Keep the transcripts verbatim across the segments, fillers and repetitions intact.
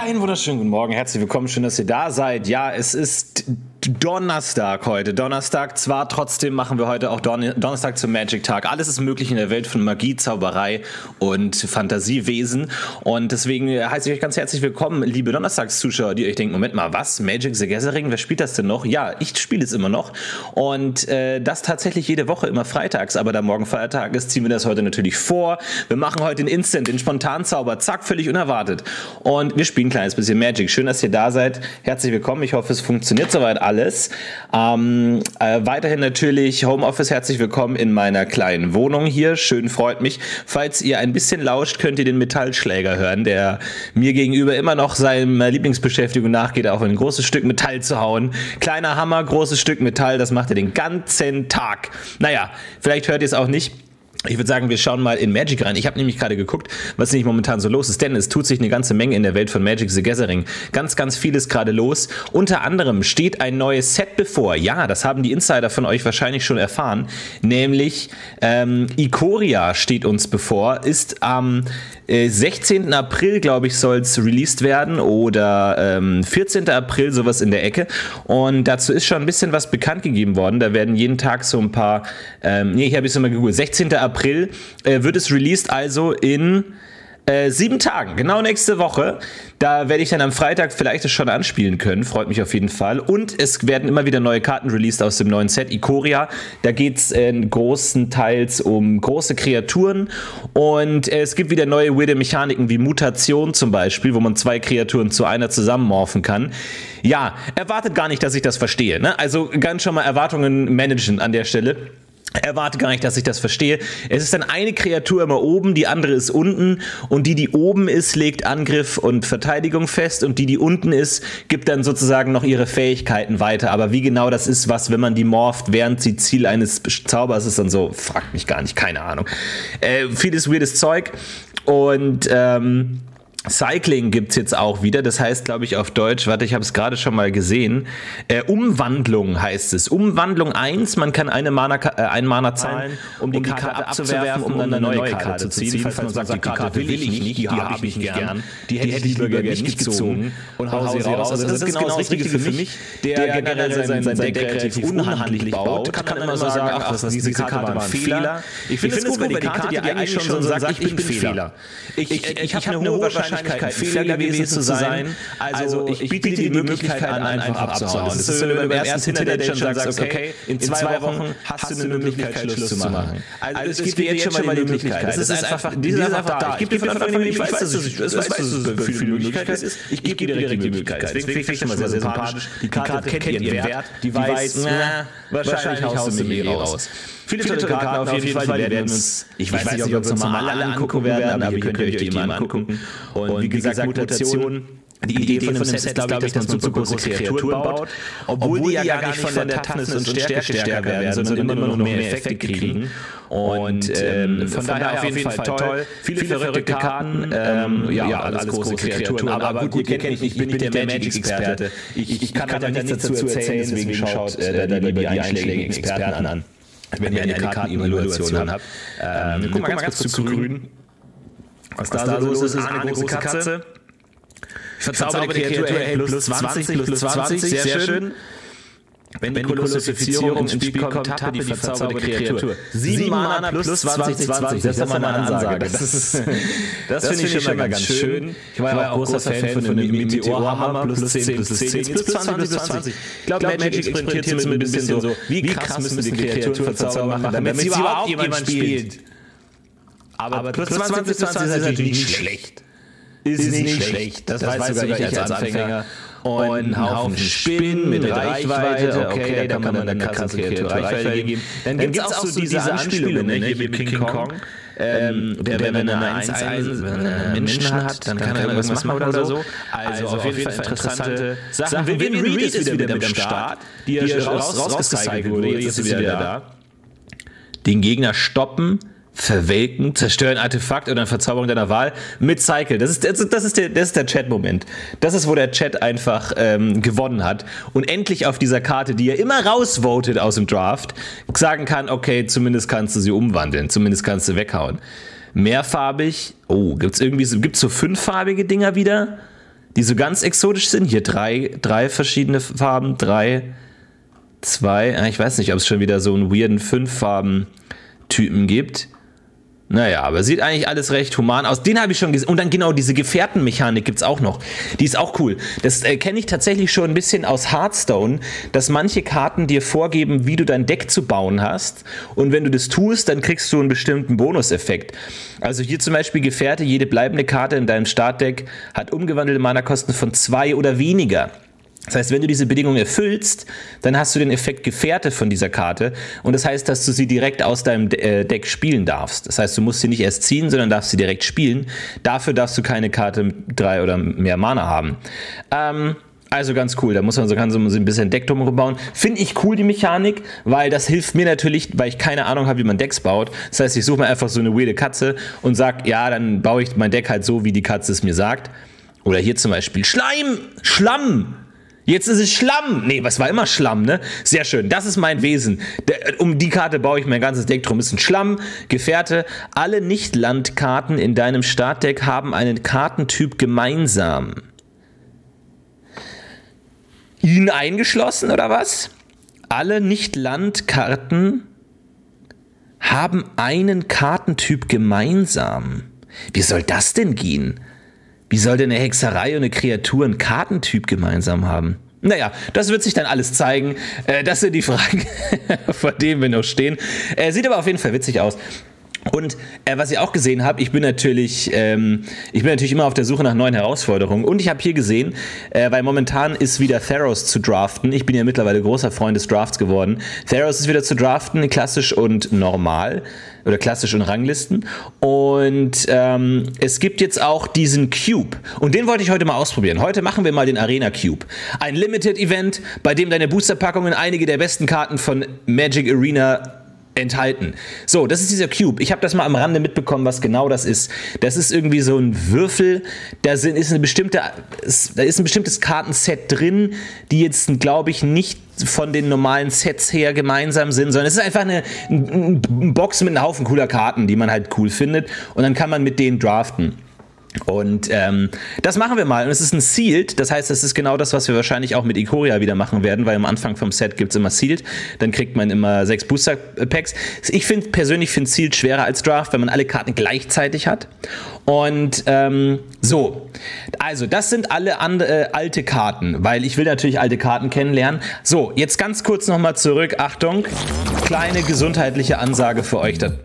Einen wunderschönen guten Morgen, herzlich willkommen, schön, dass ihr da seid. Ja, es ist Donnerstag heute, Donnerstag, zwar trotzdem machen wir heute auch Don- Donnerstag zum Magic-Tag. Alles ist möglich in der Welt von Magie, Zauberei und Fantasiewesen und deswegen heiße ich euch ganz herzlich willkommen, liebe Donnerstagszuschauer, die euch denken, Moment mal, was, Magic the Gathering, wer spielt das denn noch? Ja, ich spiele es immer noch und äh, das tatsächlich jede Woche, immer freitags, aber da morgen Feiertag ist, ziehen wir das heute natürlich vor. Wir machen heute den Instant, den Spontanzauber, zack, völlig unerwartet und wir spielen ein kleines bisschen Magic. Schön, dass ihr da seid, herzlich willkommen, ich hoffe, es funktioniert soweit alles. Alles. Ähm, äh, weiterhin natürlich Homeoffice, herzlich willkommen in meiner kleinen Wohnung hier. Schön, freut mich. Falls ihr ein bisschen lauscht, könnt ihr den Metallschläger hören, der mir gegenüber immer noch seiner Lieblingsbeschäftigung nachgeht, auch ein großes Stück Metall zu hauen. Kleiner Hammer, großes Stück Metall, das macht er den ganzen Tag. Naja, vielleicht hört ihr es auch nicht. Ich würde sagen, wir schauen mal in Magic rein. Ich habe nämlich gerade geguckt, was nämlich momentan so los ist, denn es tut sich eine ganze Menge in der Welt von Magic the Gathering. Ganz, ganz viel ist gerade los. Unter anderem steht ein neues Set bevor. Ja, das haben die Insider von euch wahrscheinlich schon erfahren. Nämlich ähm, Ikoria steht uns bevor. Ist am äh, sechzehnten April, glaube ich, soll es released werden oder ähm, vierzehnten April, sowas in der Ecke. Und dazu ist schon ein bisschen was bekannt gegeben worden. Da werden jeden Tag so ein paar, ähm, nee, hier habe ich es mal gegoogelt, sechzehnten April äh, wird es released, also in äh, sieben Tagen, genau nächste Woche. Da werde ich dann am Freitag vielleicht das schon anspielen können, freut mich auf jeden Fall. Und es werden immer wieder neue Karten released aus dem neuen Set Ikoria. Da geht es äh, großenteils um große Kreaturen und äh, es gibt wieder neue weirde Mechaniken wie Mutation zum Beispiel, wo man zwei Kreaturen zu einer zusammenmorphen kann. Ja, erwartet gar nicht, dass ich das verstehe, ne? Also ganz schon mal Erwartungen managen an der Stelle. Erwarte gar nicht, dass ich das verstehe. Es ist dann eine Kreatur immer oben, die andere ist unten und die, die oben ist, legt Angriff und Verteidigung fest und die, die unten ist, gibt dann sozusagen noch ihre Fähigkeiten weiter. Aber wie genau das ist, was, wenn man die morpht, während sie Ziel eines Zaubers ist, dann so, fragt mich gar nicht, keine Ahnung. Äh, vieles weirdes Zeug und ähm Cycling gibt's jetzt auch wieder, das heißt, glaube ich, auf Deutsch, warte, ich habe es gerade schon mal gesehen, äh, Umwandlung heißt es. Umwandlung eins, man kann eine Mana, äh, ein Mana zahlen, um die, um die Karte, Karte abzuwerfen, um dann eine neue Karte, Karte zu ziehen. Falls man sagt, die Karte will ich nicht, die habe ich nicht gern, die hätte ich lieber gerne nicht gezogen und hau sie raus. Also das ist genau das Richtige für mich, der generell sein, sein Deck relativ unhandlich baut, kann man immer so sagen, ach, was, diese Karte war ein Fehler. Ich finde es gut, wenn die Karte dir eigentlich schon sagt, ich bin Fehler. Ich habe eine hohe Wahrscheinlichkeit, ein Fehler gewesen zu sein. Also ich biete dir die Möglichkeit an, einfach abzuhauen. Das ist so, wenn du beim ersten Tinder schon sagst, okay, in zwei Wochen hast du eine Möglichkeit, Schluss zu machen. Also es gibt dir jetzt schon mal die Möglichkeit. Das ist einfach, die ist einfach da. Ich gebe dir von Anfang an, ich weiß, dass es viele Möglichkeiten ist. Ich gebe dir direkt die Möglichkeit. Deswegen finde ich immer sehr sympathisch. Die Karte kennt ihren Wert. Die weiß, wahrscheinlich haust du mir raus. Viele tolle Karten auf jeden Fall, die werden uns, ich weiß nicht, ob wir uns nochmal alle angucken werden, aber ihr könnt euch die immer angucken. Und wie gesagt, Mutation, die Idee von dem Set ist, glaube ich, dass man super große Kreaturen baut, obwohl die ja gar nicht von der Toughness und Stärke stärker werden, sondern immer nur noch mehr Effekte kriegen. Und ähm, von daher auf jeden Fall toll. Viele verrückte Karten, ähm, ja, alles große Kreaturen. Aber gut, ihr kennt mich, ich bin nicht der Magic-Experte. Ich, ich kann da nichts dazu erzählen, deswegen schaut äh, da lieber die einschlägigen Experten an. Wenn ihr eine Kartenevaluation habt. Ähm, ähm, guck mal ganz kurz zu, zu grün. Was, Was da so los ist, ist eine große Katze. Verzauberte Kreatur erhält plus zwanzig, plus zwanzig, sehr schön. Wenn die Kolossifizierung ins Spiel kommt, tappe die verzauberte Kreatur. sieben Mana plus zwanzig, zwanzig, das ist mal eine Ansage. Das, ist, das finde ich schon mal ganz schön. Ich war ja auch großer Fan von dem Meteorhammer, plus zehn, plus zehn, plus zwanzig, plus zwanzig. Ich glaube, Magic experimentiert jetzt mit ein bisschen so, wie krass müssen die Kreaturen verzaubern machen, damit sie überhaupt jemand spielt. Aber plus zwanzig, plus zwanzig ist natürlich nicht schlecht. Ist nicht schlecht, das weiß sogar ich als Anfänger. Und einen Haufen Spinnen mit Reichweite, okay, da kann man dann eine krasse Kreatur Reichweite geben. Dann gibt es auch so diese Anspielungen, ne, hier mit King Kong, ähm, der, wenn er eine eins eins Menschen hat, dann kann er irgendwas machen oder so. Also auf jeden Fall interessante Sachen. Vivien Reid ist wieder mit am Start, die ja rausgecycelt wurde, jetzt ist sie wieder da. Den Gegner stoppen, verwelken, zerstören Artefakt oder eine Verzauberung deiner Wahl mit Cycle. Das ist, das ist der, das ist der Chat-Moment. Das ist, wo der Chat einfach ähm, gewonnen hat und endlich auf dieser Karte, die er immer rausvotet aus dem Draft, sagen kann, okay, zumindest kannst du sie umwandeln, zumindest kannst du weghauen. Mehrfarbig, oh, gibt's irgendwie so, gibt's so fünffarbige Dinger wieder? die so ganz exotisch sind. Hier drei, drei verschiedene Farben, drei, zwei, ich weiß nicht, ob es schon wieder so einen weirden Fünf-Farben-Typen gibt. Naja, aber sieht eigentlich alles recht human aus. Den habe ich schon gesehen. Und dann genau diese Gefährtenmechanik gibt es auch noch. Die ist auch cool. Das äh, kenne ich tatsächlich schon ein bisschen aus Hearthstone, dass manche Karten dir vorgeben, wie du dein Deck zu bauen hast. Und wenn du das tust, dann kriegst du einen bestimmten Bonuseffekt. Also hier zum Beispiel Gefährte, jede bleibende Karte in deinem Startdeck hat umgewandelte Mana-Kosten von zwei oder weniger. Das heißt, wenn du diese Bedingung erfüllst, dann hast du den Effekt Gefährte von dieser Karte und das heißt, dass du sie direkt aus deinem De- Deck spielen darfst. Das heißt, du musst sie nicht erst ziehen, sondern darfst sie direkt spielen. Dafür darfst du keine Karte mit drei oder mehr Mana haben. Ähm, also ganz cool, da muss man so, kann so ein bisschen Deck drum bauen. Finde ich cool, die Mechanik, weil das hilft mir natürlich, weil ich keine Ahnung habe, wie man Decks baut. Das heißt, ich suche mir einfach so eine weirde Katze und sage, ja, dann baue ich mein Deck halt so, wie die Katze es mir sagt. Oder hier zum Beispiel Schleim, Schlamm. Jetzt ist es Schlamm. Nee, was war immer Schlamm, ne? Sehr schön. Das ist mein Wesen. Der, um die Karte baue ich mein ganzes Deck drum. Das ist ein Schlamm, Gefährte. Alle Nicht-Landkarten in deinem Startdeck haben einen Kartentyp gemeinsam. Ihn eingeschlossen, oder was? Alle Nicht-Landkarten haben einen Kartentyp gemeinsam. Wie soll das denn gehen? Wie soll denn eine Hexerei und eine Kreatur einen Kartentyp gemeinsam haben? Naja, das wird sich dann alles zeigen. Äh, das sind die Fragen, vor denen wir noch stehen. Äh, sieht aber auf jeden Fall witzig aus. Und äh, was ich auch gesehen habe, ich bin natürlich, ähm, ich bin natürlich immer auf der Suche nach neuen Herausforderungen. Und ich habe hier gesehen, äh, weil momentan ist wieder Theros zu draften. Ich bin ja mittlerweile großer Freund des Drafts geworden. Theros ist wieder zu draften, klassisch und normal. Oder klassisch und Ranglisten. Und ähm, es gibt jetzt auch diesen Cube. Und den wollte ich heute mal ausprobieren. Heute machen wir mal den Arena Cube. Ein Limited Event, bei dem deine Boosterpackungen einige der besten Karten von Magic Arena enthalten. So, das ist dieser Cube. Ich habe das mal am Rande mitbekommen, was genau das ist. Das ist irgendwie so ein Würfel, da sind, ist eine bestimmte, da ist ein bestimmtes Kartenset drin, die jetzt, glaube ich, nicht von den normalen Sets her gemeinsam sind, sondern es ist einfach eine, eine Box mit einem Haufen cooler Karten, die man halt cool findet und dann kann man mit denen draften. Und ähm, das machen wir mal. Und es ist ein Sealed, das heißt, das ist genau das, was wir wahrscheinlich auch mit Ikoria wieder machen werden, weil am Anfang vom Set gibt es immer Sealed, dann kriegt man immer sechs Booster Packs. Ich finde persönlich finde Sealed schwerer als Draft, wenn man alle Karten gleichzeitig hat. Und ähm, so, also das sind alle andere, äh, alte Karten, weil ich will natürlich alte Karten kennenlernen. So, jetzt ganz kurz nochmal zurück. Achtung, kleine gesundheitliche Ansage für euch da.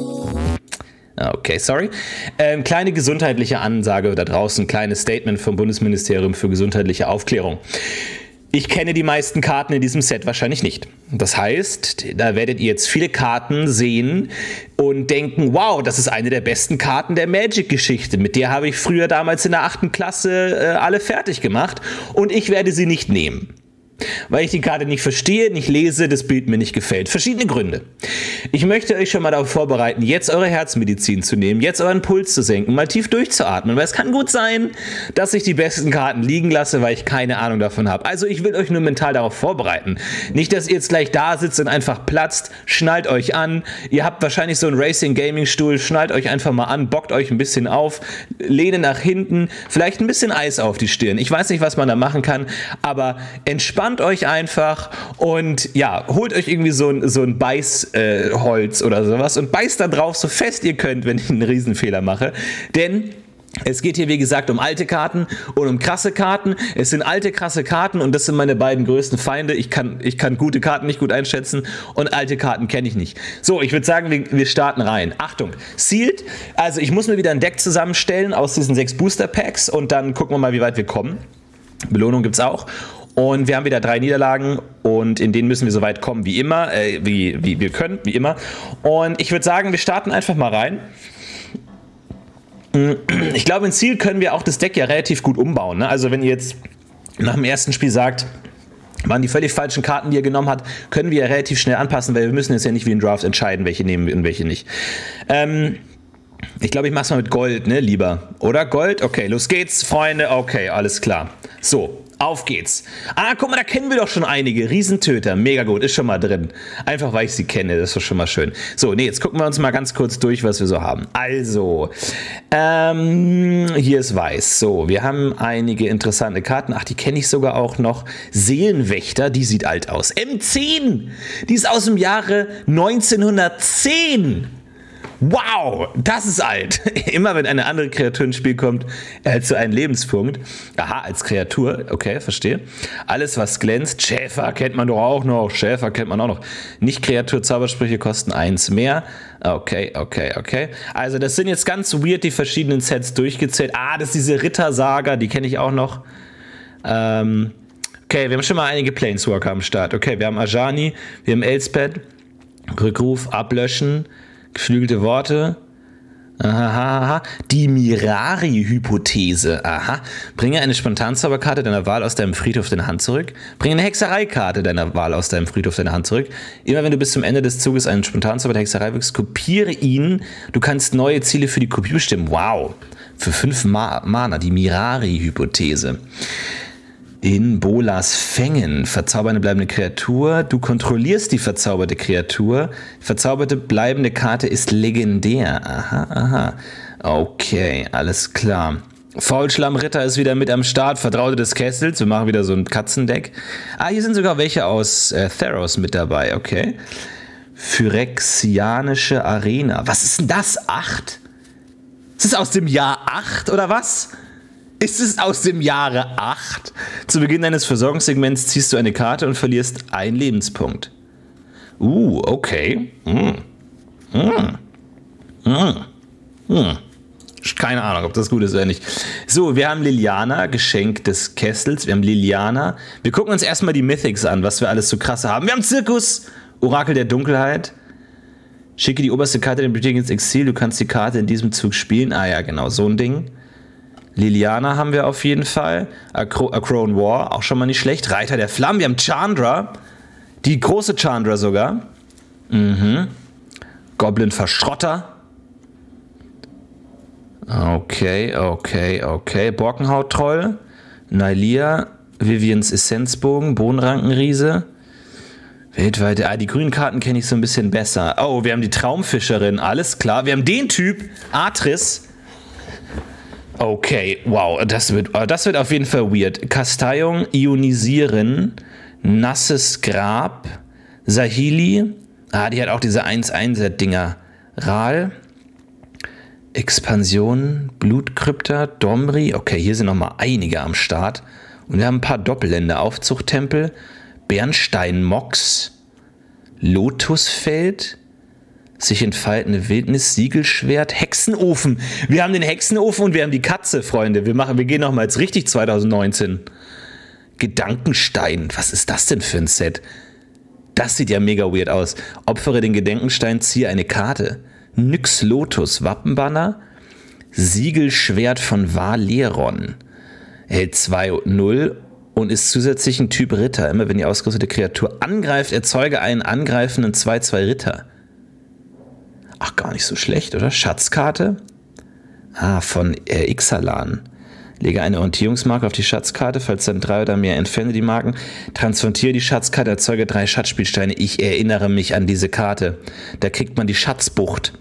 Okay, sorry. Ähm, kleine gesundheitliche Ansage da draußen, kleines Statement vom Bundesministerium für gesundheitliche Aufklärung. Ich kenne die meisten Karten in diesem Set wahrscheinlich nicht. Das heißt, da werdet ihr jetzt viele Karten sehen und denken, wow, das ist eine der besten Karten der Magic-Geschichte. Mit der habe ich früher damals in der achten Klasse äh, alle fertig gemacht und ich werde sie nicht nehmen. Weil ich die Karte nicht verstehe, nicht lese, das Bild mir nicht gefällt. Verschiedene Gründe. Ich möchte euch schon mal darauf vorbereiten, jetzt eure Herzmedizin zu nehmen, jetzt euren Puls zu senken, mal tief durchzuatmen, weil es kann gut sein, dass ich die besten Karten liegen lasse, weil ich keine Ahnung davon habe. Also ich will euch nur mental darauf vorbereiten. Nicht, dass ihr jetzt gleich da sitzt und einfach platzt, schnallt euch an, ihr habt wahrscheinlich so einen Racing-Gaming-Stuhl, schnallt euch einfach mal an, bockt euch ein bisschen auf, Lehne nach hinten, vielleicht ein bisschen Eis auf die Stirn. Ich weiß nicht, was man da machen kann, aber entspannt euch einfach und ja, holt euch irgendwie so ein, so ein Beißholz äh, oder sowas und beißt da drauf so fest ihr könnt, wenn ich einen Riesenfehler mache. Denn es geht hier, wie gesagt, um alte Karten und um krasse Karten. Es sind alte, krasse Karten und das sind meine beiden größten Feinde. Ich kann, ich kann gute Karten nicht gut einschätzen und alte Karten kenne ich nicht. So, ich würde sagen, wir, wir starten rein. Achtung, Sealed. Also ich muss mir wieder ein Deck zusammenstellen aus diesen sechs Booster Packs und dann gucken wir mal, wie weit wir kommen. Belohnung gibt es auch. Und wir haben wieder drei Niederlagen und in denen müssen wir so weit kommen wie immer, äh, wie, wie wir können, wie immer. Und ich würde sagen, wir starten einfach mal rein. Ich glaube, in Ziel können wir auch das Deck ja relativ gut umbauen. Ne? Also wenn ihr jetzt nach dem ersten Spiel sagt, waren die völlig falschen Karten, die ihr genommen habt, können wir ja relativ schnell anpassen, weil wir müssen jetzt ja nicht wie ein Draft entscheiden, welche nehmen wir und welche nicht. Ähm... Ich glaube, ich mach's mal mit Gold, ne, lieber. Oder Gold? Okay, los geht's, Freunde. Okay, alles klar. So, auf geht's. Ah, guck mal, da kennen wir doch schon einige. Riesentöter, mega gut, ist schon mal drin. Einfach, weil ich sie kenne, das ist doch schon mal schön. So, nee, jetzt gucken wir uns mal ganz kurz durch, was wir so haben. Also, ähm, hier ist weiß. So, wir haben einige interessante Karten. Ach, die kenne ich sogar auch noch. Seelenwächter, die sieht alt aus. M zehn, die ist aus dem Jahre neunzehnhundertzehn. Wow, das ist alt. Immer wenn eine andere Kreatur ins Spiel kommt, erhältst du einen Lebenspunkt. Aha, als Kreatur, okay, verstehe. Alles, was glänzt, Schäfer kennt man doch auch noch. Schäfer kennt man auch noch. Nicht-Kreatur-Zaubersprüche kosten eins mehr. Okay, okay, okay. Also das sind jetzt ganz weird die verschiedenen Sets durchgezählt. Ah, das ist diese Ritter-Saga, die kenne ich auch noch. Ähm, okay, wir haben schon mal einige Planeswalker am Start. Okay, wir haben Ajani, wir haben Elspeth, Rückruf, Ablöschen, geflügelte Worte. Aha, aha. Die Mirari-Hypothese. Aha. Bringe eine Spontanzauberkarte deiner Wahl aus deinem Friedhof deiner Hand zurück. Bringe eine Hexereikarte deiner Wahl aus deinem Friedhof deiner Hand zurück. Immer wenn du bis zum Ende des Zuges einen Spontanzauber der Hexerei wirkst, kopiere ihn. Du kannst neue Ziele für die Kopie bestimmen. Wow. Für fünf Ma Mana. Die Mirari-Hypothese. In Bolas Fängen. Verzauber eine bleibende Kreatur. Du kontrollierst die verzauberte Kreatur. Die verzauberte bleibende Karte ist legendär. Aha, aha. Okay, alles klar. Faulschlammritter ist wieder mit am Start. Vertraute des Kessels. Wir machen wieder so ein Katzendeck. Ah, hier sind sogar welche aus äh, Theros mit dabei. Okay. Phyrexianische Arena. Was ist denn das? Acht? Ist das aus dem Jahr acht oder was? Ist es aus dem Jahre acht? Zu Beginn deines Versorgungssegments ziehst du eine Karte und verlierst einen Lebenspunkt. Uh, okay. Mm. Mm. Mm. Mm. Keine Ahnung, ob das gut ist oder nicht. So, wir haben Liliana, Geschenk des Kessels. Wir haben Liliana. Wir gucken uns erstmal die Mythics an, was wir alles so krasse haben. Wir haben Zirkus, Orakel der Dunkelheit. Schicke die oberste Karte der Bibliothek ins Exil. Du kannst die Karte in diesem Zug spielen. Ah ja, genau, so ein Ding. Liliana haben wir auf jeden Fall. A, Cro A Crown War, auch schon mal nicht schlecht. Reiter der Flammen, wir haben Chandra. Die große Chandra sogar. Mhm. Goblin Verschrotter. Okay, okay, okay. Borkenhaut-Troll. Nailia. Vivians Essenzbogen. Bohnenrankenriese. Weltweite. Ah, die grünen Karten kenne ich so ein bisschen besser. Oh, wir haben die Traumfischerin. Alles klar. Wir haben den Typ. Atris. Okay, wow, das wird, das wird auf jeden Fall weird. Kasteiung, Ionisieren, Nasses Grab, Sahili, ah, die hat auch diese eins eins-Dinger. Ral, Expansion, Blutkrypta, Domri, okay, hier sind nochmal einige am Start. Und wir haben ein paar Doppelländer, Aufzuchttempel, Bernstein-Mox, Lotusfeld, sich entfaltende Wildnis, Siegelschwert, Hexenofen. Wir haben den Hexenofen und wir haben die Katze, Freunde. Wir, machen, wir gehen nochmal jetzt richtig zwanzig neunzehn. Gedankenstein. Was ist das denn für ein Set? Das sieht ja mega weird aus. Opfere den Gedenkenstein, ziehe eine Karte. Nyx Lotus, Wappenbanner. Siegelschwert von Valeron. Hält zwei null und ist zusätzlich ein Typ Ritter. Immer wenn die ausgerüstete Kreatur angreift, erzeuge einen angreifenden zwei zwei Ritter. Ach, gar nicht so schlecht, oder? Schatzkarte? Ah, von äh, Ixalan. Lege eine Orientierungsmarke auf die Schatzkarte, falls dann drei oder mehr entferne die Marken. Transfrontiere die Schatzkarte, erzeuge drei Schatzspielsteine. Ich erinnere mich an diese Karte. Da kriegt man die Schatzbucht.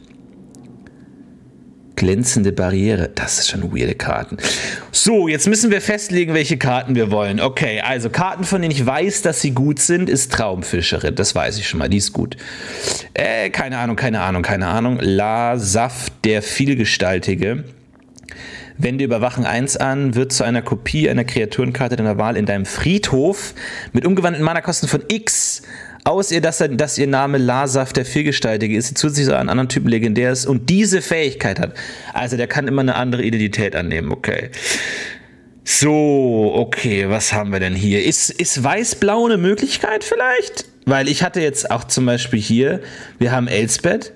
Glänzende Barriere. Das ist schon weirde Karten. So, jetzt müssen wir festlegen, welche Karten wir wollen. Okay, also Karten, von denen ich weiß, dass sie gut sind, ist Traumfischerin. Das weiß ich schon mal, die ist gut. Äh, keine Ahnung, keine Ahnung, keine Ahnung. La Saft, der Vielgestaltige. Wende Überwachen eins an, wird zu einer Kopie einer Kreaturenkarte deiner Wahl in deinem Friedhof mit umgewandten Mana-Kosten von X. Aus ihr, dass, er, dass ihr Name Lasaft der Vielgestaltige ist, die zusätzlich so einen anderen Typen legendär ist und diese Fähigkeit hat. Also der kann immer eine andere Identität annehmen, okay. So, okay, was haben wir denn hier? Ist, ist weiß-blau eine Möglichkeit vielleicht? Weil ich hatte jetzt auch zum Beispiel hier, wir haben Elspeth,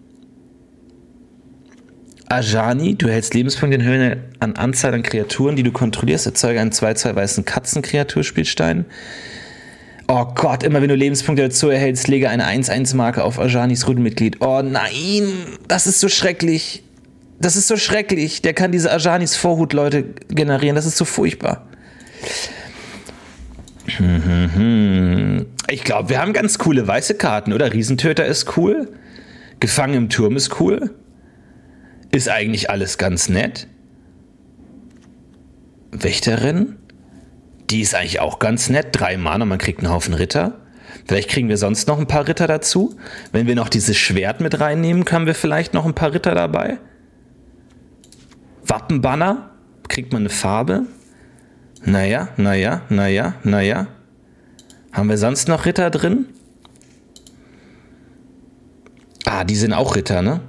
Ajani, du hältst Lebenspunkte in Höhe an Anzahl an Kreaturen, die du kontrollierst, erzeuge einen zwei zwei weißen Katzenkreaturspielstein. Oh Gott, immer wenn du Lebenspunkte dazu erhältst, lege eine eins eins Marke auf Ajanis Rundenmitglied. Oh nein, das ist so schrecklich. Das ist so schrecklich. Der kann diese Ajanis Vorhut-Leute generieren. Das ist so furchtbar. Ich glaube, wir haben ganz coole weiße Karten, oder? Riesentöter ist cool. Gefangen im Turm ist cool. Ist eigentlich alles ganz nett. Wächterin. Die ist eigentlich auch ganz nett. Drei Mana, man kriegt einen Haufen Ritter. Vielleicht kriegen wir sonst noch ein paar Ritter dazu. Wenn wir noch dieses Schwert mit reinnehmen, haben wir vielleicht noch ein paar Ritter dabei. Wappenbanner. Kriegt man eine Farbe. Naja, naja, naja, naja. Haben wir sonst noch Ritter drin? Ah, die sind auch Ritter, ne?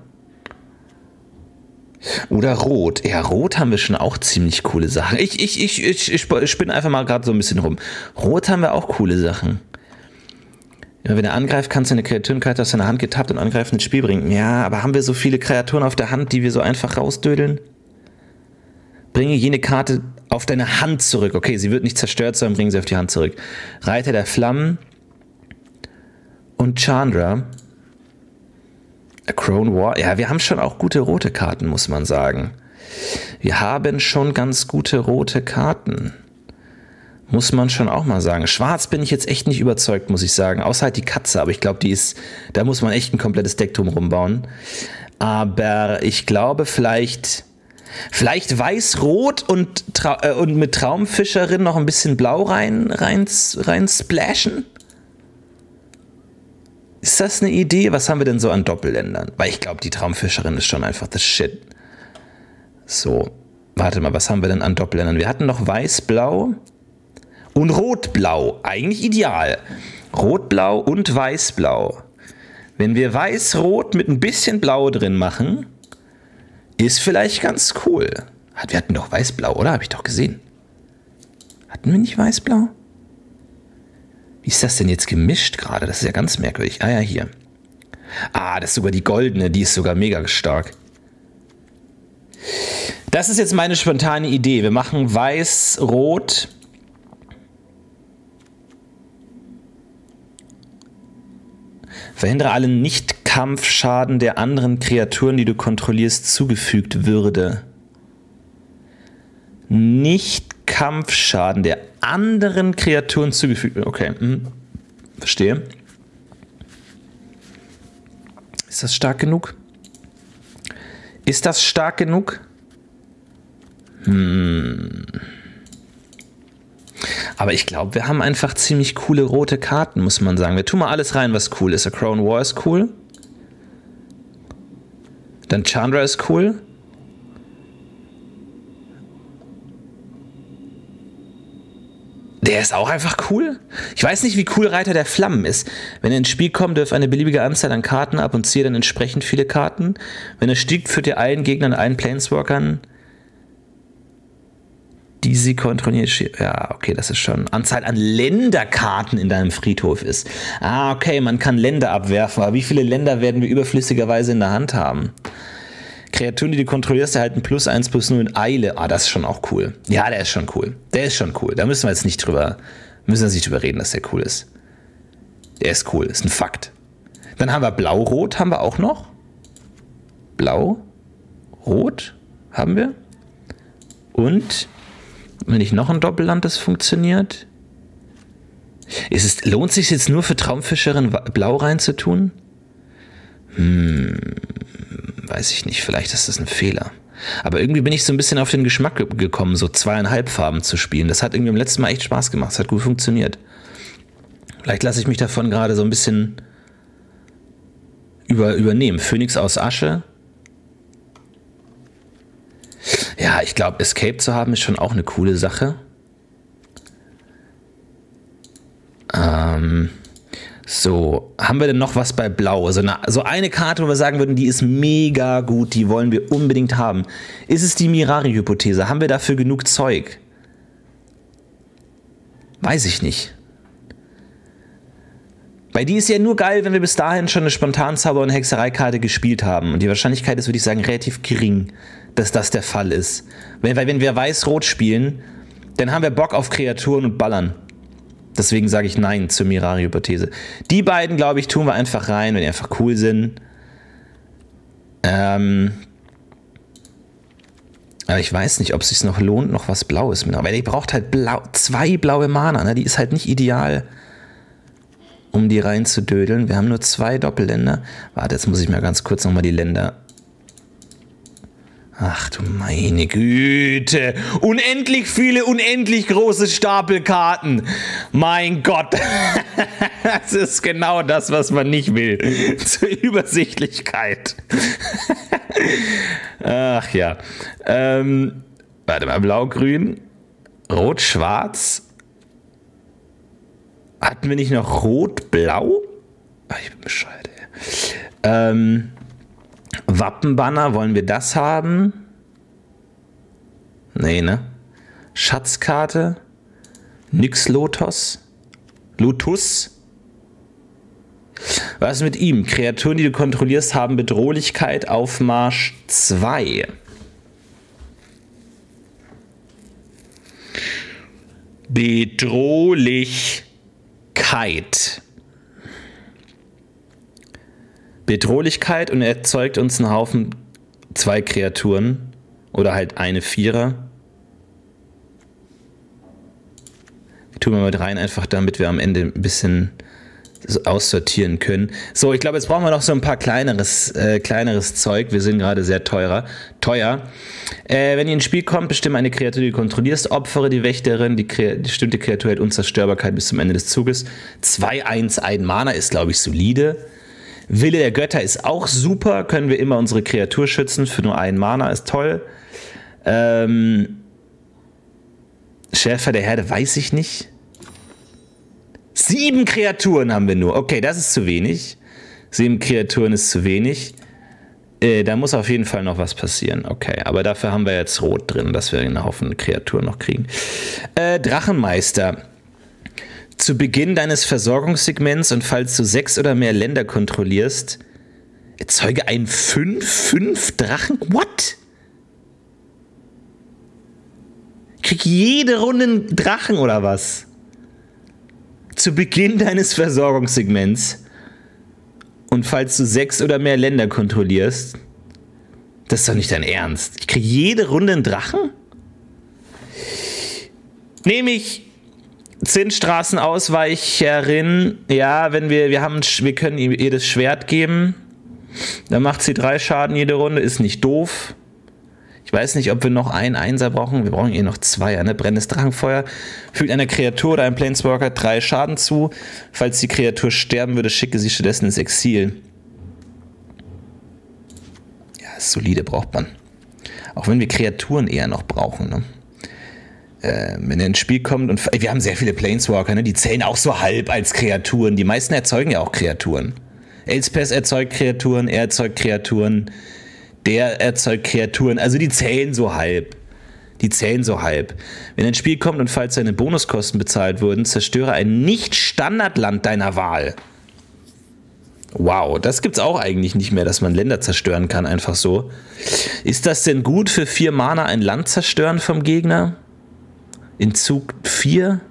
Oder Rot. Ja, Rot haben wir schon auch ziemlich coole Sachen. Ich, ich, ich, ich, ich spinne einfach mal gerade so ein bisschen rum. Rot haben wir auch coole Sachen. Ja, wenn er angreift, kannst du eine Kreaturenkarte aus seiner Hand getappt und angreifen ins Spiel bringen. Ja, aber haben wir so viele Kreaturen auf der Hand, die wir so einfach rausdödeln? Bringe jene Karte auf deine Hand zurück. Okay, sie wird nicht zerstört, sondern bringen sie auf die Hand zurück. Reiter der Flammen und Chandra. A Crone War. Ja, wir haben schon auch gute rote Karten, muss man sagen. Wir haben schon ganz gute rote Karten. Muss man schon auch mal sagen. Schwarz bin ich jetzt echt nicht überzeugt, muss ich sagen. Außer halt die Katze, aber ich glaube, die ist, da muss man echt ein komplettes Deck drum rumbauen. Aber ich glaube, vielleicht, vielleicht weiß-rot und, äh, und mit Traumfischerin noch ein bisschen blau rein, rein, rein splashen. Ist das eine Idee? Was haben wir denn so an Doppelländern? Weil ich glaube, die Traumfischerin ist schon einfach das Shit. So, warte mal, was haben wir denn an Doppelländern? Wir hatten noch weiß-blau und rot-blau. Eigentlich ideal. Rot-blau und weiß-blau. Wenn wir weiß-rot mit ein bisschen blau drin machen, ist vielleicht ganz cool. Wir hatten doch weiß-blau, oder? Habe ich doch gesehen. Hatten wir nicht weiß-blau? Wie ist das denn jetzt gemischt gerade? Das ist ja ganz merkwürdig. Ah ja, hier. Ah, das ist sogar die goldene. Die ist sogar mega stark. Das ist jetzt meine spontane Idee. Wir machen weiß-rot. Verhindere allen Nicht-Kampfschaden der anderen Kreaturen, die du kontrollierst, zugefügt würde. Nicht-Kampfschaden der anderen Kreaturen zugefügt wird. Okay, hm. Verstehe. Ist das stark genug? Ist das stark genug? Hm. Aber ich glaube, wir haben einfach ziemlich coole rote Karten, muss man sagen. Wir tun mal alles rein, was cool ist. A Crone War ist cool. Dann Chandra ist cool. Der ist auch einfach cool. Ich weiß nicht, wie cool Reiter der Flammen ist. Wenn er ins Spiel kommt, wirf eine beliebige Anzahl an Karten ab und ziehe dann entsprechend viele Karten. Wenn er stieg, führt ihr allen Gegnern, allen Planeswalkern, die sie kontrollieren. Ja, okay, das ist schon. Anzahl an Länderkarten in deinem Friedhof ist. Ah, okay, man kann Länder abwerfen. Aber wie viele Länder werden wir überflüssigerweise in der Hand haben? Kreaturen, die du kontrollierst, erhalten plus eins plus null in Eile. Ah, das ist schon auch cool. Ja, der ist schon cool. Der ist schon cool. Da müssen wir jetzt nicht drüber, müssen wir jetzt nicht drüber reden, dass der cool ist. Der ist cool, ist ein Fakt. Dann haben wir Blau-Rot, haben wir auch noch. Blau, Rot haben wir. Und wenn ich noch ein Doppelland, das funktioniert. Ist es, lohnt es sich jetzt nur für Traumfischerin Blau reinzutun? Hm, weiß ich nicht. Vielleicht ist das ein Fehler. Aber irgendwie bin ich so ein bisschen auf den Geschmack ge- gekommen, so zweieinhalb Farben zu spielen. Das hat irgendwie im letzten Mal echt Spaß gemacht. Es hat gut funktioniert. Vielleicht lasse ich mich davon gerade so ein bisschen über, übernehmen. Phönix aus Asche. Ja, ich glaube, Escape zu haben ist schon auch eine coole Sache. Ähm, so, haben wir denn noch was bei Blau? So eine, so eine Karte, wo wir sagen würden, die ist mega gut, die wollen wir unbedingt haben. Ist es die Mirari-Hypothese? Haben wir dafür genug Zeug? Weiß ich nicht. Weil die ist ja nur geil, wenn wir bis dahin schon eine Spontanzauber- und Hexereikarte gespielt haben. Und die Wahrscheinlichkeit ist, würde ich sagen, relativ gering, dass das der Fall ist. Weil, weil wenn wir Weiß-Rot spielen, dann haben wir Bock auf Kreaturen und Ballern. Deswegen sage ich Nein zur Mirari-Hypothese. Die beiden, glaube ich, tun wir einfach rein, wenn die einfach cool sind. Ähm Aber ich weiß nicht, ob es sich noch lohnt, noch was Blaues mit. Weil die braucht halt blau, zwei blaue Mana, ne? Die ist halt nicht ideal, um die reinzudödeln. Wir haben nur zwei Doppelländer. Warte, jetzt muss ich mal ganz kurz nochmal die Länder... Ach du meine Güte. Unendlich viele, unendlich große Stapelkarten. Mein Gott. Das ist genau das, was man nicht will. Zur Übersichtlichkeit. Ach ja. Ähm, warte mal, blau-grün, rot-schwarz. Hatten wir nicht noch rot-blau? Ach, ich bin bescheuert, ey. Ähm... Wappenbanner, wollen wir das haben? Nee, ne? Schatzkarte? Nix Lotus? Lotus? Was ist mit ihm? Kreaturen, die du kontrollierst, haben Bedrohlichkeit auf Marsch zwei. Bedrohlichkeit. Bedrohlichkeit und er erzeugt uns einen Haufen zwei Kreaturen oder halt eine Vierer. Tun wir mal rein, einfach damit wir am Ende ein bisschen aussortieren können. So, ich glaube, jetzt brauchen wir noch so ein paar kleineres, äh, kleineres Zeug. Wir sind gerade sehr teurer, teuer. Äh, wenn ihr ins Spiel kommt, bestimme eine Kreatur, die du kontrollierst, opfere die Wächterin, die, Kre die bestimmte Kreatur hält Unzerstörbarkeit bis zum Ende des Zuges. zwei eins, ein Mana ist, glaube ich, solide. Wille der Götter ist auch super, können wir immer unsere Kreatur schützen, für nur einen Mana, ist toll. Ähm, Schäfer der Herde weiß ich nicht. Sieben Kreaturen haben wir nur, okay, das ist zu wenig. Sieben Kreaturen ist zu wenig. Äh, da muss auf jeden Fall noch was passieren, okay, aber dafür haben wir jetzt Rot drin, dass wir einen Haufen Kreaturen noch kriegen. Äh, Drachenmeister. Zu Beginn deines Versorgungssegments und falls du sechs oder mehr Länder kontrollierst, erzeuge einen fünf fünf Drachen. What? Krieg jede Runde einen Drachen oder was? Zu Beginn deines Versorgungssegments und falls du sechs oder mehr Länder kontrollierst, das ist doch nicht dein Ernst. Ich krieg jede Runde einen Drachen? Nehme ich. Zinnstraßenausweicherin, ja, wenn wir, wir haben, wir können ihr das Schwert geben, dann macht sie drei Schaden jede Runde, ist nicht doof. Ich weiß nicht, ob wir noch einen Einser brauchen, wir brauchen eh noch zwei, ne? Brennendes Drachenfeuer, fügt einer Kreatur oder einem Planeswalker drei Schaden zu, falls die Kreatur sterben würde, schicke sie stattdessen ins Exil. Ja, solide braucht man. Auch wenn wir Kreaturen eher noch brauchen, ne? Äh, wenn er ins Spiel kommt und wir haben sehr viele Planeswalker, ne? Die zählen auch so halb als Kreaturen. Die meisten erzeugen ja auch Kreaturen. Elspeth erzeugt Kreaturen, er erzeugt Kreaturen, der erzeugt Kreaturen. Also die zählen so halb. Die zählen so halb. Wenn er ins Spiel kommt und falls seine Bonuskosten bezahlt wurden, zerstöre ein Nicht-Standardland deiner Wahl. Wow, das gibt's auch eigentlich nicht mehr, dass man Länder zerstören kann, einfach so. Ist das denn gut für vier Mana ein Land zerstören vom Gegner? In Zug vier.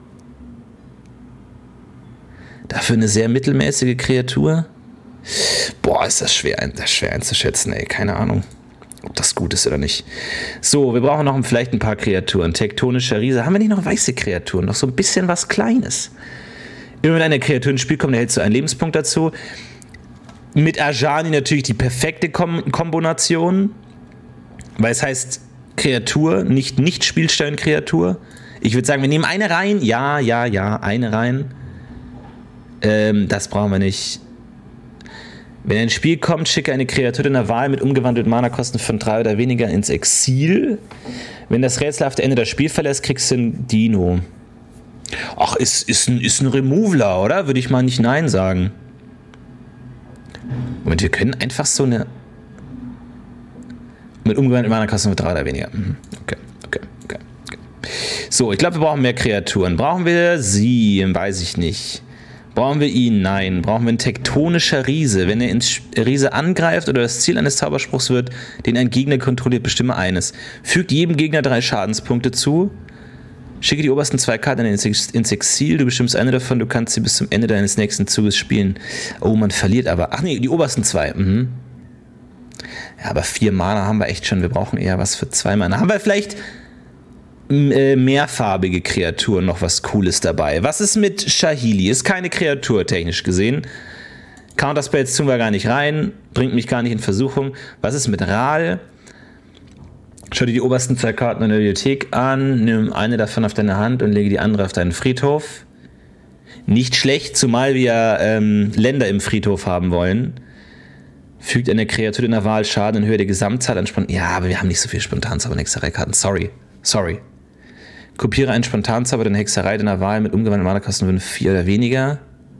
Dafür eine sehr mittelmäßige Kreatur. Boah, ist das schwer, das ist schwer einzuschätzen, ey. Keine Ahnung, ob das gut ist oder nicht. So, wir brauchen noch vielleicht ein paar Kreaturen. Tektonischer Riese. Haben wir nicht noch weiße Kreaturen? Noch so ein bisschen was Kleines. Immer wenn eine Kreatur ins Spiel kommt, erhältst du einen Lebenspunkt dazu. Mit Ajani natürlich die perfekte Kom Kombination. Weil es heißt Kreatur, nicht Nicht-Spielstein-Kreatur. Ich würde sagen, wir nehmen eine rein. Ja, ja, ja, eine rein. Ähm, das brauchen wir nicht. Wenn er ins Spiel kommt, schicke eine Kreatur deiner Wahl mit umgewandelten Mana-Kosten von drei oder weniger ins Exil. Wenn das rätselhafte Ende das Spiel verlässt, kriegst du ein Dino. Ach, ist, ist, ein, ist ein Removaler, oder? Würde ich mal nicht Nein sagen. Moment, wir können einfach so eine... Mit umgewandelten Mana-Kosten von drei oder weniger. Okay, okay, okay. okay. So, ich glaube, wir brauchen mehr Kreaturen. Brauchen wir sie? Weiß ich nicht. Brauchen wir ihn? Nein. Brauchen wir einen tektonischer Riese? Wenn er ins Riese angreift oder das Ziel eines Zauberspruchs wird, den ein Gegner kontrolliert, bestimme eines. Fügt jedem Gegner drei Schadenspunkte zu. Schicke die obersten zwei Karten ins Exil. Du bestimmst eine davon. Du kannst sie bis zum Ende deines nächsten Zuges spielen. Oh, man verliert aber. Ach nee, die obersten zwei. Mhm. Ja, aber vier Mana haben wir echt schon. Wir brauchen eher was für zwei Mana. Haben wir vielleicht äh, mehrfarbige Kreaturen noch was Cooles dabei? Was ist mit Shahili? Ist keine Kreatur, technisch gesehen. Counterspells tun wir gar nicht rein. Bringt mich gar nicht in Versuchung. Was ist mit Ral? Schau dir die obersten zwei Karten in der Bibliothek an. Nimm eine davon auf deine Hand und lege die andere auf deinen Friedhof. Nicht schlecht, zumal wir ähm, Länder im Friedhof haben wollen. Fügt eine Kreatur in der Wahl Schaden in Höhe der Gesamtzahl an Spontan... Ja, aber wir haben nicht so viel Spontanzauber und Hexereikarten. Sorry. Sorry. Kopiere einen Spontanzauber deiner Hexerei deiner Wahl mit umgewandelten Mana-Kosten von vier oder weniger.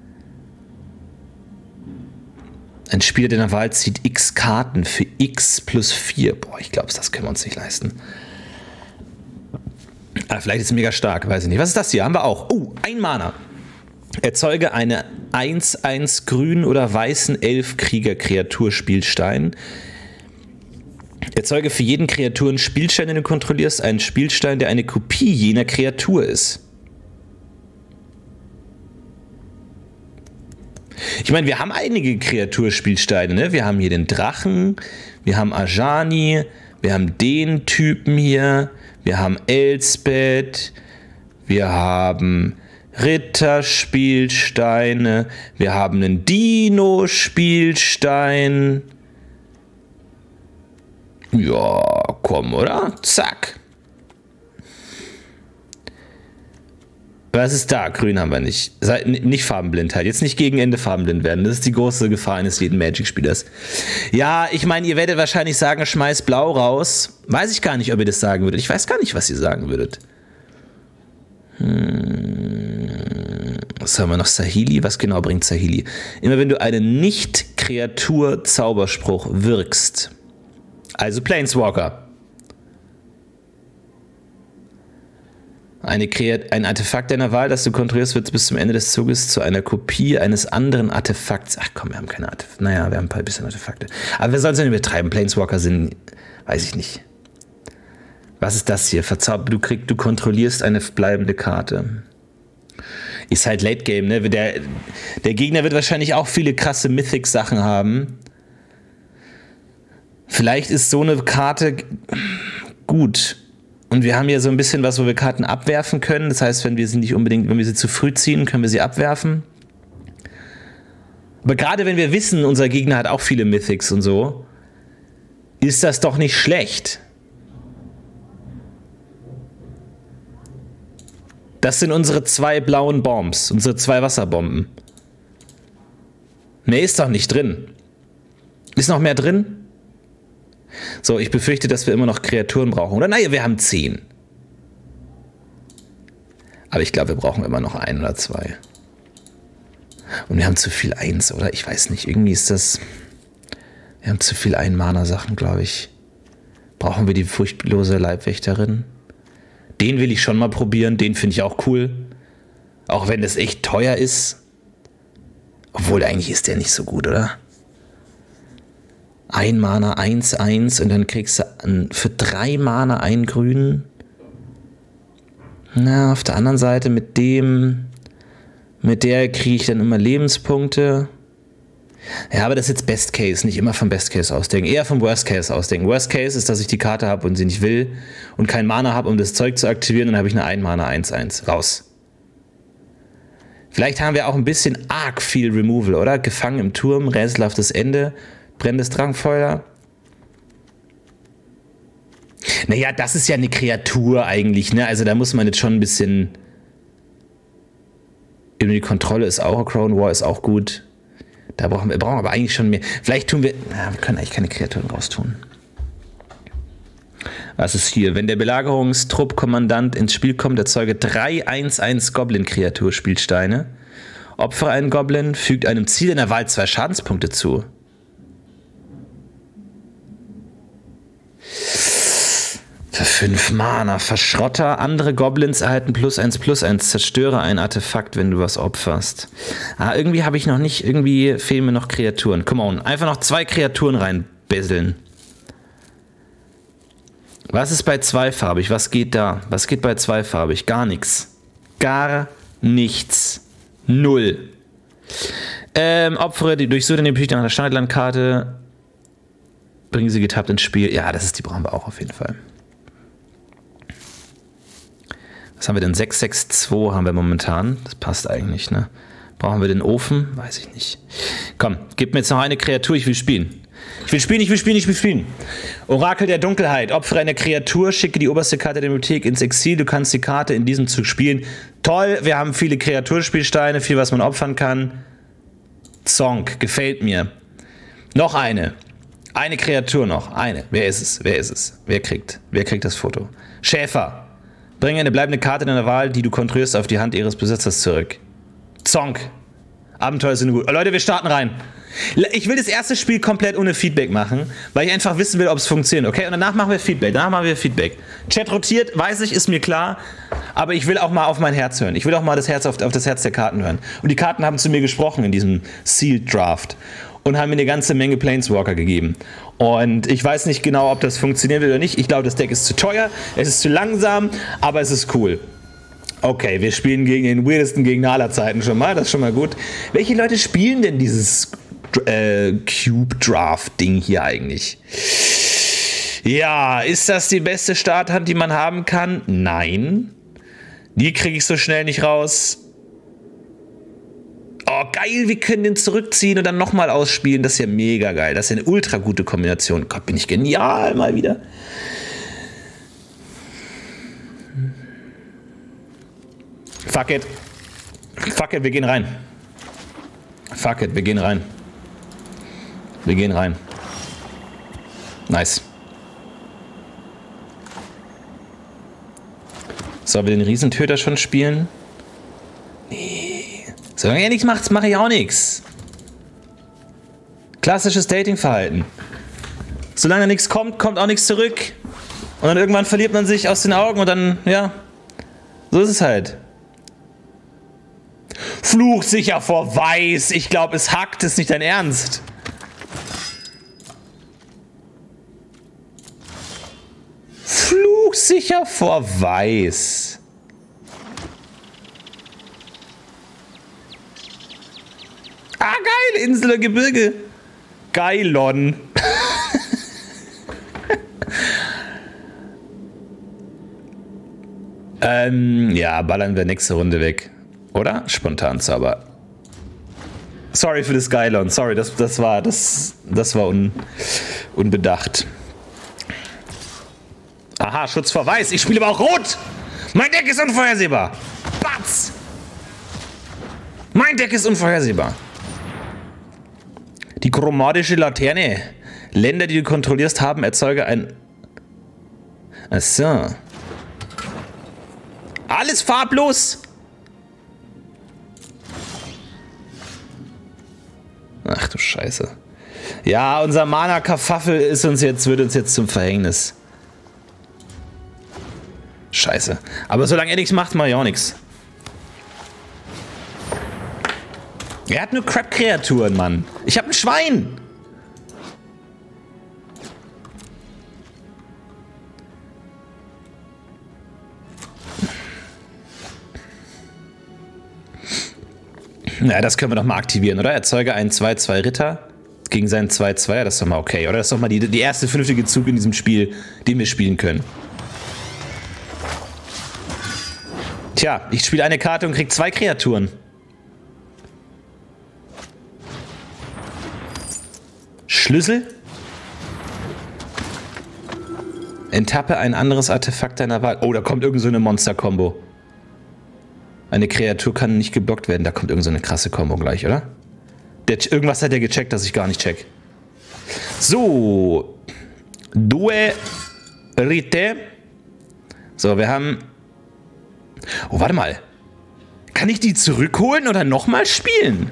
Ein Spieler deiner Wahl zieht x Karten für x plus vier. Boah, ich glaube, das können wir uns nicht leisten. Aber vielleicht ist es mega stark, weiß ich nicht. Was ist das hier? Haben wir auch. Oh, ein Mana. Erzeuge eine eins eins grün oder weißen Elf-Krieger-Kreatur-Spielstein. Erzeuge für jeden Kreaturen-Spielstein, den du kontrollierst, einen Spielstein, der eine Kopie jener Kreatur ist. Ich meine, wir haben einige Kreaturspielsteine, ne? Wir haben hier den Drachen, wir haben Ajani, wir haben den Typen hier, wir haben Elspeth, wir haben Ritterspielsteine, wir haben einen Dino-Spielstein. Ja, komm, oder? Zack. Was ist da? Grün haben wir nicht. Seid nicht Farbenblindheit. Jetzt nicht gegen Ende farbenblind werden. Das ist die große Gefahr eines jeden Magic-Spielers. Ja, ich meine, ihr werdet wahrscheinlich sagen, schmeiß Blau raus. Weiß ich gar nicht, ob ihr das sagen würdet. Ich weiß gar nicht, was ihr sagen würdet. Hm. Was haben wir noch? Shahili? Was genau bringt Shahili? Immer wenn du einen Nicht-Kreatur-Zauberspruch wirkst. Also Planeswalker. Eine Kreat ein Artefakt deiner Wahl, das du kontrollierst, wird bis zum Ende des Zuges zu einer Kopie eines anderen Artefakts. Ach komm, wir haben keine Artefakte. Naja, wir haben ein paar bisschen Artefakte. Aber wir sollen es nicht betreiben. Planeswalker sind, weiß ich nicht. Was ist das hier? Verzaubert, du kriegst, du kontrollierst eine bleibende Karte. Ist halt Late Game, ne? Der, der Gegner wird wahrscheinlich auch viele krasse Mythic-Sachen haben. Vielleicht ist so eine Karte gut. Und wir haben hier so ein bisschen was, wo wir Karten abwerfen können. Das heißt, wenn wir sie nicht unbedingt, wenn wir sie zu früh ziehen, können wir sie abwerfen. Aber gerade wenn wir wissen, unser Gegner hat auch viele Mythics und so, ist das doch nicht schlecht. Das sind unsere zwei blauen Bombs, unsere zwei Wasserbomben. Mehr ist doch nicht drin. Ist noch mehr drin? So, ich befürchte, dass wir immer noch Kreaturen brauchen. Oder naja, wir haben zehn. Aber ich glaube, wir brauchen immer noch ein oder zwei. Und wir haben zu viel eins, oder? Ich weiß nicht, irgendwie ist das... Wir haben zu viel Ein-Mana-Sachen, glaube ich. Brauchen wir die furchtlose Leibwächterin? Den will ich schon mal probieren, den finde ich auch cool. Auch wenn das echt teuer ist. Obwohl, eigentlich ist der nicht so gut, oder? Ein Mana, eins, eins und dann kriegst du für drei Mana einen grünen. Na, auf der anderen Seite mit dem, mit der kriege ich dann immer Lebenspunkte. Ja, aber das ist jetzt Best Case, nicht immer vom Best Case ausdenken, eher vom Worst Case ausdenken. Worst Case ist, dass ich die Karte habe und sie nicht will und kein Mana habe, um das Zeug zu aktivieren, dann habe ich eine ein Mana eins eins. Raus. Vielleicht haben wir auch ein bisschen arg viel Removal, oder? Gefangen im Turm, rätselhaftes Ende. Brennendes Drangfeuer. Naja, das ist ja eine Kreatur eigentlich, ne? Also da muss man jetzt schon ein bisschen... Die Kontrolle ist auch, Crown War ist auch gut. Da brauchen wir, brauchen aber eigentlich schon mehr. Vielleicht tun wir... Na, wir können eigentlich keine Kreaturen raustun. Was ist hier? Wenn der Belagerungstrupp-Kommandant ins Spiel kommt, erzeuge drei eins eins Goblin-Kreatur-Spielsteine. Opfere einen Goblin, fügt einem Ziel in der Wahl zwei Schadenspunkte zu. Für fünf Mana. Verschrotter. Andere Goblins erhalten plus eins plus eins. Zerstöre ein Artefakt, wenn du was opferst. Ah, irgendwie habe ich noch nicht, irgendwie fehlen mir noch Kreaturen. Come on, einfach noch zwei Kreaturen reinbesseln. Was ist bei zweifarbig? Was geht da? Was geht bei zweifarbig? Gar nichts. Gar nichts. Null. Ähm, Opfere, die durchsuche den Bücher nach der Standardlandkarte. Bringen sie getappt ins Spiel. Ja, das ist die brauchen wir auch auf jeden Fall. Was haben wir denn? sechs sechs zwei haben wir momentan. Das passt eigentlich, ne? Brauchen wir den Ofen? Weiß ich nicht. Komm, gib mir jetzt noch eine Kreatur, ich will spielen. Ich will spielen, ich will spielen, ich will spielen. Orakel der Dunkelheit. Opfere eine Kreatur, schicke die oberste Karte der Bibliothek ins Exil. Du kannst die Karte in diesem Zug spielen. Toll, wir haben viele Kreaturspielsteine, viel, was man opfern kann. Zonk, gefällt mir. Noch eine. Eine Kreatur noch. Eine. Wer ist es? Wer ist es? Wer kriegt? Wer kriegt das Foto? Schäfer. Bringe eine bleibende Karte deiner Wahl, die du kontrollierst, auf die Hand ihres Besitzers zurück. Zonk. Abenteuer sind gut. Oh, Leute, wir starten rein. Ich will das erste Spiel komplett ohne Feedback machen, weil ich einfach wissen will, ob es funktioniert, okay? Und danach machen wir Feedback, danach machen wir Feedback. Chat rotiert, weiß ich, ist mir klar, aber ich will auch mal auf mein Herz hören. Ich will auch mal das Herz auf, auf das Herz der Karten hören. Und die Karten haben zu mir gesprochen in diesem Sealed Draft und haben mir eine ganze Menge Planeswalker gegeben. Und ich weiß nicht genau, ob das funktionieren will oder nicht. Ich glaube, das Deck ist zu teuer, es ist zu langsam, aber es ist cool. Okay, wir spielen gegen den weirdesten Gegner aller Zeiten schon mal, das ist schon mal gut. Welche Leute spielen denn dieses äh, Cube-Draft-Ding hier eigentlich? Ja, ist das die beste Starthand, die man haben kann? Nein. Die kriege ich so schnell nicht raus. Oh, geil, wir können den zurückziehen und dann nochmal ausspielen. Das ist ja mega geil. Das ist ja eine ultra gute Kombination. Gott, bin ich genial mal wieder. Fuck it. Fuck it, wir gehen rein. Fuck it, wir gehen rein. Wir gehen rein. Nice. Sollen wir den Riesentöter schon spielen? Nee. Solange er nichts macht, mache ich auch nichts. Klassisches Datingverhalten. Solange nichts kommt, kommt auch nichts zurück. Und dann irgendwann verliert man sich aus den Augen und dann, ja, so ist es halt. Fluch sicher vor Weiß. Ich glaube, es hackt, ist nicht dein Ernst. Fluch sicher vor Weiß. Ah, geil, Insel der Gebirge. Geilon. ähm, ja, ballern wir nächste Runde weg. Oder? Spontanzauber. Sorry für das Geilon. Sorry, das, das war, das, das war un, unbedacht. Aha, Schutz vor Weiß. Ich spiele aber auch Rot. Mein Deck ist unvorhersehbar. Batz. Mein Deck ist unvorhersehbar. Die chromatische Laterne. Länder, die du kontrollierst, haben, erzeuge ein... Achso. Alles farblos. Ach du Scheiße. Ja, unser Mana-Kafaffel ist uns jetzt, wird uns jetzt zum Verhängnis. Scheiße. Aber solange er nichts macht, mache ich auch nichts. Er hat nur Crap-Kreaturen, Mann. Ich habe ein Schwein. Na, das können wir doch mal aktivieren, oder? Erzeuge einen zwei zwei Ritter gegen seinen zwei zwei. Das ist doch mal okay, oder? Das ist doch mal die, die erste vernünftige Zug in diesem Spiel, den wir spielen können. Tja, ich spiele eine Karte und krieg zwei Kreaturen. Schlüssel? Enttappe ein anderes Artefakt deiner Wahl. Oh, da kommt irgend so eine Monster-Kombo. Eine Kreatur kann nicht geblockt werden. Da kommt irgend so eine krasse Kombo gleich, oder? Der, irgendwas hat er gecheckt, das ich gar nicht check. So. Due Rite. So, wir haben... Oh, warte mal. Kann ich die zurückholen oder nochmal spielen?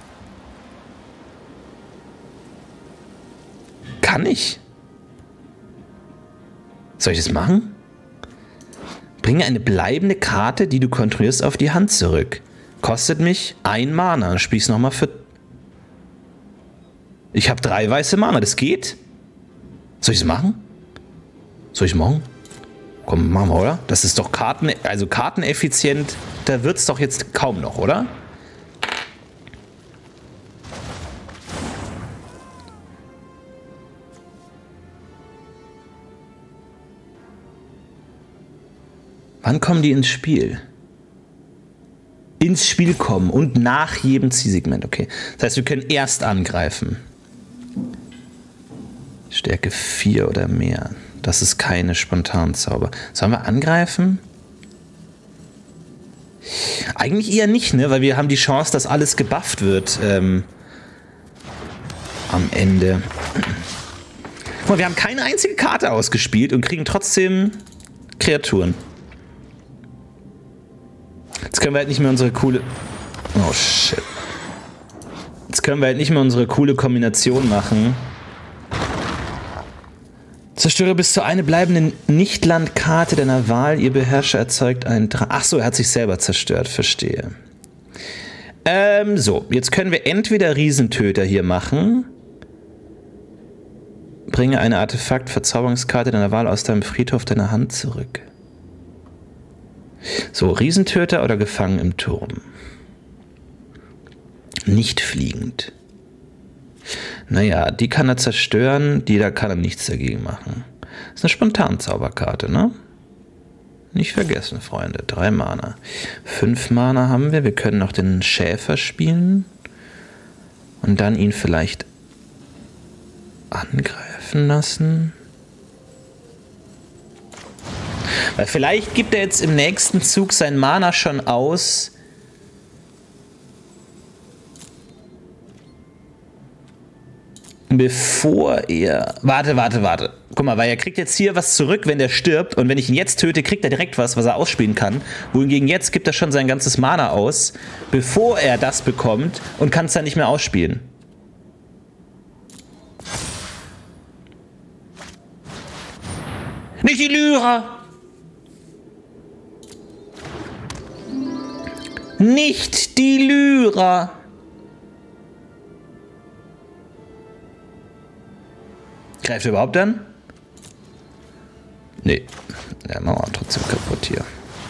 Kann ich? Soll ich das machen? Bringe eine bleibende Karte, die du kontrollierst, auf die Hand zurück. Kostet mich ein Mana. Dann spiel ich es nochmal für... Ich habe drei weiße Mana. Das geht? Soll ich es machen? Soll ich es machen? Komm, machen wir, oder? Das ist doch Karten... Also karteneffizient. Da wird es doch jetzt kaum noch, oder? Wann kommen die ins Spiel? Ins Spiel kommen und nach jedem Zielsegment. Okay. Das heißt, wir können erst angreifen. Stärke vier oder mehr. Das ist keine Spontanzauber. Sollen wir angreifen? Eigentlich eher nicht, ne? Weil wir haben die Chance, dass alles gebufft wird ähm, am Ende. Guck mal, wir haben keine einzige Karte ausgespielt und kriegen trotzdem Kreaturen. Jetzt können wir halt nicht mehr unsere coole... Oh, shit. Jetzt können wir halt nicht mehr unsere coole Kombination machen. Zerstöre bis zu eine bleibende Nicht-Landkarte deiner Wahl. Ihr Beherrscher erzeugt einen... Tra Ach so, er hat sich selber zerstört. Verstehe. Ähm, so. Jetzt können wir entweder Riesentöter hier machen. Bringe eine Artefakt-Verzauberungskarte deiner Wahl aus deinem Friedhof deiner Hand zurück. So, Riesentöter oder gefangen im Turm? Nicht fliegend. Naja, die kann er zerstören, die da kann er nichts dagegen machen. Das ist eine Spontanzauberkarte, ne? Nicht vergessen, Freunde. Drei Mana. Fünf Mana haben wir. Wir können noch den Schäfer spielen. Und dann ihn vielleicht angreifen lassen. Weil vielleicht gibt er jetzt im nächsten Zug sein Mana schon aus. Bevor er... Warte, warte, warte. Guck mal, weil er kriegt jetzt hier was zurück, wenn der stirbt. Und wenn ich ihn jetzt töte, kriegt er direkt was, was er ausspielen kann. Wohingegen jetzt gibt er schon sein ganzes Mana aus, bevor er das bekommt und kann es dann nicht mehr ausspielen. Nicht die Lyra! Nicht die Lyra! Greift er überhaupt an? Nee. Ja, machen wir trotzdem kaputt hier.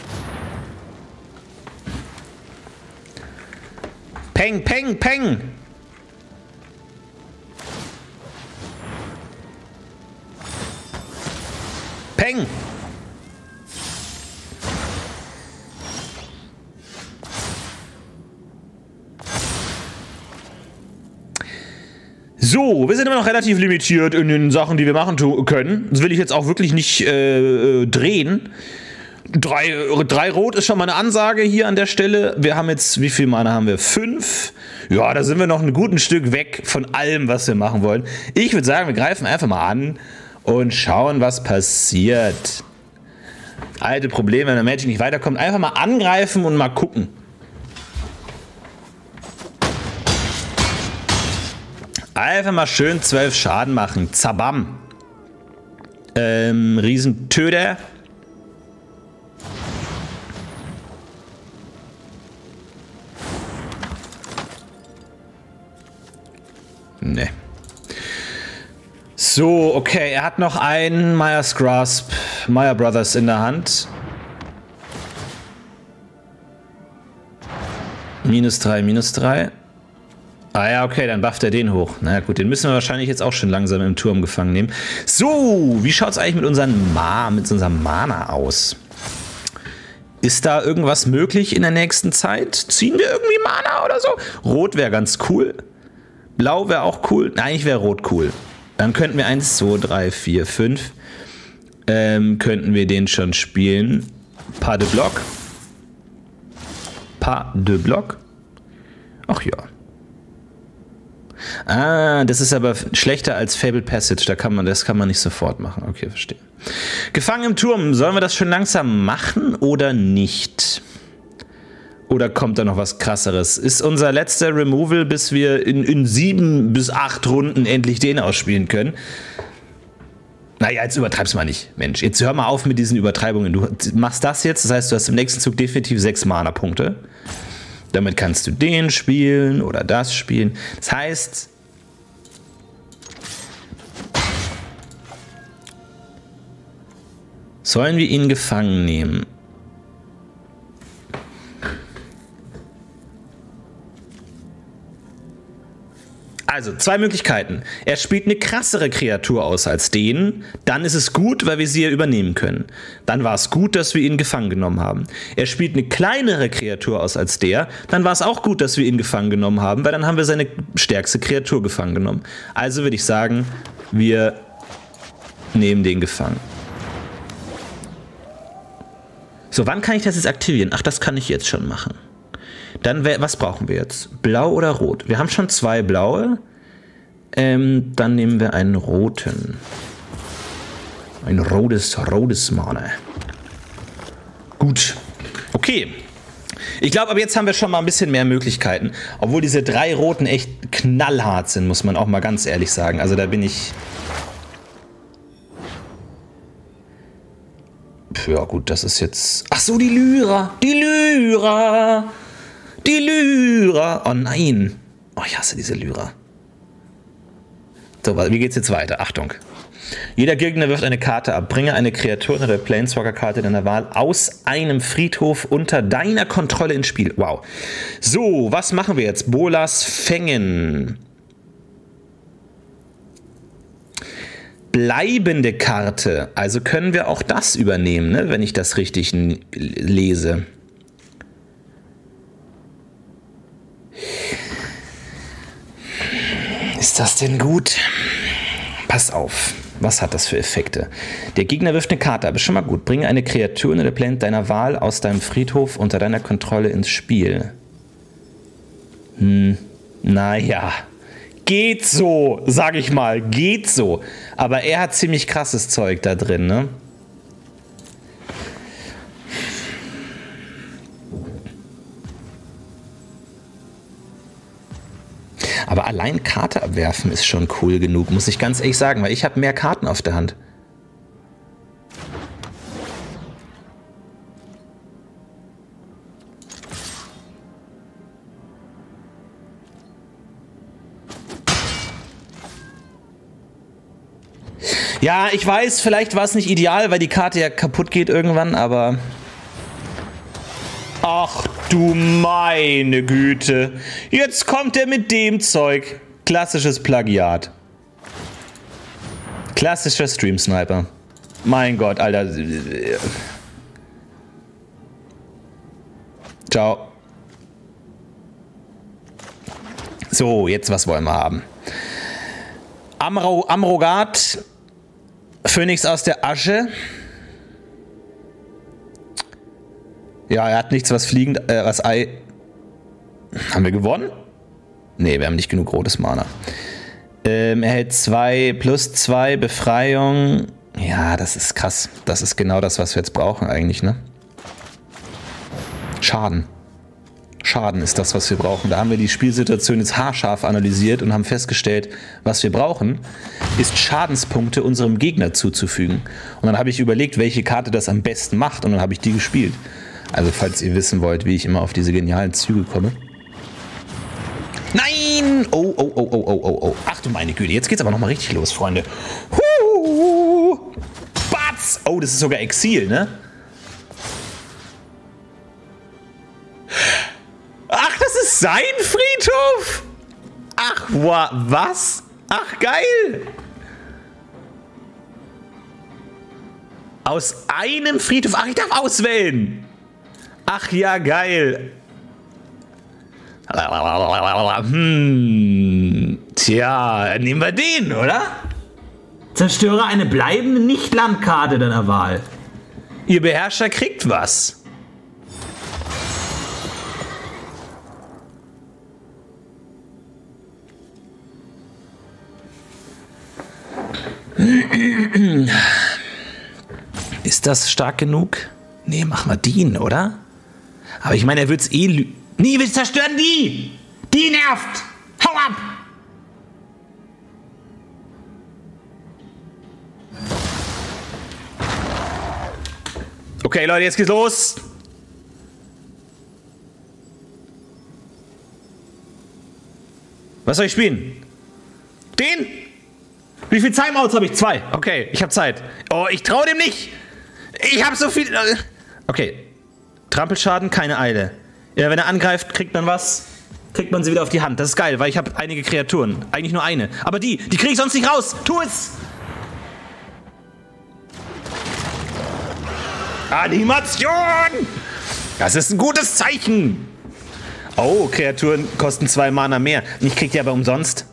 Peng, peng, peng! Peng! So, wir sind immer noch relativ limitiert in den Sachen, die wir machen können. Das will ich jetzt auch wirklich nicht äh, drehen. Drei, drei Rot ist schon mal eine Ansage hier an der Stelle. Wir haben jetzt, wie viel Mana haben wir? Fünf. Ja, da sind wir noch ein gutes Stück weg von allem, was wir machen wollen. Ich würde sagen, wir greifen einfach mal an und schauen, was passiert. Alte Probleme, wenn der Magic nicht weiterkommt. Einfach mal angreifen und mal gucken. Einfach mal schön zwölf Schaden machen. Zabam. Ähm, Riesentöter. Ne. So, okay. Er hat noch einen Myers Grasp, Meyer Brothers in der Hand. Minus drei, minus drei. Ah ja, okay, dann bufft er den hoch. Na gut, den müssen wir wahrscheinlich jetzt auch schon langsam im Turm gefangen nehmen. So, wie schaut es eigentlich mit, unseren Ma mit unserem Mana aus? Ist da irgendwas möglich in der nächsten Zeit? Ziehen wir irgendwie Mana oder so? Rot wäre ganz cool. Blau wäre auch cool. Nein, eigentlich wäre Rot cool. Dann könnten wir eins, zwei, drei, vier, fünf. Ähm, könnten wir den schon spielen. Pas de Bloc. Pas de Bloc. Ach ja. Ah, das ist aber schlechter als Fabled Passage. Da kann man, das kann man nicht sofort machen. Okay, verstehe. Gefangen im Turm. Sollen wir das schon langsam machen oder nicht? Oder kommt da noch was Krasseres? Ist unser letzter Removal, bis wir in, in sieben bis acht Runden endlich den ausspielen können? Naja, jetzt übertreib's mal nicht. Mensch, jetzt hör mal auf mit diesen Übertreibungen. Du machst das jetzt, das heißt, du hast im nächsten Zug definitiv sechs Mana-Punkte. Damit kannst du den spielen oder das spielen. Das heißt, sollen wir ihn gefangen nehmen? Also Also, zwei Möglichkeiten. Er spielt eine krassere Kreatur aus als den, dann ist es gut, weil wir sie ja übernehmen können. Dann war es gut, dass wir ihn gefangen genommen haben. Er spielt eine kleinere Kreatur aus als der, dann war es auch gut, dass wir ihn gefangen genommen haben, weil dann haben wir seine stärkste Kreatur gefangen genommen. Also würde ich sagen, wir nehmen den gefangen. So, wann kann ich das jetzt aktivieren? Ach, das kann ich jetzt schon machen. Dann, was brauchen wir jetzt? Blau oder rot? Wir haben schon zwei blaue. Ähm, dann nehmen wir einen roten. Ein rotes, rotes Mana. Gut. Okay. Ich glaube, aber jetzt haben wir schon mal ein bisschen mehr Möglichkeiten. Obwohl diese drei roten echt knallhart sind, muss man auch mal ganz ehrlich sagen. Also da bin ich... Ja gut, das ist jetzt... Ach so, die Lyra! Die Lyra! Die Lyra! Oh nein! Oh, ich hasse diese Lyra. So, wie geht's jetzt weiter? Achtung. Jeder Gegner wirft eine Karte ab. Bringe eine Kreatur unter der Planeswalker-Karte deiner Wahl aus einem Friedhof unter deiner Kontrolle ins Spiel. Wow. So, was machen wir jetzt? Bolas Fängen. Bleibende Karte. Also können wir auch das übernehmen, ne? Wenn ich das richtig lese. Ist das denn gut? Pass auf. Was hat das für Effekte? Der Gegner wirft eine Karte ab. Ist schon mal gut. Bringe eine Kreatur in der Plane deiner Wahl aus deinem Friedhof unter deiner Kontrolle ins Spiel. Hm, naja. Geht so, sag ich mal. Geht so. Aber er hat ziemlich krasses Zeug da drin, ne? Aber allein Karte abwerfen ist schon cool genug, muss ich ganz ehrlich sagen, weil ich habe mehr Karten auf der Hand. Ja, ich weiß, vielleicht war es nicht ideal, weil die Karte ja kaputt geht irgendwann, aber... Ach du meine Güte. Jetzt kommt er mit dem Zeug. Klassisches Plagiat. Klassischer Stream-Sniper. Mein Gott, Alter. Ciao. So, jetzt was wollen wir haben? Amro, Amrogat. Phönix aus der Asche. Ja, er hat nichts, was fliegend, äh, was Ei... Haben wir gewonnen? Nee, wir haben nicht genug rotes Mana. Ähm, er hält zwei plus zwei Befreiung. Ja, das ist krass. Das ist genau das, was wir jetzt brauchen eigentlich, ne? Schaden. Schaden ist das, was wir brauchen. Da haben wir die Spielsituation jetzt haarscharf analysiert und haben festgestellt, was wir brauchen, ist Schadenspunkte unserem Gegner zuzufügen. Und dann habe ich überlegt, welche Karte das am besten macht und dann habe ich die gespielt. Also falls ihr wissen wollt, wie ich immer auf diese genialen Züge komme. Nein! Oh, oh, oh, oh, oh, oh, oh. Ach du meine Güte, jetzt geht's aber nochmal richtig los, Freunde. Huh! Batz! Oh, das ist sogar Exil, ne? Ach, das ist sein Friedhof? Ach, wow, was? Ach, geil! Aus einem Friedhof? Ach, ich darf auswählen! Ach ja, geil. Hm. Tja, nehmen wir den, oder? Zerstöre eine bleibende Nicht-Landkarte deiner Wahl. Ihr Beherrscher kriegt was. Ist das stark genug? Nee, mach mal den, oder? Aber ich meine, er wird's eh lü... Nee, wir zerstören die! Die nervt! Hau ab! Okay, Leute, jetzt geht's los! Was soll ich spielen? Den? Wie viel Timeouts habe ich? Zwei. Okay, ich habe Zeit. Oh, ich traue dem nicht! Ich habe so viel... Okay. Trampelschaden, keine Eile. Ja, wenn er angreift, kriegt man was. kriegt man sie wieder auf die Hand. Das ist geil, weil ich habe einige Kreaturen. Eigentlich nur eine. Aber die, die kriege ich sonst nicht raus. Tu es! Animation! Das ist ein gutes Zeichen. Oh, Kreaturen kosten zwei Mana mehr. Ich krieg die aber umsonst.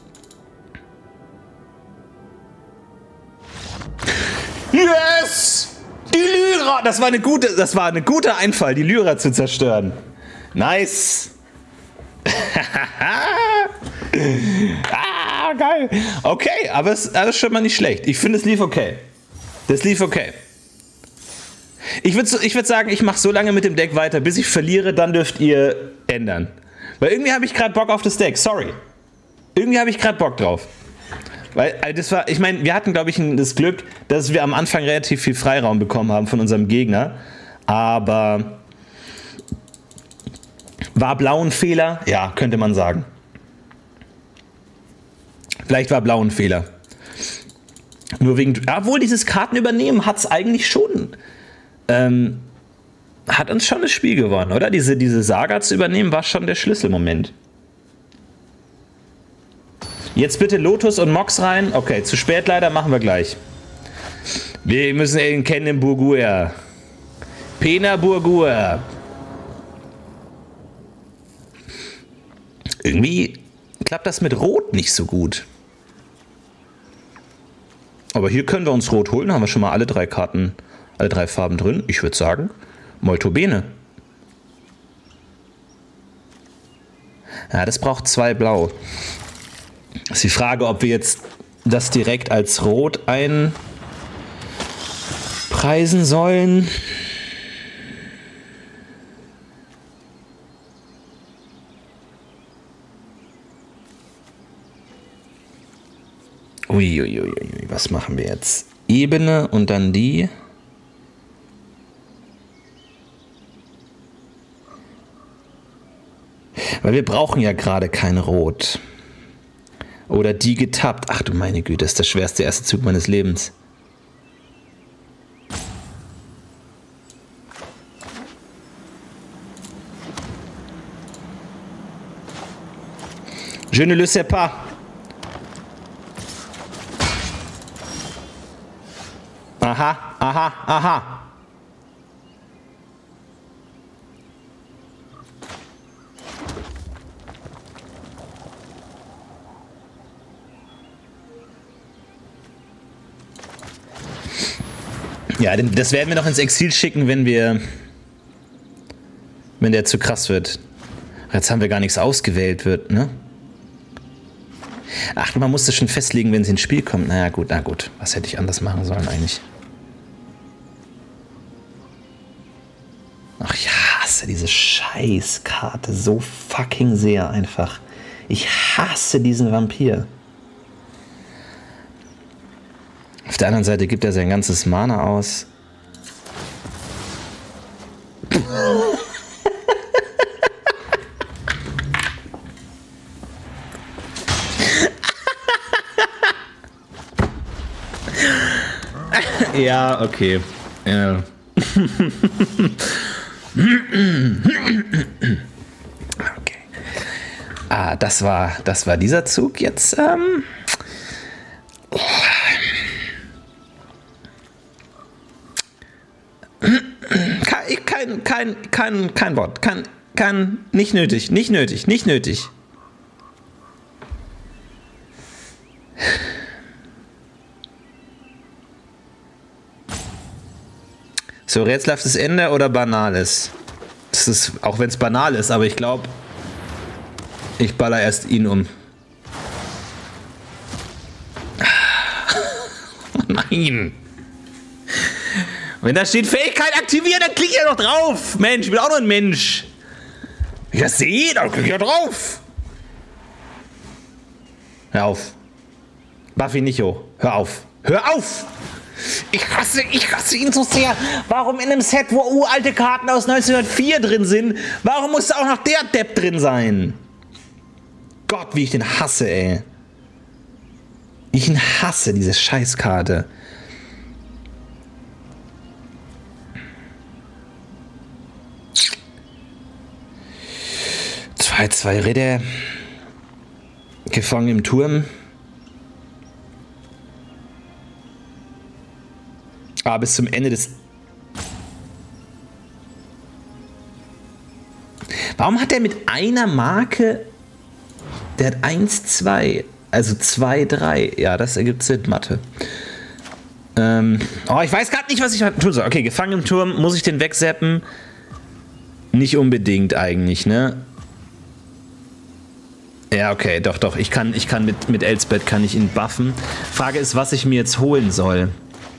Yes! Die Lyra! Das war eine gute, das war eine gute Einfall, die Lyra zu zerstören. Nice! Ah, geil. Okay, aber es ist schon mal nicht schlecht. Ich finde, es lief okay. Das lief okay. Ich würde ich würd sagen, ich mache so lange mit dem Deck weiter, bis ich verliere, dann dürft ihr ändern. Weil irgendwie habe ich gerade Bock auf das Deck, sorry. Irgendwie habe ich gerade Bock drauf. Weil das war, ich meine, wir hatten, glaube ich, das Glück, dass wir am Anfang relativ viel Freiraum bekommen haben von unserem Gegner. Aber war Blau ein Fehler? Ja, könnte man sagen. Vielleicht war Blau ein Fehler. Nur wegen, obwohl dieses Kartenübernehmen hat es eigentlich schon, ähm, hat uns schon das Spiel gewonnen, oder? Diese, diese Saga zu übernehmen war schon der Schlüsselmoment. Jetzt bitte Lotus und Mox rein. Okay, zu spät leider, machen wir gleich. Wir müssen ihn kennen, Burgur. Pena Burgur. Irgendwie klappt das mit Rot nicht so gut. Aber hier können wir uns Rot holen. Haben wir schon mal alle drei Karten, alle drei Farben drin. Ich würde sagen, molto bene. Ja, das braucht zwei Blau. Ist die Frage, ob wir jetzt das direkt als Rot einpreisen sollen. Uiuiui, was machen wir jetzt? Ebene und dann die. Weil wir brauchen ja gerade kein Rot. Oder die getappt. Ach du meine Güte, das ist der schwerste erste Zug meines Lebens. Je ne le sais pas. Aha, aha, aha. Ja, das werden wir noch ins Exil schicken, wenn wir, wenn der zu krass wird. Jetzt haben wir gar nichts ausgewählt wird, ne? Ach, man muss das schon festlegen, wenn sie ins Spiel kommt. Naja, gut, na gut. Was hätte ich anders machen sollen eigentlich? Ach, ich hasse diese Scheißkarte so fucking sehr einfach. Ich hasse diesen Vampir. Auf der anderen Seite gibt er sein ganzes Mana aus. Ja, okay. Ja. Okay. Ah, das war, das war dieser Zug jetzt. Ähm kein, kein, kein, kein Wort. Kein, kein, nicht nötig, nicht nötig, nicht nötig. So, rätselhaftes Ende oder banales? Das ist, auch wenn es banal ist, aber ich glaube, ich baller erst ihn um. Nein. Wenn da steht Fähigkeit aktivieren, dann klick ich ja doch drauf. Mensch, ich bin auch nur ein Mensch. Wenn ich das sehe, dann klick ich ja drauf. Hör auf. Buffy nicht hoch. Hör auf. Hör auf! Ich hasse, ich hasse ihn so sehr. Warum in einem Set, wo uralte Karten aus neunzehnhundertvier drin sind, warum muss da auch noch der Depp drin sein? Gott, wie ich den hasse, ey. Ich ihn hasse, diese Scheißkarte. Halt zwei Ritter. Gefangen im Turm. Ah, bis zum Ende des... Warum hat er mit einer Marke... Der hat eins, zwei, also zwei, drei. Ja, das ergibt Sinn, Mathe. Ähm, oh, ich weiß gerade nicht, was ich tun soll. Okay, gefangen im Turm, muss ich den wegseppen? Nicht unbedingt eigentlich, ne? Ja, okay, doch, doch. Ich kann, ich kann mit, mit Elsbeth kann ich ihn buffen. Frage ist, was ich mir jetzt holen soll.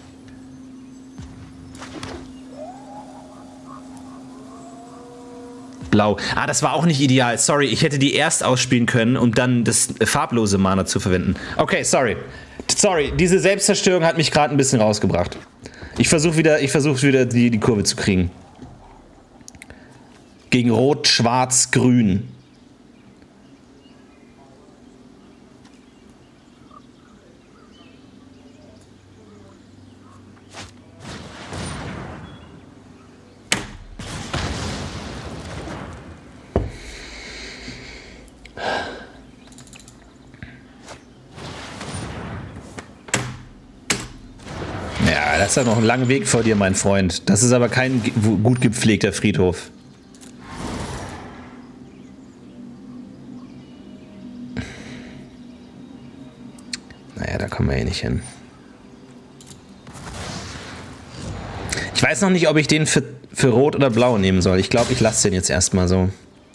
Blau. Ah, das war auch nicht ideal. Sorry, ich hätte die erst ausspielen können, um dann das farblose Mana zu verwenden. Okay, sorry. Sorry, diese Selbstzerstörung hat mich gerade ein bisschen rausgebracht. Ich versuche wieder, ich versuche wieder die, die Kurve zu kriegen. Gegen Rot, Schwarz, Grün. Ja, das ist ja noch ein langer Weg vor dir, mein Freund. Das ist aber kein gut gepflegter Friedhof. Naja, da kommen wir eh nicht hin. Ich weiß noch nicht, ob ich den für, für Rot oder Blau nehmen soll. Ich glaube, ich lasse den jetzt erstmal so.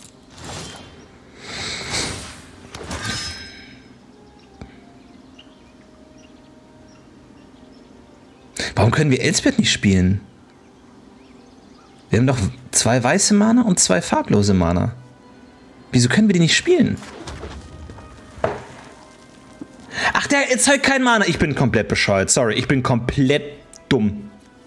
Warum können wir Elsbeth nicht spielen? Wir haben doch zwei weiße Mana und zwei farblose Mana. Wieso können wir die nicht spielen? Ach, der erzeugt kein Mana. Ich bin komplett bescheuert. Sorry, ich bin komplett dumm.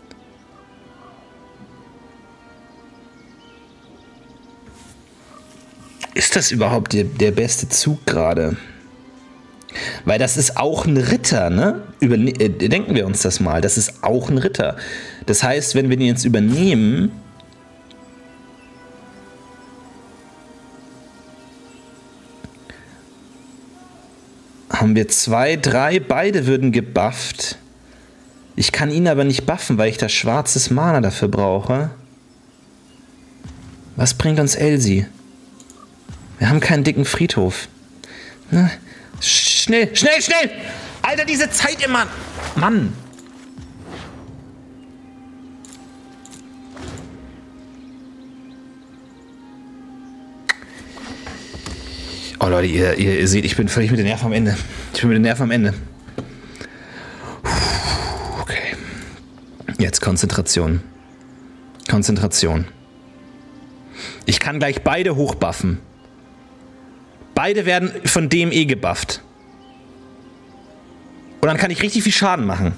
Ist das überhaupt der, der beste Zug gerade? Weil das ist auch ein Ritter, ne? Über, äh, denken wir uns das mal. Das ist auch ein Ritter. Das heißt, wenn wir den jetzt übernehmen... haben wir zwei, drei, beide würden gebufft. Ich kann ihn aber nicht buffen, weil ich das schwarzes Mana dafür brauche. Was bringt uns Elsie? Wir haben keinen dicken Friedhof. Na, schnell, schnell, schnell! Alter, diese Zeit immer! Mann! Oh Leute, ihr, ihr, ihr seht, ich bin völlig mit den Nerven am Ende. Ich bin mit den Nerven am Ende. Okay. Jetzt Konzentration. Konzentration. Ich kann gleich beide hochbuffen. Beide werden von dem eh gebufft. Und dann kann ich richtig viel Schaden machen.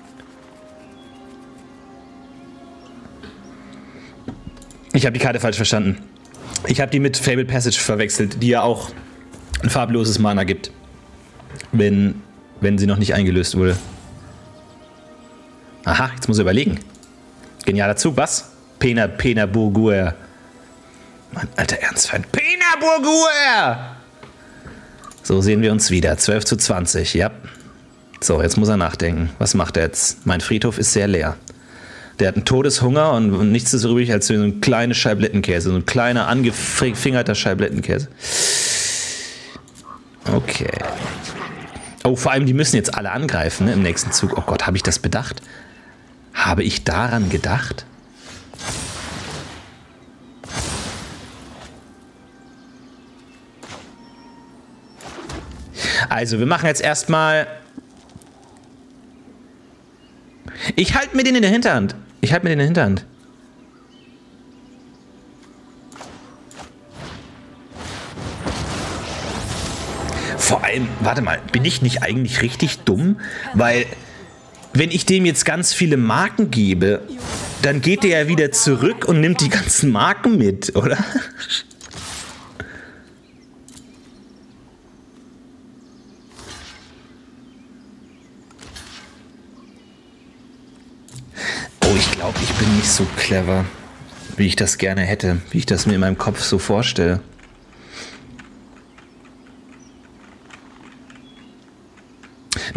Ich habe die Karte falsch verstanden. Ich habe die mit Fabled Passage verwechselt, die ja auch ein farbloses Mana gibt. Wenn, wenn sie noch nicht eingelöst wurde. Aha, jetzt muss ich überlegen. Genialer Zug, was? Pena, Pena Burguer. Mann, alter Ernstfeind. Pena Burguer! So sehen wir uns wieder. zwölf zu zwanzig, ja. So, jetzt muss er nachdenken. Was macht er jetzt? Mein Friedhof ist sehr leer. Der hat einen Todeshunger und, und nichts ist übrig als so ein kleiner Scheiblettenkäse. So ein kleiner, angefingerter Scheiblettenkäse. Okay. Oh, vor allem, die müssen jetzt alle angreifen, ne, im nächsten Zug. Oh Gott, habe ich das bedacht? Habe ich daran gedacht? Also, wir machen jetzt erstmal... Ich halte mir den in der Hinterhand. Ich halte mir den in der Hinterhand. Vor allem, warte mal, bin ich nicht eigentlich richtig dumm? Weil, wenn ich dem jetzt ganz viele Marken gebe, dann geht der ja wieder zurück und nimmt die ganzen Marken mit, oder? Oh, ich glaube, ich bin nicht so clever, wie ich das gerne hätte, wie ich das mir in meinem Kopf so vorstelle.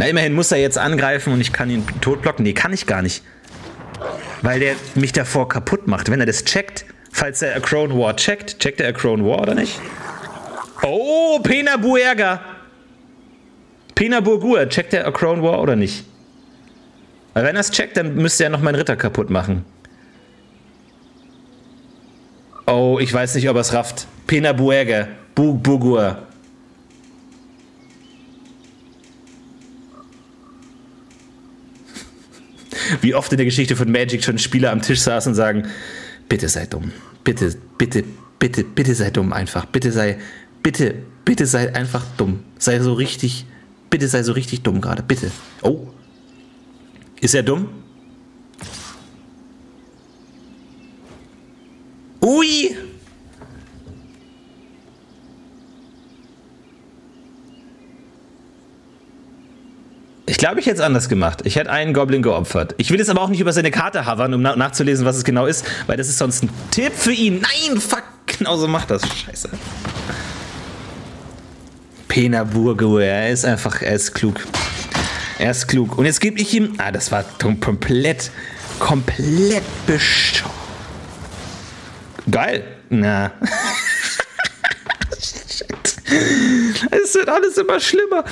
Na, immerhin muss er jetzt angreifen und ich kann ihn totblocken. Nee, kann ich gar nicht. Weil der mich davor kaputt macht. Wenn er das checkt, falls er A Crown War checkt, checkt er A Crown War oder nicht? Oh, Pena Buerga. Pena Burgur, checkt er A Crown War oder nicht? Weil wenn er es checkt, dann müsste er noch meinen Ritter kaputt machen. Oh, ich weiß nicht, ob er es rafft. Pena Buerga. Bu Burgur. Wie oft in der Geschichte von Magic schon Spieler am Tisch saßen und sagen, bitte sei dumm. Bitte, bitte, bitte, bitte sei dumm einfach. Bitte sei, bitte, bitte sei einfach dumm. Sei so richtig, bitte sei so richtig dumm gerade. Bitte. Oh. Ist er dumm? Ui! Ich glaube, ich hätte es anders gemacht. Ich hätte einen Goblin geopfert. Ich will jetzt aber auch nicht über seine Karte hovern, um na nachzulesen, was es genau ist, weil das ist sonst ein Tipp für ihn. Nein, fuck, genau so macht das. Scheiße. Pena Burgur, er ist einfach, er ist klug. Er ist klug. Und jetzt gebe ich ihm, ah, das war komplett, komplett bescheuert. Geil. Na. Shit. Es wird alles immer schlimmer.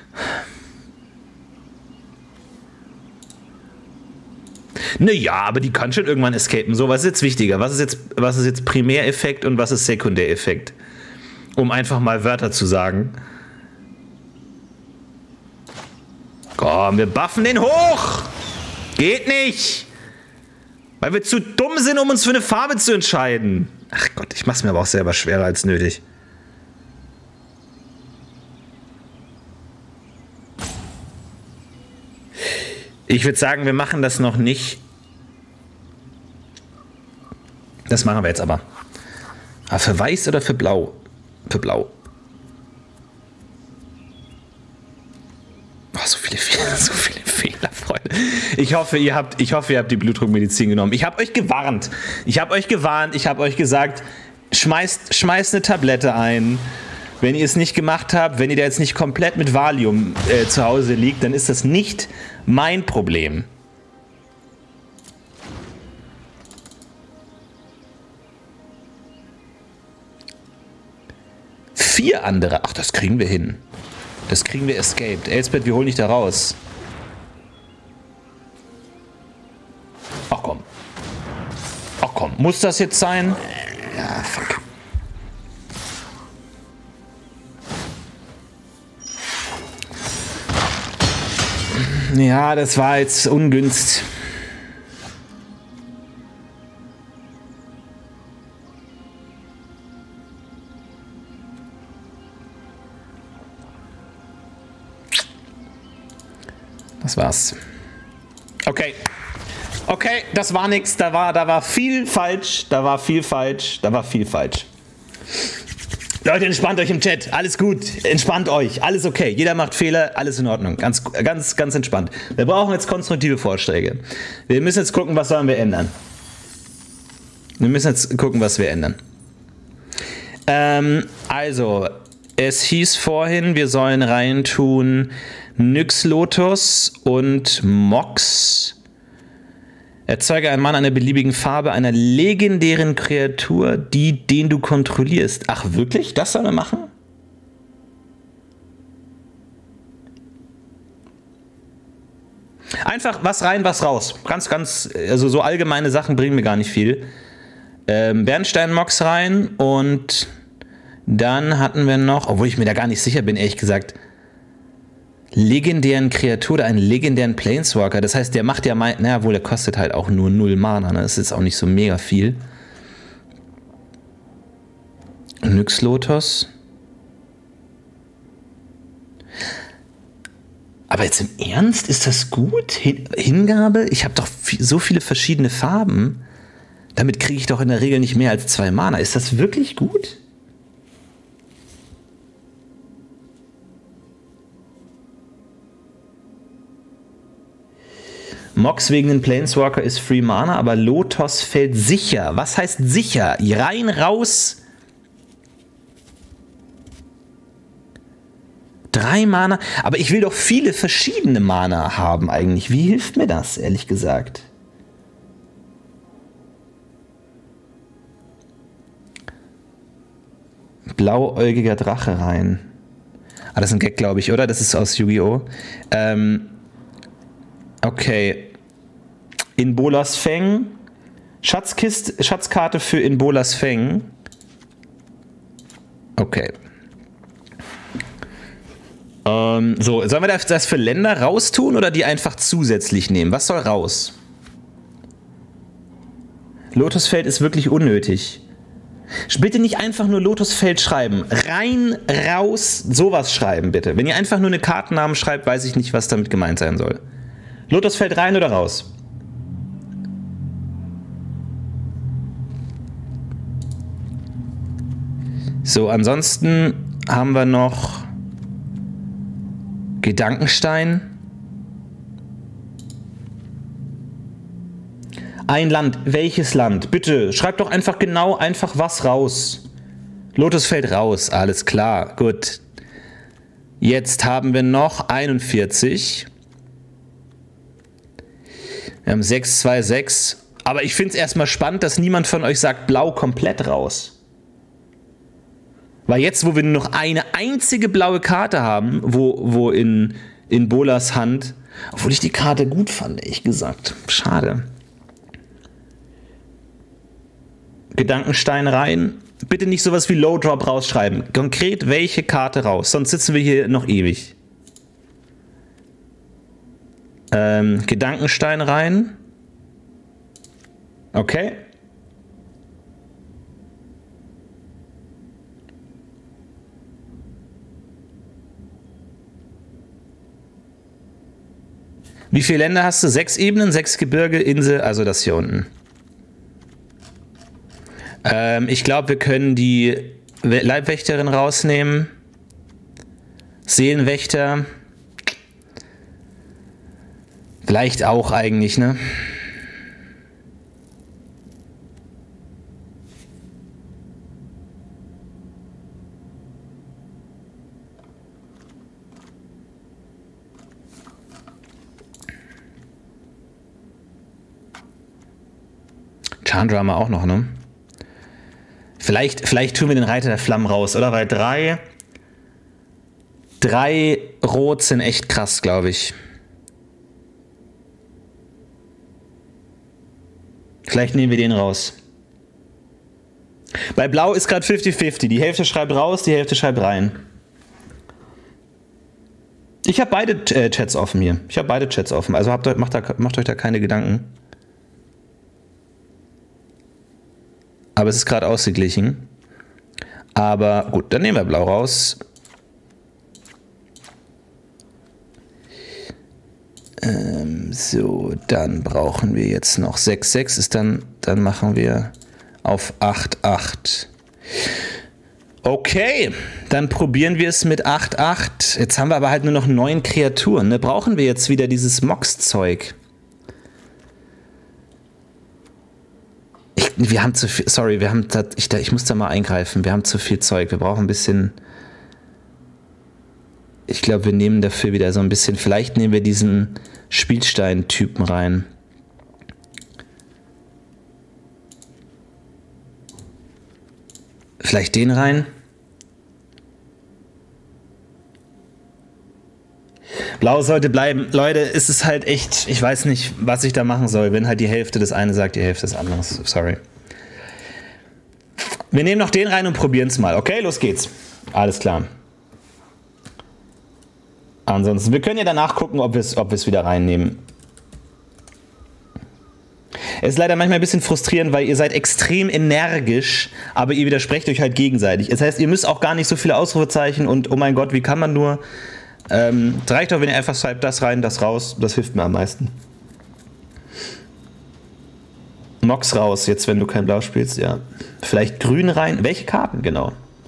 Naja, aber die kann schon irgendwann escapen. So, was ist jetzt wichtiger? Was ist jetzt, was ist jetzt Primäreffekt und was ist Sekundäreffekt? Um einfach mal Wörter zu sagen. Komm, wir buffen den hoch! Geht nicht! Weil wir zu dumm sind, um uns für eine Farbe zu entscheiden. Ach Gott, ich mach's mir aber auch selber schwerer als nötig. Ich würde sagen, wir machen das noch nicht. Das machen wir jetzt aber. Aber für weiß oder für blau? Für blau. Oh, so viele Fehler, so viele Fehler, Freunde. Ich hoffe, ihr habt, ich hoffe, ihr habt die Blutdruckmedizin genommen. Ich habe euch gewarnt. Ich habe euch gewarnt. Ich habe euch gesagt, schmeißt, schmeißt eine Tablette ein. Wenn ihr es nicht gemacht habt, wenn ihr da jetzt nicht komplett mit Valium äh, zu Hause liegt, dann ist das nicht mein Problem. Vier andere. Ach, das kriegen wir hin. Das kriegen wir escaped. Elsbeth, wir holen dich da raus. Ach komm. Ach komm. Muss das jetzt sein? Ja, fuck. Ja, das war jetzt ungünstig. Das war's. Okay. Okay, das war nix. Da war, da war viel falsch. Da war viel falsch. Da war viel falsch. Leute, entspannt euch im Chat. Alles gut. Entspannt euch. Alles okay. Jeder macht Fehler. Alles in Ordnung. Ganz, ganz, ganz entspannt. Wir brauchen jetzt konstruktive Vorschläge. Wir müssen jetzt gucken, was sollen wir ändern. Wir müssen jetzt gucken, was wir ändern. Ähm, also, es hieß vorhin, wir sollen reintun Nyx Lotus und Mox. Erzeuge einen Mann einer beliebigen Farbe, einer legendären Kreatur, die, den du kontrollierst. Ach wirklich? Das sollen wir machen? Einfach was rein, was raus. Ganz, ganz, also so allgemeine Sachen bringen mir gar nicht viel. Ähm, Bernstein-Mox rein und dann hatten wir noch, obwohl ich mir da gar nicht sicher bin, ehrlich gesagt, legendären Kreatur oder einen legendären Planeswalker. Das heißt, der macht ja mal, naja, wohl, der kostet halt auch nur null Mana, ne? Das ist auch nicht so mega viel. Nyx Lotus. Aber jetzt im Ernst, ist das gut? Hin Hingabe? Ich habe doch so viele verschiedene Farben. Damit kriege ich doch in der Regel nicht mehr als zwei Mana. Ist das wirklich gut? Mox wegen den Planeswalker ist Free Mana, aber Lotos fällt sicher. Was heißt sicher? Rein, raus. Drei Mana? Aber ich will doch viele verschiedene Mana haben eigentlich. Wie hilft mir das, ehrlich gesagt? Blauäugiger Drache rein. Ah, das ist ein Gag, glaube ich, oder? Das ist aus Yu-Gi-Oh! Ähm, okay. In Bolas Feng. Schatzkiste, Schatzkarte für In Bolas Feng. Okay. Ähm, so, sollen wir das für Länder raustun oder die einfach zusätzlich nehmen? Was soll raus? Lotusfeld ist wirklich unnötig. Bitte nicht einfach nur Lotusfeld schreiben. Rein, raus, sowas schreiben bitte. Wenn ihr einfach nur eine Kartennamen schreibt, weiß ich nicht, was damit gemeint sein soll. Lotusfeld rein oder raus? So, ansonsten haben wir noch Gedankenstein. Ein Land. Welches Land? Bitte, schreibt doch einfach genau einfach was raus. Lotusfeld raus, alles klar, gut. Jetzt haben wir noch einundvierzig. Wir haben sechs, zwei, sechs. Aber ich finde es erstmal spannend, dass niemand von euch sagt Blau komplett raus. Weil jetzt, wo wir nur noch eine einzige blaue Karte haben, wo, wo in, in Bolas Hand, obwohl ich die Karte gut fand, ehrlich gesagt. Schade. Gedankenstein rein. Bitte nicht sowas wie Low Drop rausschreiben. Konkret welche Karte raus, sonst sitzen wir hier noch ewig. Ähm, Gedankenstein rein. Okay. Wie viele Länder hast du? Sechs Ebenen, sechs Gebirge, Insel, also das hier unten. Ähm, ich glaube, wir können die Leibwächterin rausnehmen. Seelenwächter. Vielleicht auch eigentlich, ne? Chandra haben wir auch noch, ne? Vielleicht, vielleicht tun wir den Reiter der Flammen raus, oder? Weil drei, drei Rot sind echt krass, glaube ich. Vielleicht nehmen wir den raus. Bei Blau ist gerade fifty fifty. Die Hälfte schreibt raus, die Hälfte schreibt rein. Ich habe beide äh, Chats offen hier. Ich habe beide Chats offen. Also habt, macht, da, macht euch da keine Gedanken. Aber es ist gerade ausgeglichen. Aber gut, dann nehmen wir Blau raus. Ähm, so, dann brauchen wir jetzt noch sechs sechs. Ist dann, dann machen wir auf acht acht. Okay, dann probieren wir es mit acht acht. Jetzt haben wir aber halt nur noch neun Kreaturen. Ne? Brauchen wir jetzt wieder dieses Mox-Zeug? Wir haben zu viel, sorry, wir haben, da, ich, ich muss da mal eingreifen, wir haben zu viel Zeug, wir brauchen ein bisschen, ich glaube, wir nehmen dafür wieder so ein bisschen, vielleicht nehmen wir diesen Spielstein-Typen rein. Vielleicht den rein. Blau sollte bleiben. Leute, es ist halt echt, ich weiß nicht, was ich da machen soll, wenn halt die Hälfte des einen sagt, die Hälfte des anderen. Sorry. Wir nehmen noch den rein und probieren es mal. Okay, los geht's. Alles klar. Ansonsten, wir können ja danach gucken, ob wir es ob wir es wieder reinnehmen. Es ist leider manchmal ein bisschen frustrierend, weil ihr seid extrem energisch, aber ihr widersprecht euch halt gegenseitig. Das heißt, ihr müsst auch gar nicht so viele Ausrufezeichen und oh mein Gott, wie kann man nur... Ähm, es reicht doch, wenn ihr einfach schreibt, das rein, das raus. Das hilft mir am meisten. Mox raus, jetzt wenn du kein Blau spielst, ja. Vielleicht Grün rein. Welche Karten, genau?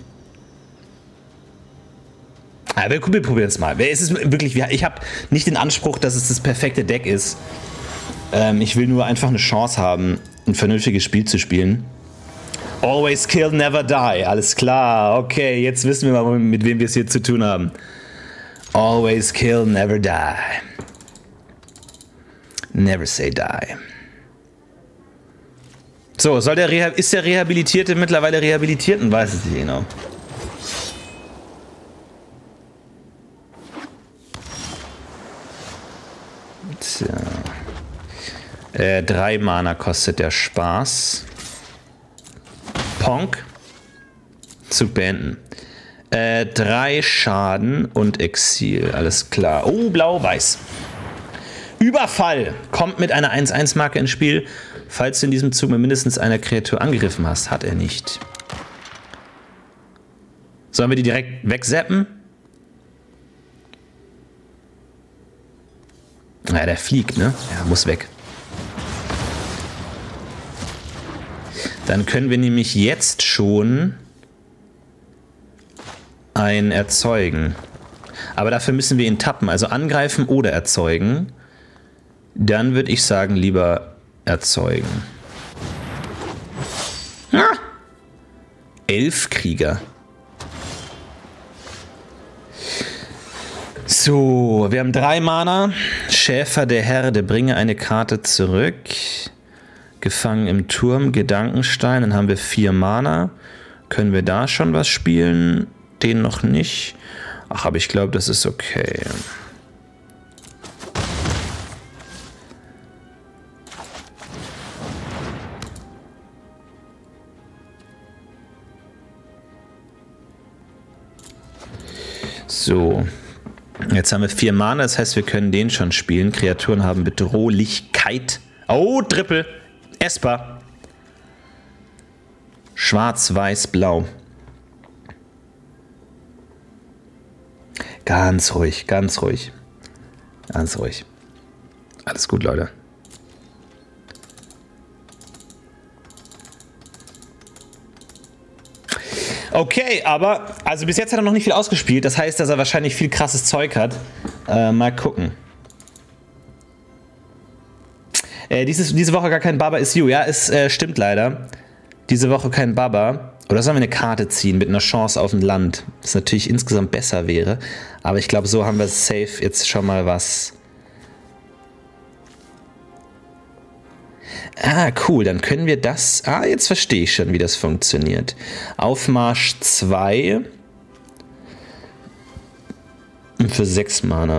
Ja, wir, wir probieren es mal. Es ist wirklich, ich habe nicht den Anspruch, dass es das perfekte Deck ist. Ähm, ich will nur einfach eine Chance haben, ein vernünftiges Spiel zu spielen. Always kill, never die. Alles klar. Okay, jetzt wissen wir mal, mit wem wir es hier zu tun haben. Always kill, never die. Never say die. So, soll der Reha ist der Rehabilitierte mittlerweile Rehabilitierten? Weiß es nicht genau. Tja. Äh, drei Mana kostet der Spaß. Ponk. Zug beenden. Äh, drei Schaden und Exil. Alles klar. Oh, blau-weiß. Überfall kommt mit einer eins eins Marke ins Spiel, falls du in diesem Zug mit mindestens einer Kreatur angegriffen hast. Hat er nicht. Sollen wir die direkt wegzappen? Ja, der fliegt, ne? Ja, muss weg. Dann können wir nämlich jetzt schon ein erzeugen. Aber dafür müssen wir ihn tappen, also angreifen oder erzeugen. Dann würde ich sagen, lieber erzeugen. Ah! Elf Krieger. So, wir haben drei Mana. Schäfer der Herde, bringe eine Karte zurück. Gefangen im Turm, Gedankenstein. Dann haben wir vier Mana. Können wir da schon was spielen? Den noch nicht. Ach, aber ich glaube, das ist okay. So. Jetzt haben wir vier Mana, das heißt, wir können den schon spielen. Kreaturen haben Bedrohlichkeit. Oh, Triple. Esper. Schwarz, Weiß, Blau. Ganz ruhig, ganz ruhig. Ganz ruhig. Alles gut, Leute. Okay, aber also bis jetzt hat er noch nicht viel ausgespielt. Das heißt, dass er wahrscheinlich viel krasses Zeug hat. Äh, mal gucken. Äh, dieses, diese Woche gar kein Baba is you. Ja, es äh, stimmt leider. Diese Woche kein Baba. Oder sollen wir eine Karte ziehen mit einer Chance auf ein Land? Das natürlich insgesamt besser wäre. Aber ich glaube, so haben wir safe jetzt schon mal was. Ah, cool. Dann können wir das... Ah, jetzt verstehe ich schon, wie das funktioniert. Aufmarsch zwei. Für sechs Mana.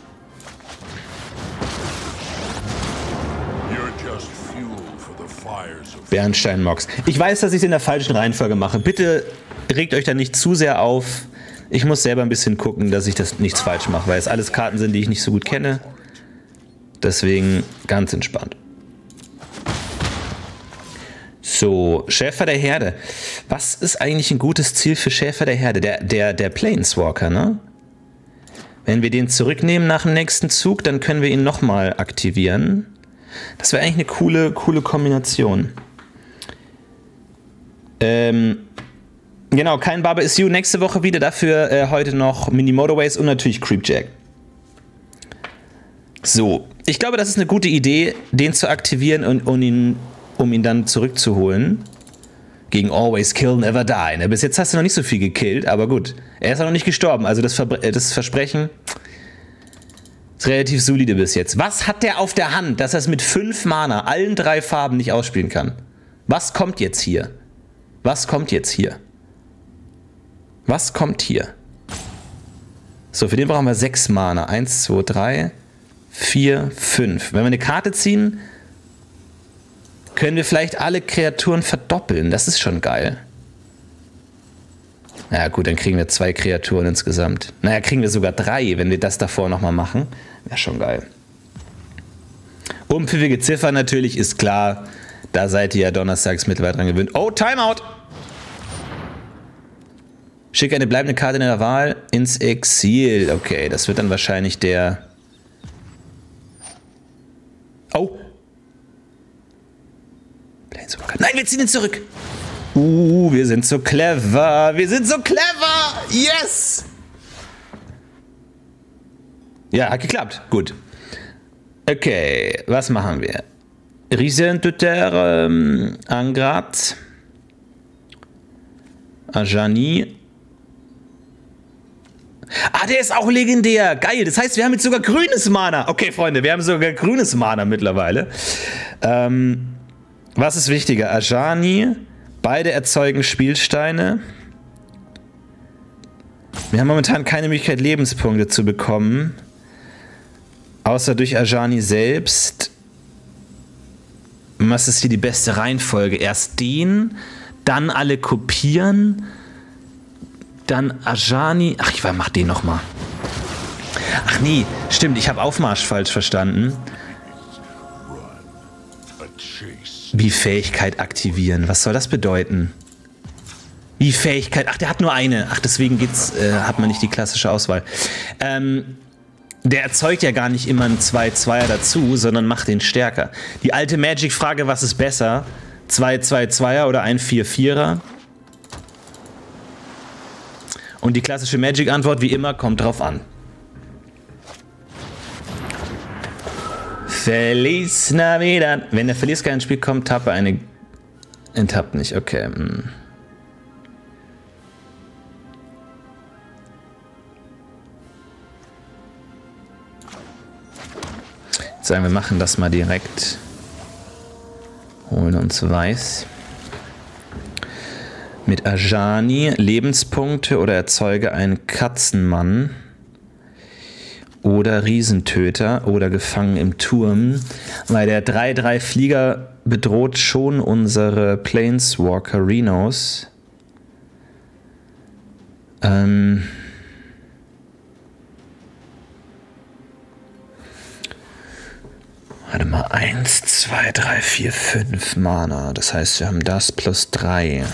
Bernstein-Mox. Ich weiß, dass ich es in der falschen Reihenfolge mache. Bitte regt euch da nicht zu sehr auf. Ich muss selber ein bisschen gucken, dass ich das nichts falsch mache, weil es alles Karten sind, die ich nicht so gut kenne. Deswegen ganz entspannt. So, Schäfer der Herde. Was ist eigentlich ein gutes Ziel für Schäfer der Herde? Der, der, der Planeswalker, ne? Wenn wir den zurücknehmen nach dem nächsten Zug, dann können wir ihn nochmal aktivieren. Das wäre eigentlich eine coole, coole Kombination. Ähm, genau, kein Baba is you. Nächste Woche wieder. Dafür äh, heute noch Mini Motorways und natürlich Creepjack. So, ich glaube, das ist eine gute Idee, den zu aktivieren und, und ihn, um ihn dann zurückzuholen. Gegen Always Kill, Never Die. Ne? Bis jetzt hast du noch nicht so viel gekillt, aber gut. Er ist auch noch nicht gestorben, also das, Verbre das Versprechen ist relativ solide bis jetzt. Was hat der auf der Hand, dass er es mit fünf Mana allen drei Farben nicht ausspielen kann? Was kommt jetzt hier? Was kommt jetzt hier? Was kommt hier? So, für den brauchen wir sechs Mana. Eins, zwei, drei, vier, fünf. Wenn wir eine Karte ziehen, können wir vielleicht alle Kreaturen verdoppeln. Das ist schon geil. Ja gut, dann kriegen wir zwei Kreaturen insgesamt. Naja, kriegen wir sogar drei, wenn wir das davor nochmal machen. Wäre schon geil. Unpfiffige Ziffer natürlich, ist klar. Da seid ihr ja donnerstags mittlerweile dran gewöhnt. Oh, Timeout! Schicke eine bleibende Karte in der Wahl ins Exil. Okay, das wird dann wahrscheinlich der... Oh! Nein, wir ziehen ihn zurück! Uh, wir sind so clever! Wir sind so clever! Yes! Ja, hat geklappt. Gut. Okay, was machen wir? Risen de terre, ähm, Angrat, Ajani. Ah, der ist auch legendär. Geil. Das heißt, wir haben jetzt sogar grünes Mana. Okay, Freunde, wir haben sogar grünes Mana mittlerweile. Ähm, was ist wichtiger? Ajani. Beide erzeugen Spielsteine. Wir haben momentan keine Möglichkeit, Lebenspunkte zu bekommen. Außer durch Ajani selbst. Was ist hier die beste Reihenfolge? Erst den, dann alle kopieren, dann Ajani. Ach, ich mach den nochmal. Ach nee, stimmt, ich habe Aufmarsch falsch verstanden. Wie Fähigkeit aktivieren. Was soll das bedeuten? Wie Fähigkeit. Ach, der hat nur eine. Ach, deswegen geht's, äh, hat man nicht die klassische Auswahl. Ähm, der erzeugt ja gar nicht immer einen zwei Zweier dazu, sondern macht den stärker. Die alte Magic-Frage, was ist besser? zwei zwei Zweier oder ein vier Vierer? Und die klassische Magic-Antwort, wie immer, kommt drauf an. Feliz Navidad. Wenn der Verlierer ins Spiel kommt, tappe eine... Enttappt nicht, okay. Hm. Jetzt sagen wir, machen das mal direkt. Holen uns Weiß. Mit Ajani Lebenspunkte oder erzeuge einen Katzenmann. Oder Riesentöter oder gefangen im Turm. Weil der drei drei Flieger bedroht schon unsere Planeswalker Rhinos. Ähm... Warte mal, eins, zwei, drei, vier, fünf Mana. Das heißt, wir haben das plus drei.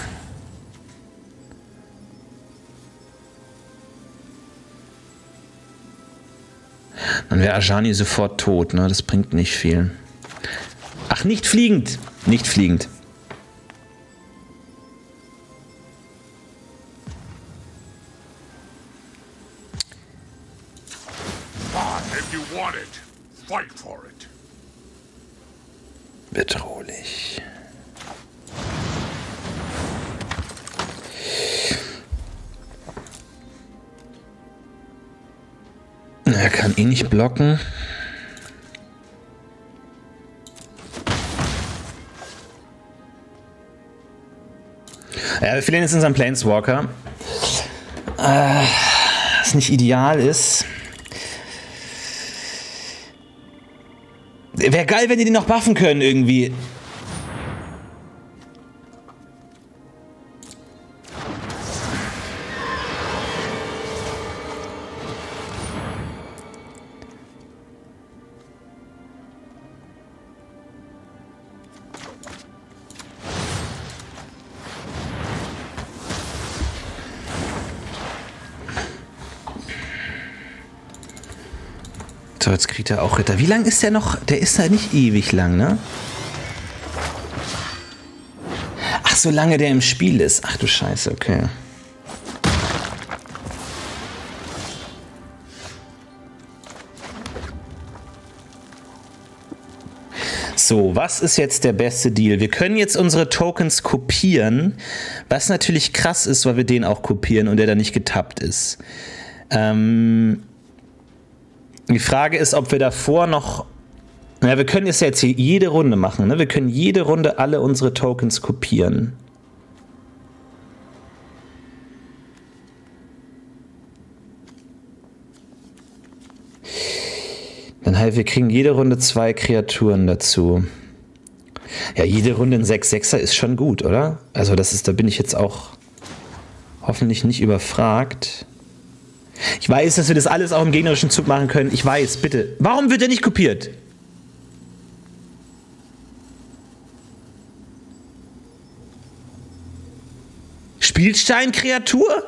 Dann wäre Ajani sofort tot, ne? Das bringt nicht viel. Ach, nicht fliegend! Nicht fliegend. If you want it, fight for it. Bedrohlich. Er kann eh nicht blocken. Ja, wir verlieren jetzt unseren Planeswalker. Äh, was nicht ideal ist. Wäre geil, wenn die den noch buffen können irgendwie. So, jetzt kriegt er auch Ritter. Wie lang ist der noch? Der ist halt nicht ewig lang, ne? Ach, solange der im Spiel ist. Ach du Scheiße, okay. So, was ist jetzt der beste Deal? Wir können jetzt unsere Tokens kopieren, was natürlich krass ist, weil wir den auch kopieren und der dann nicht getappt ist. Ähm... Die Frage ist, ob wir davor noch... Ja, wir können es ja jetzt hier jede Runde machen. Ne? Wir können jede Runde alle unsere Tokens kopieren. Dann halt, wir kriegen jede Runde zwei Kreaturen dazu. Ja, jede Runde ein sechs sechser ist schon gut, oder? Also das ist, da bin ich jetzt auch hoffentlich nicht überfragt. Ich weiß, dass wir das alles auch im gegnerischen Zug machen können. Ich weiß, bitte. Warum wird er nicht kopiert? Spielstein-Kreatur?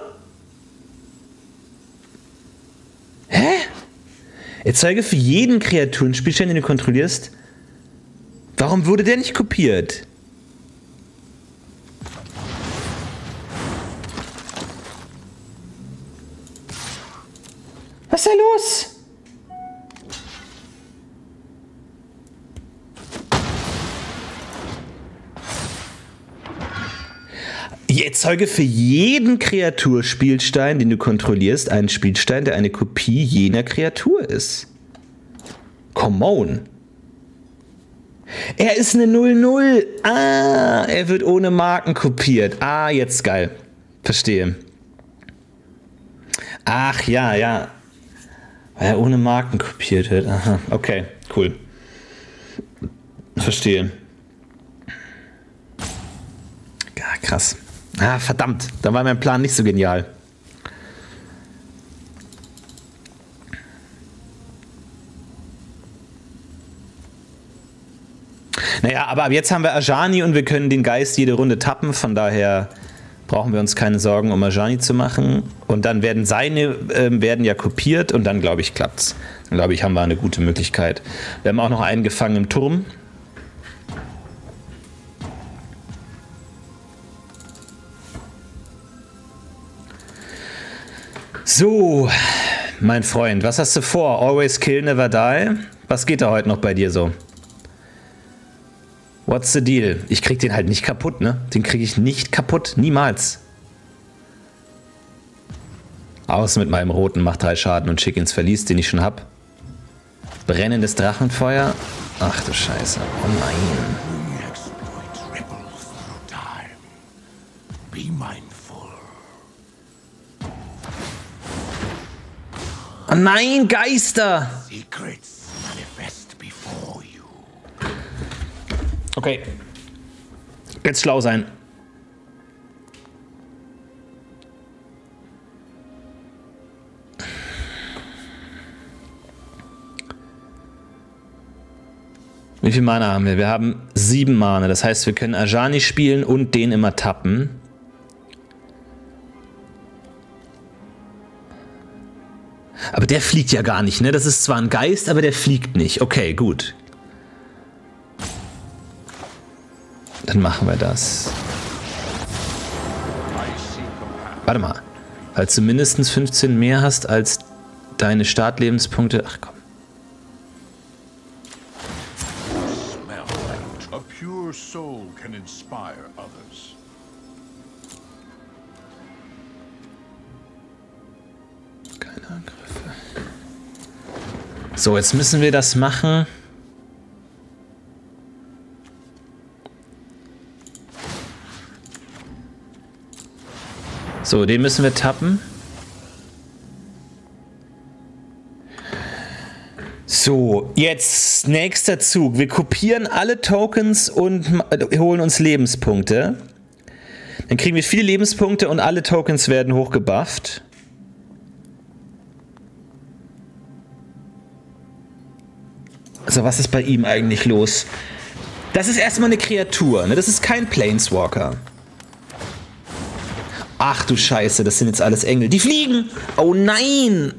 Hä? Erzeuge für jeden Kreaturen Spielstein, den du kontrollierst. Warum wurde der nicht kopiert? Was ist da los? Erzeuge für jeden Kreaturspielstein, den du kontrollierst, einen Spielstein, der eine Kopie jener Kreatur ist. Come on. Er ist eine null null. Ah, er wird ohne Marken kopiert. Ah, jetzt geil. Verstehe. Ach, ja, ja. Weil er ohne Marken kopiert wird. Aha, okay, cool. Verstehe. Ja, krass. Ah, verdammt. Da war mein Plan nicht so genial. Naja, aber ab jetzt haben wir Ajani und wir können den Geist jede Runde tappen. Von daher brauchen wir uns keine Sorgen, um Ajani zu machen. Und dann werden seine äh, werden ja kopiert und dann, glaube ich, klappt's. Dann, glaube ich, haben wir eine gute Möglichkeit. Wir haben auch noch einen gefangen im Turm. So, mein Freund, was hast du vor? Always kill, never die? Was geht da heute noch bei dir so? What's the deal? Ich krieg den halt nicht kaputt, ne? Den kriege ich nicht kaputt, niemals. Aus mit meinem roten, macht drei Schaden und schick ins Verlies, den ich schon hab. Brennendes Drachenfeuer. Ach du Scheiße, oh nein. Oh nein, Geister! Okay. Jetzt schlau sein. Wie viel Mana haben wir? Wir haben sieben Mana. Das heißt, wir können Ajani spielen und den immer tappen. Aber der fliegt ja gar nicht, ne? Das ist zwar ein Geist, aber der fliegt nicht. Okay, gut. Dann machen wir das. Warte mal. Falls du mindestens fünfzehn mehr hast als deine Startlebenspunkte. Ach komm. A pure soul can inspire others. Keine Angriffe. So, jetzt müssen wir das machen. So, den müssen wir tappen. So, jetzt nächster Zug. Wir kopieren alle Tokens und holen uns Lebenspunkte. Dann kriegen wir viele Lebenspunkte und alle Tokens werden hochgebufft. Also was ist bei ihm eigentlich los? Das ist erstmal eine Kreatur, ne? Das ist kein Planeswalker. Ach du Scheiße, das sind jetzt alles Engel. Die fliegen! Oh nein!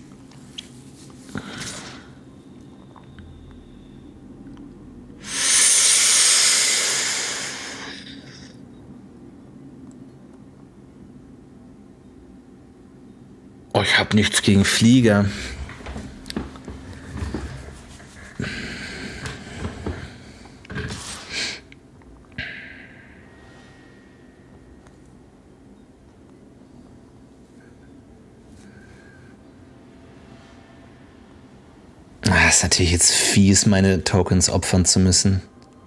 Oh, ich hab nichts gegen Flieger. Das ist natürlich jetzt fies, meine Tokens opfern zu müssen.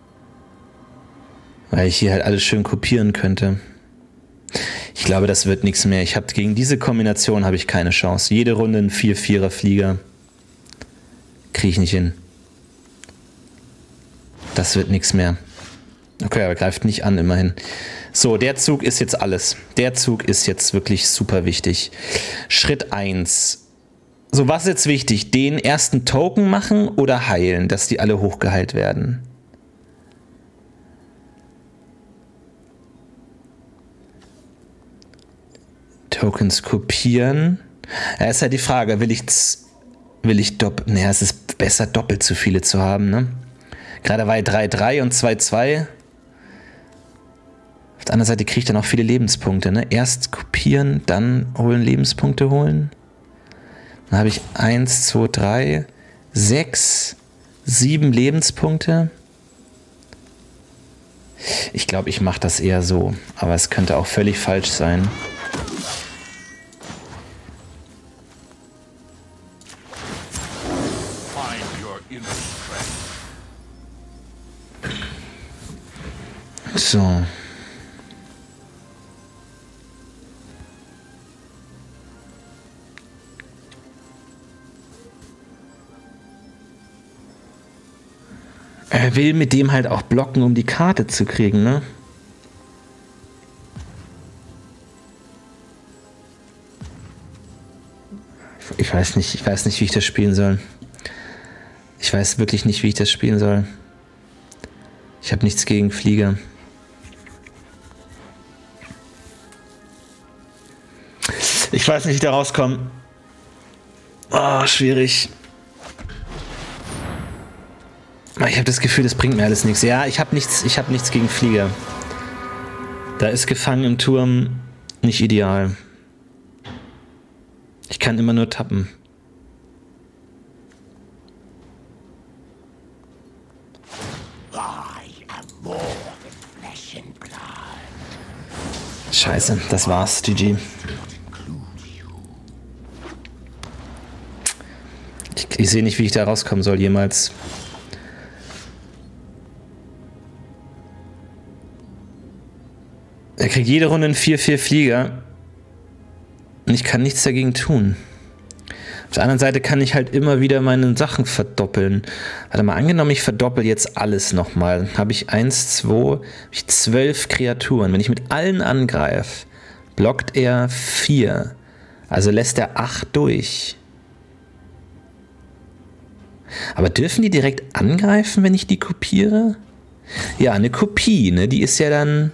Weil ich hier halt alles schön kopieren könnte. Ich glaube, das wird nichts mehr. Ich habe gegen diese Kombination habe ich keine Chance. Jede Runde ein vier Vierer Flieger. Kriege ich nicht hin. Das wird nichts mehr. Okay, aber greift nicht an, immerhin. So, der Zug ist jetzt alles. Der Zug ist jetzt wirklich super wichtig. Schritt eins. So, was ist jetzt wichtig? Den ersten Token machen oder heilen, dass die alle hochgeheilt werden? Tokens kopieren. Ja, ist halt die Frage, will ich will ich doppelt, naja, es ist besser doppelt so viele zu haben, ne? Gerade bei drei drei und zwei zwei. Auf der anderen Seite kriege ich dann auch viele Lebenspunkte, ne? Erst kopieren, dann holen, Lebenspunkte holen. Dann habe ich eins, zwei, drei, sechs, sieben Lebenspunkte. Ich glaube, ich mache das eher so. Aber es könnte auch völlig falsch sein. So. Er will mit dem halt auch blocken, um die Karte zu kriegen, ne? Ich weiß nicht, ich weiß nicht, wie ich das spielen soll. Ich weiß wirklich nicht, wie ich das spielen soll. Ich habe nichts gegen Flieger. Ich weiß nicht, wie ich da rauskomme. Oh, schwierig. Ich habe das Gefühl, das bringt mir alles nichts. Ja, ich habe nichts, ich habe nichts gegen Flieger. Da ist gefangen im Turm nicht ideal. Ich kann immer nur tappen. Scheiße, das war's, G G. Ich, ich sehe nicht, wie ich da rauskommen soll jemals. Er kriegt jede Runde einen vier vier Flieger und ich kann nichts dagegen tun. Auf der anderen Seite kann ich halt immer wieder meine Sachen verdoppeln. Warte mal, angenommen, ich verdoppel jetzt alles nochmal. Dann habe ich eins, zwei, ich zwölf Kreaturen. Wenn ich mit allen angreife, blockt er vier. Also lässt er acht durch. Aber dürfen die direkt angreifen, wenn ich die kopiere? Ja, eine Kopie, ne? Die ist ja dann...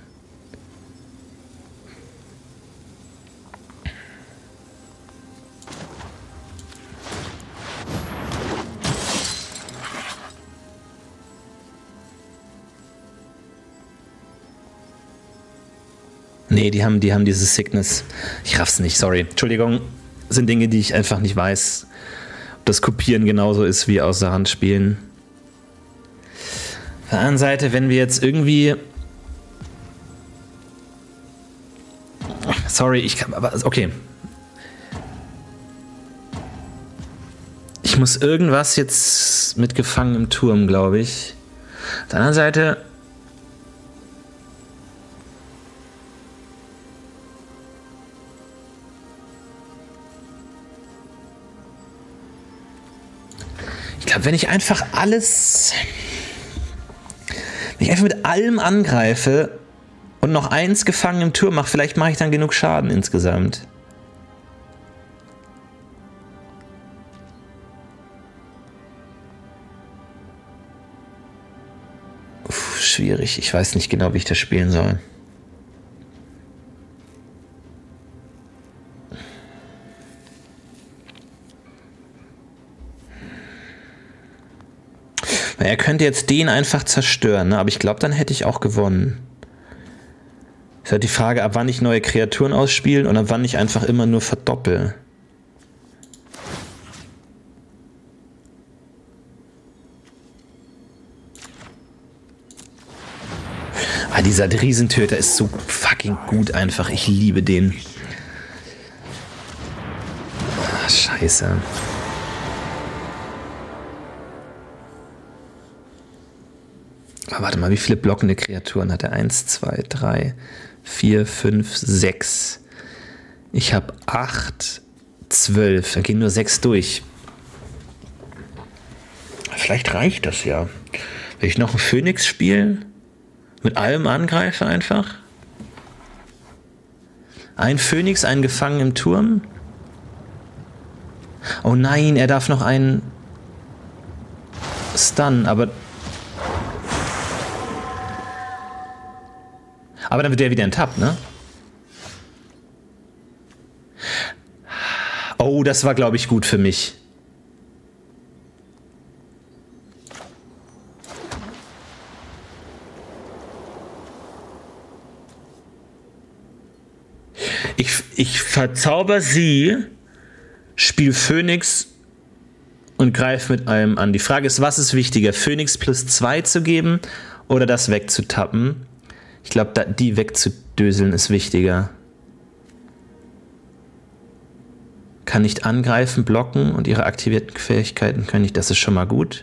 Nee, die haben, die haben dieses Sickness. Ich raff's nicht, sorry. Entschuldigung, das sind Dinge, die ich einfach nicht weiß. Ob das Kopieren genauso ist wie außer Hand spielen. Auf der anderen Seite, wenn wir jetzt irgendwie... Sorry, ich kann... Aber okay. Ich muss irgendwas jetzt mit gefangenem Turm, glaube ich. Auf der anderen Seite... Ich glaube, wenn ich einfach alles, wenn ich einfach mit allem angreife und noch eins gefangen im Turm mache, vielleicht mache ich dann genug Schaden insgesamt. Uff, schwierig. Ich weiß nicht genau, wie ich das spielen soll. Er könnte jetzt den einfach zerstören, ne? Aber ich glaube, dann hätte ich auch gewonnen. Ist halt die Frage, ab wann ich neue Kreaturen ausspiele und ab wann ich einfach immer nur verdoppel. Ah, dieser Riesentöter ist so fucking gut einfach. Ich liebe den. Ah, scheiße. Aber warte mal, wie viele blockende Kreaturen hat er? eins, zwei, drei, vier, fünf, sechs. Ich habe acht, zwölf. Da gehen nur sechs durch. Vielleicht reicht das ja. Will ich noch einen Phönix spielen? Mit allem angreife einfach? Ein Phönix, einen gefangen im Turm? Oh nein, er darf noch einen Stun, aber... Aber dann wird der wieder enttappt, ne? Oh, das war, glaube ich, gut für mich. Ich, ich verzauber sie, spiel Phönix und greife mit allem an. Die Frage ist, was ist wichtiger? Phönix plus zwei zu geben oder das wegzutappen? Ich glaube, die wegzudöseln ist wichtiger. Kann nicht angreifen, blocken und ihre aktivierten Fähigkeiten können nicht. Das ist schon mal gut.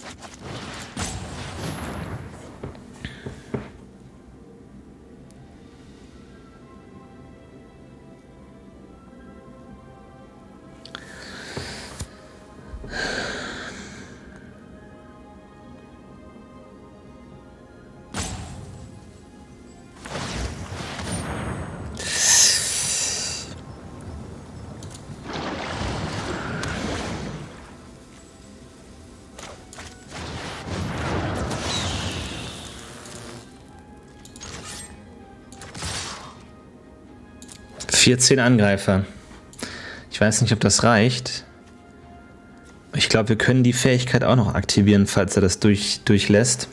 vierzehn Angreifer. Ich weiß nicht, ob das reicht. Ich glaube, wir können die Fähigkeit auch noch aktivieren, falls er das durch, durchlässt.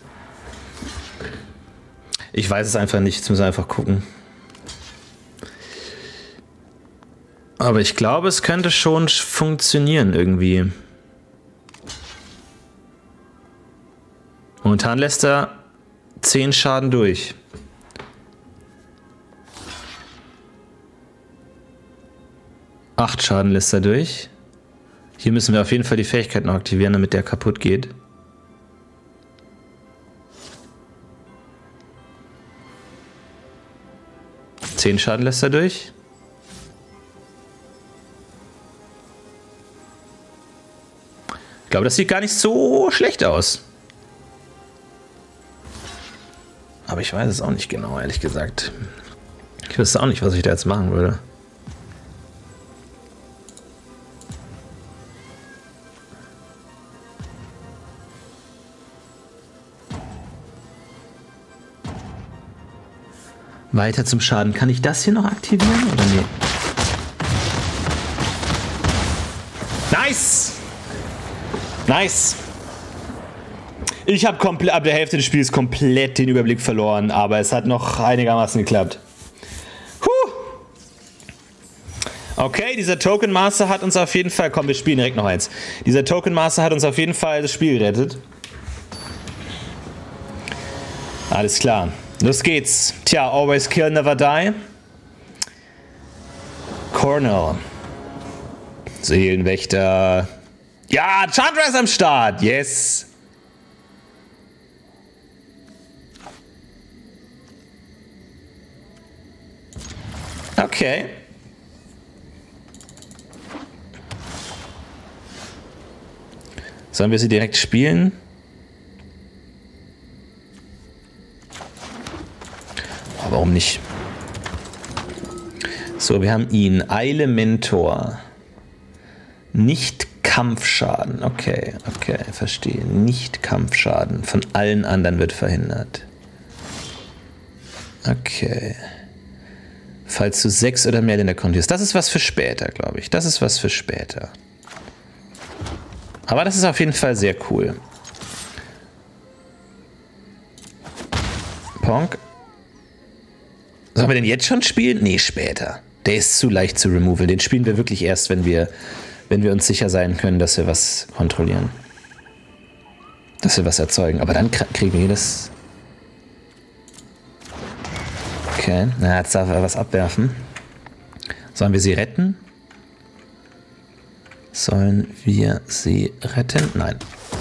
Ich weiß es einfach nicht. Jetzt müssen wir einfach gucken. Aber ich glaube, es könnte schon funktionieren irgendwie. Momentan lässt er zehn Schaden durch. acht Schaden lässt er durch. Hier müssen wir auf jeden Fall die Fähigkeit noch aktivieren, damit der kaputt geht. zehn Schaden lässt er durch. Ich glaube, das sieht gar nicht so schlecht aus. Aber ich weiß es auch nicht genau, ehrlich gesagt. Ich wüsste auch nicht, was ich da jetzt machen würde. Weiter zum Schaden. Kann ich das hier noch aktivieren oder nee? Nice! Nice! Ich habe komplett ab der Hälfte des Spiels komplett den Überblick verloren, aber es hat noch einigermaßen geklappt. Huh. Okay, dieser Token Master hat uns auf jeden Fall... Komm, wir spielen direkt noch eins. Dieser Token Master hat uns auf jeden Fall das Spiel gerettet. Alles klar. Los geht's. Tja, always kill, never die. Cornell. Seelenwächter. Ja, Chandra ist am Start. Yes. Okay. Sollen wir sie direkt spielen? Warum nicht? So, wir haben ihn. Eile Mentor. Nicht Kampfschaden. Okay, okay, verstehe. Nicht Kampfschaden. Von allen anderen wird verhindert. Okay. Falls du sechs oder mehr in der Konto hast. Das ist was für später, glaube ich. Das ist was für später. Aber das ist auf jeden Fall sehr cool. Ponk. Sollen wir den jetzt schon spielen? Nee, später. Der ist zu leicht zu removal. Den spielen wir wirklich erst, wenn wir, wenn wir uns sicher sein können, dass wir was kontrollieren. Dass wir was erzeugen. Aber dann kriegen wir das... Okay, na, jetzt darf er was abwerfen. Sollen wir sie retten? Sollen wir sie retten? Nein.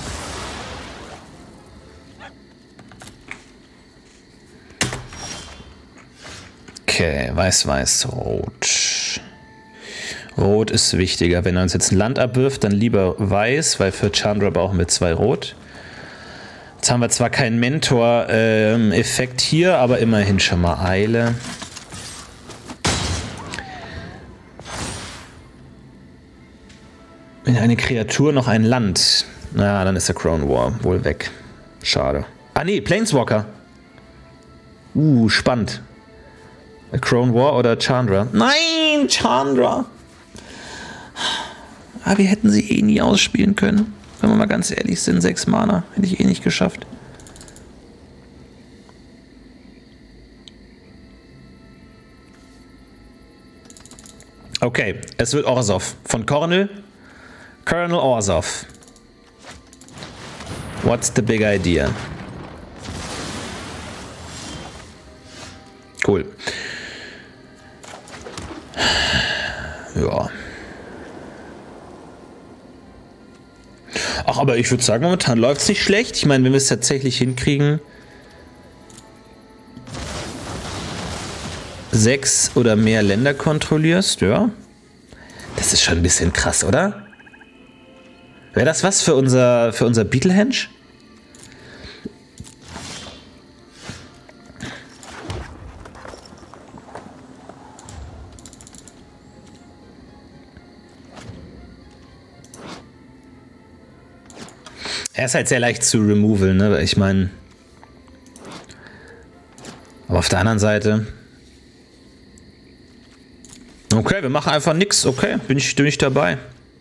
Okay, weiß, weiß, rot. Rot ist wichtiger. Wenn er uns jetzt ein Land abwirft, dann lieber weiß, weil für Chandra brauchen wir zwei Rot. Jetzt haben wir zwar keinen Mentor-Effekt ähm, hier, aber immerhin schon mal Eile. Wenn eine Kreatur noch ein Land... Na, dann ist der Crown War wohl weg. Schade. Ah nee, Planeswalker. Uh, spannend. Crown War oder Chandra? Nein, Chandra! Aber wir hätten sie eh nie ausspielen können. Wenn wir mal ganz ehrlich sind, sechs Mana. Hätte ich eh nicht geschafft. Okay, es wird Orzhov. Von Cornell. Colonel Orzhov. What's the big idea? Cool. Ja. Ach, aber ich würde sagen, momentan läuft es nicht schlecht. Ich meine, wenn wir es tatsächlich hinkriegen, sechs oder mehr Länder kontrollierst, ja. Das ist schon ein bisschen krass, oder? Wäre das was für unser, für unser Beetlehenge? Er ist halt sehr leicht zu removal, ne? Ich meine. Aber auf der anderen Seite. Okay, wir machen einfach nix. Okay, bin ich, bin ich dabei.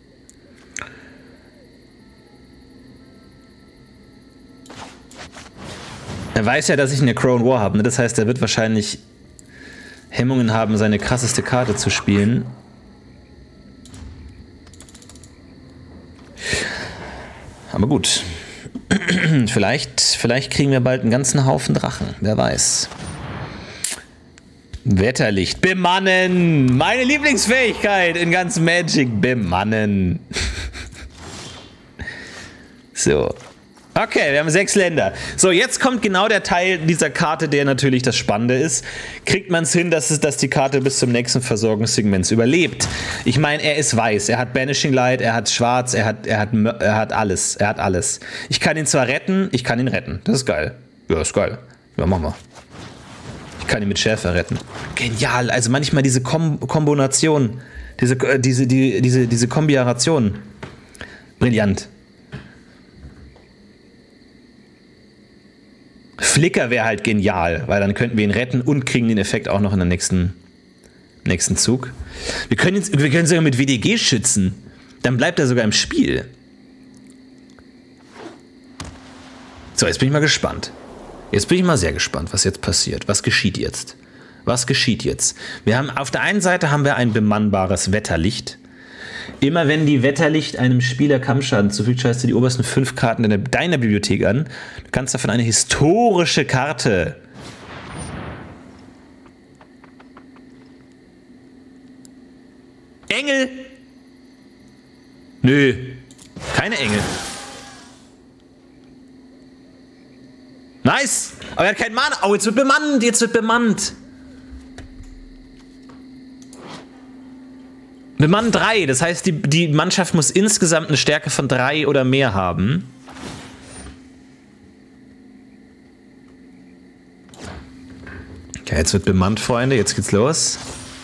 Er weiß ja, dass ich eine Crown War habe, ne? Das heißt, er wird wahrscheinlich Hemmungen haben, seine krasseste Karte zu spielen. Aber gut. vielleicht, vielleicht kriegen wir bald einen ganzen Haufen Drachen. Wer weiß. Wetterlicht. Bemannen! Meine Lieblingsfähigkeit in ganz Magic. Bemannen. So. Okay, wir haben sechs Länder. So, jetzt kommt genau der Teil dieser Karte, der natürlich das Spannende ist. Kriegt man es hin, dass, es, dass die Karte bis zum nächsten Versorgungssegment überlebt? Ich meine, er ist weiß, er hat Banishing Light, er hat schwarz, er hat, er, hat, er hat alles, er hat alles. Ich kann ihn zwar retten, ich kann ihn retten. Das ist geil. Ja, ist geil. Ja, machen wir. Ich kann ihn mit Schärfe retten. Genial, also manchmal diese Kom Kombination, diese, diese, die, diese, diese Kombination. Brillant. Flicker wäre halt genial, weil dann könnten wir ihn retten und kriegen den Effekt auch noch in der nächsten, nächsten Zug. Wir können, jetzt, wir können sogar mit W D G schützen. Dann bleibt er sogar im Spiel. So, jetzt bin ich mal gespannt. Jetzt bin ich mal sehr gespannt, was jetzt passiert. Was geschieht jetzt? Was geschieht jetzt? Wir haben, auf der einen Seite haben wir ein bemannbares Wetterlicht. Immer wenn die Wetterlicht einem Spieler Kampfschaden zufügt, schaust du die obersten fünf Karten deiner, deiner Bibliothek an. Du kannst davon eine historische Karte. Engel! Nö, keine Engel. Nice! Aber er hat keinen Mana. Oh, jetzt wird bemannt, jetzt wird bemannt. Bemannt drei, das heißt, die, die Mannschaft muss insgesamt eine Stärke von drei oder mehr haben. Okay, jetzt wird bemannt, Freunde, jetzt geht's los.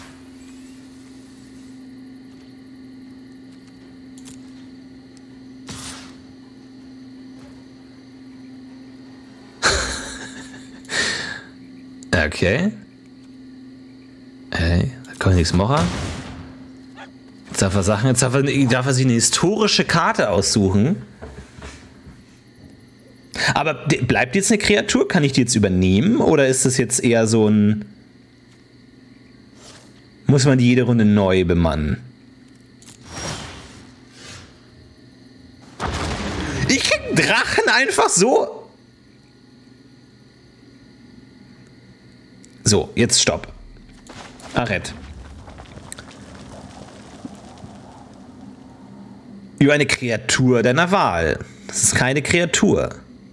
Okay. Hey, da kann ich nichts machen. Jetzt darf er Sachen, jetzt darf er, darf er sich eine historische Karte aussuchen. Aber bleibt jetzt eine Kreatur? Kann ich die jetzt übernehmen? Oder ist das jetzt eher so ein... Muss man die jede Runde neu bemannen? Ich krieg einen Drachen einfach so... So, jetzt stopp. Arrête. Über eine Kreatur deiner Wahl. Das ist keine Kreatur.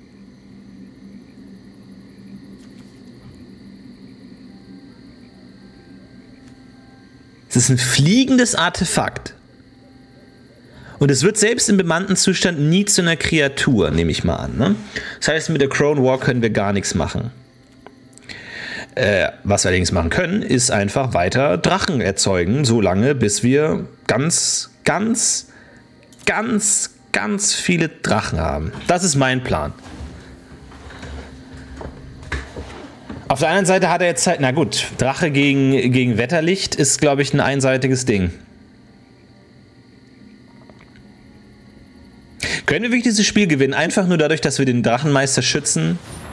Es ist ein fliegendes Artefakt. Und es wird selbst im bemannten Zustand nie zu einer Kreatur, nehme ich mal an. Ne? Das heißt, mit der Crown War können wir gar nichts machen. Äh, was wir allerdings machen können, ist einfach weiter Drachen erzeugen, solange bis wir ganz, ganz... ganz, ganz viele Drachen haben. Das ist mein Plan. Auf der anderen Seite hat er jetzt halt, na gut, Drache gegen, gegen Wetterlicht ist, glaube ich, ein einseitiges Ding. Können wir wirklich dieses Spiel gewinnen? Einfach nur dadurch, dass wir den Drachenmeister schützen?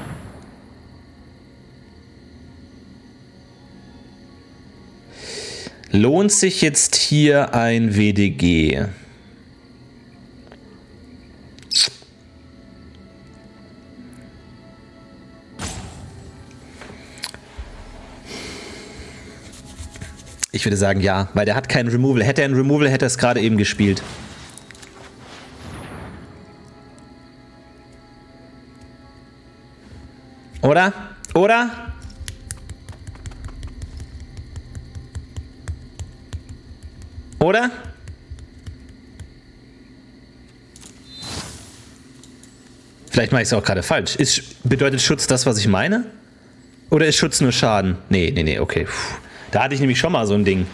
Lohnt sich jetzt hier ein W D G? Ich würde sagen, ja, weil der hat keinen Removal. Hätte er einen Removal, hätte er es gerade eben gespielt. Oder? Oder? Oder? Vielleicht mache ich es auch gerade falsch. Ist, bedeutet Schutz das, was ich meine? Oder ist Schutz nur Schaden? Nee, nee, nee, okay. Puh. Da hatte ich nämlich schon mal so ein Ding.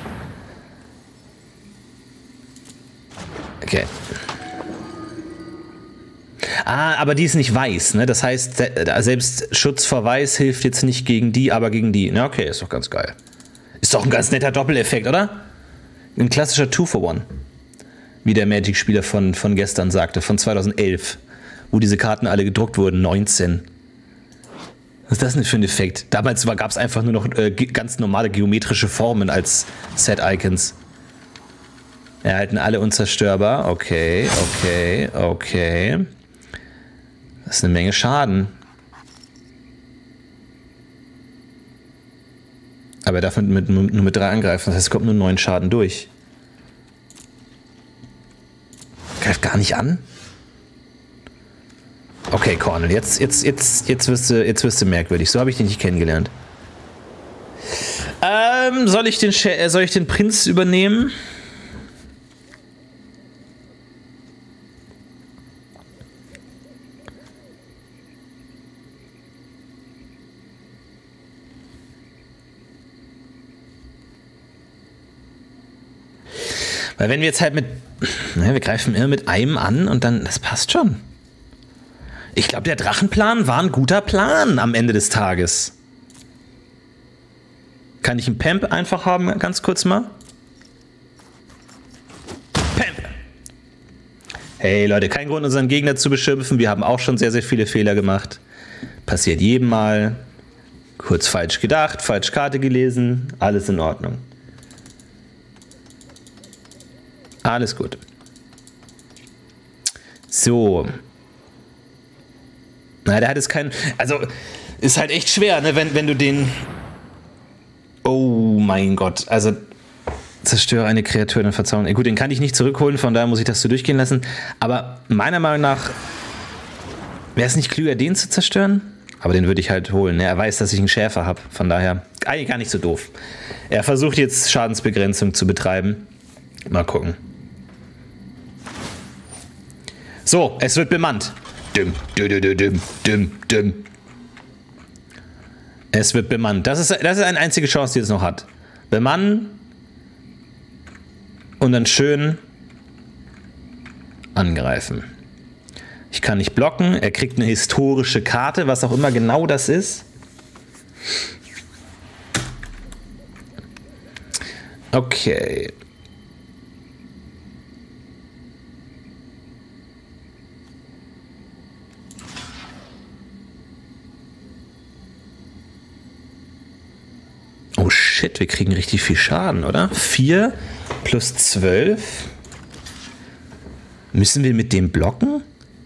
Okay. Ah, aber die ist nicht weiß, ne? Das heißt, selbst Schutz vor Weiß hilft jetzt nicht gegen die, aber gegen die. Na, okay, ist doch ganz geil. Ist doch ein ganz netter Doppeleffekt, oder? Ein klassischer Two for One. Wie der Magic-Spieler von, von gestern sagte, von zweitausendelf. Wo diese Karten alle gedruckt wurden, neunzehn. Was ist das denn für ein Effekt? Damals gab es einfach nur noch äh, ganz normale geometrische Formen als Set-Icons. Erhalten alle unzerstörbar. Okay, okay, okay. Das ist eine Menge Schaden. Aber er darf mit, mit, nur mit drei angreifen. Das heißt, es kommt nur neun Schaden durch. Greift gar nicht an? Okay, Cornel, jetzt, jetzt, jetzt, jetzt, wirst du, jetzt wirst du merkwürdig. So habe ich dich nicht kennengelernt. Ähm, soll ich den, soll ich den Prinz übernehmen? Weil wenn wir jetzt halt mit... Ne, wir greifen immer mit einem an und dann... Das passt schon. Ich glaube, der Drachenplan war ein guter Plan am Ende des Tages. Kann ich einen Pamp einfach haben, ganz kurz mal? Pamp! Hey Leute, kein Grund, unseren Gegner zu beschimpfen. Wir haben auch schon sehr, sehr viele Fehler gemacht. Passiert jedem Mal. Kurz falsch gedacht, falsch Karte gelesen. Alles in Ordnung. Alles gut. So. Na, der hat jetzt keinen... Also, ist halt echt schwer, ne, wenn, wenn du den... Oh mein Gott, also... Zerstöre eine Kreatur, dann verzaubern. Gut, den kann ich nicht zurückholen, von daher muss ich das so durchgehen lassen. Aber meiner Meinung nach... Wäre es nicht klüger, den zu zerstören? Aber den würde ich halt holen. Ne? Er weiß, dass ich einen Schäfer habe, von daher... Eigentlich gar nicht so doof. Er versucht jetzt Schadensbegrenzung zu betreiben. Mal gucken. So, es wird bemannt. Dim, dim, dim, dim, dim, dim. Es wird bemannt. Das ist, das ist eine einzige Chance, die es noch hat. Bemannen. Und dann schön angreifen. Ich kann nicht blocken. Er kriegt eine historische Karte, was auch immer genau das ist. Okay. Oh shit, wir kriegen richtig viel Schaden, oder? vier plus zwölf. Müssen wir mit dem blocken?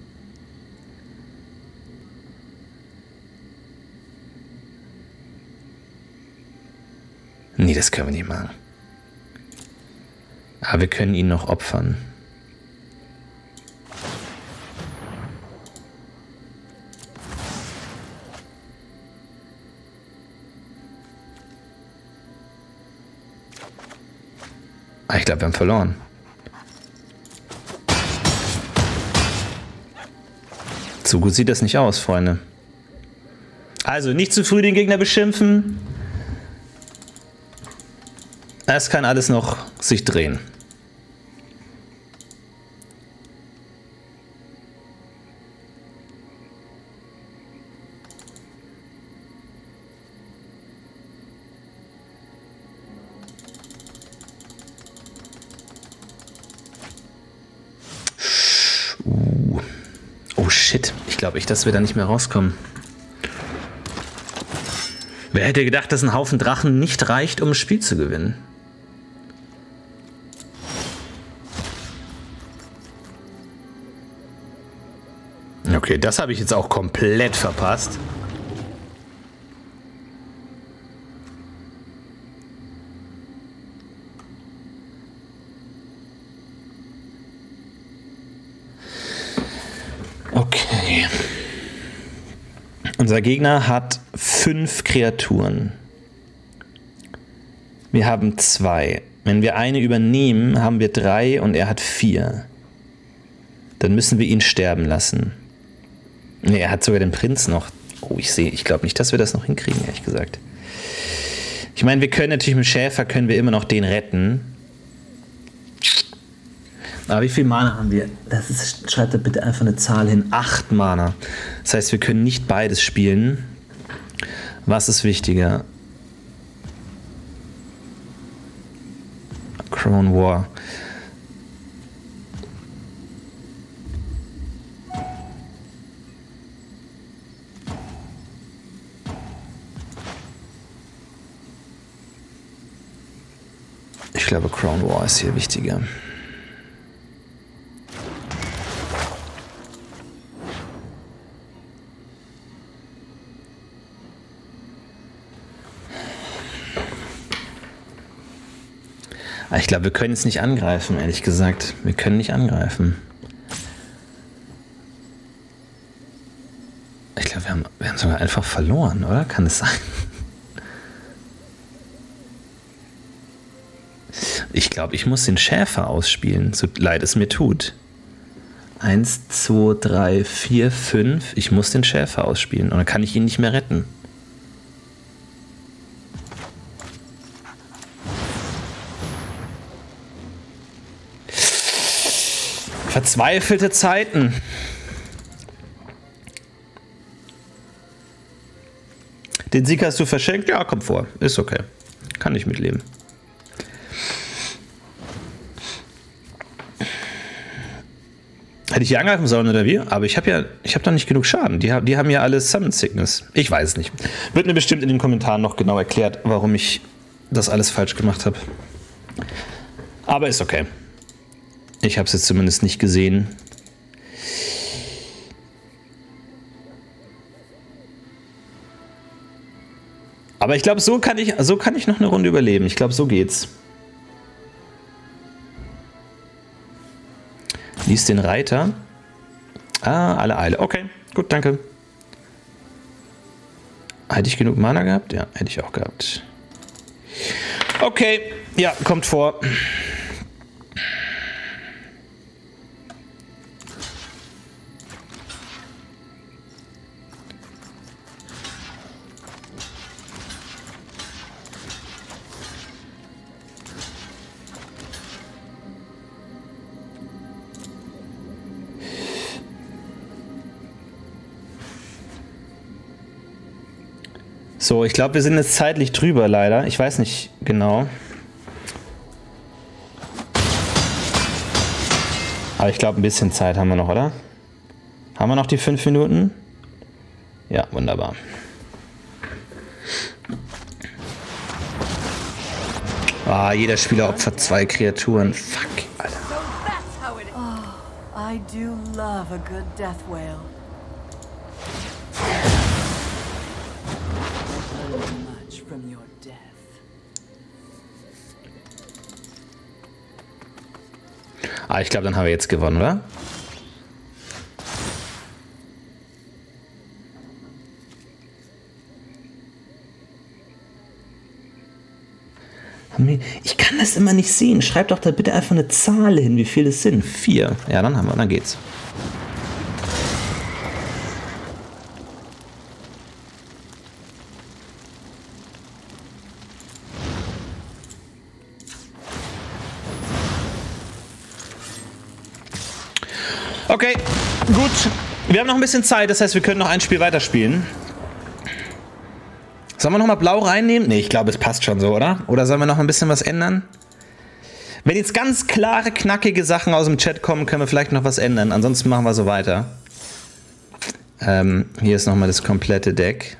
Nee, das können wir nicht machen. Aber wir können ihn noch opfern. Ah, ich glaube, wir haben verloren. So gut sieht das nicht aus, Freunde. Also, nicht zu früh den Gegner beschimpfen. Es kann alles noch sich drehen. Uh. Oh shit, ich glaube echt, dass wir da nicht mehr rauskommen. Wer hätte gedacht, dass ein Haufen Drachen nicht reicht, um ein Spiel zu gewinnen? Okay, das habe ich jetzt auch komplett verpasst. Unser Gegner hat fünf Kreaturen. Wir haben zwei. Wenn wir eine übernehmen, haben wir drei und er hat vier. Dann müssen wir ihn sterben lassen. Ne, er hat sogar den Prinz noch. Oh, ich sehe, ich glaube nicht, dass wir das noch hinkriegen, ehrlich gesagt. Ich meine, wir können natürlich mit Schäfer, können wir immer noch den retten. Aber wie viel Mana haben wir? Das ist, schreibt da bitte einfach eine Zahl hin. Acht Mana. Das heißt, wir können nicht beides spielen. Was ist wichtiger? Crown War. Ich glaube, Crown War ist hier wichtiger. Ich glaube, wir können jetzt nicht angreifen, ehrlich gesagt. Wir können nicht angreifen. Ich glaube, wir haben, wir haben sogar einfach verloren, oder? Kann es sein? Ich glaube, ich muss den Schäfer ausspielen, so leid es mir tut. Eins, zwei, drei, vier, fünf. Ich muss den Schäfer ausspielen und dann kann ich ihn nicht mehr retten. Verzweifelte Zeiten. Den Sieg hast du verschenkt? Ja, kommt vor. Ist okay. Kann ich mitleben. Hätte ich hier angreifen sollen oder wie? Aber ich habe ja, ich habe doch nicht genug Schaden. Die, die haben ja alle Summon Sickness. Ich weiß es nicht. Wird mir bestimmt in den Kommentaren noch genau erklärt, warum ich das alles falsch gemacht habe. Aber ist okay. Ich habe es jetzt zumindest nicht gesehen. Aber ich glaube, so kann ich, so kann ich noch eine Runde überleben. Ich glaube, so geht's. Lies den Reiter. Ah, alle Eile. Okay, gut, danke. Hätte ich genug Mana gehabt? Ja, hätte ich auch gehabt. Okay, ja, kommt vor. So, ich glaube, wir sind jetzt zeitlich drüber, leider. Ich weiß nicht genau. Aber ich glaube, ein bisschen Zeit haben wir noch, oder? Haben wir noch die fünf Minuten? Ja, wunderbar. Ah, jeder Spieler opfert zwei Kreaturen. Fuck, Alter. Oh, I do love a good death wail. From your death. Ah, ich glaube, dann haben wir jetzt gewonnen, oder? Ich kann das immer nicht sehen. Schreibt doch da bitte einfach eine Zahl hin, wie viele es sind. Vier. Ja, dann haben wir, dann geht's. Okay, gut. Wir haben noch ein bisschen Zeit, das heißt, wir können noch ein Spiel weiterspielen. Sollen wir noch mal blau reinnehmen? Ne, ich glaube, es passt schon so, oder? Oder sollen wir noch ein bisschen was ändern? Wenn jetzt ganz klare, knackige Sachen aus dem Chat kommen, können wir vielleicht noch was ändern. Ansonsten machen wir so weiter. Ähm, hier ist nochmal das komplette Deck.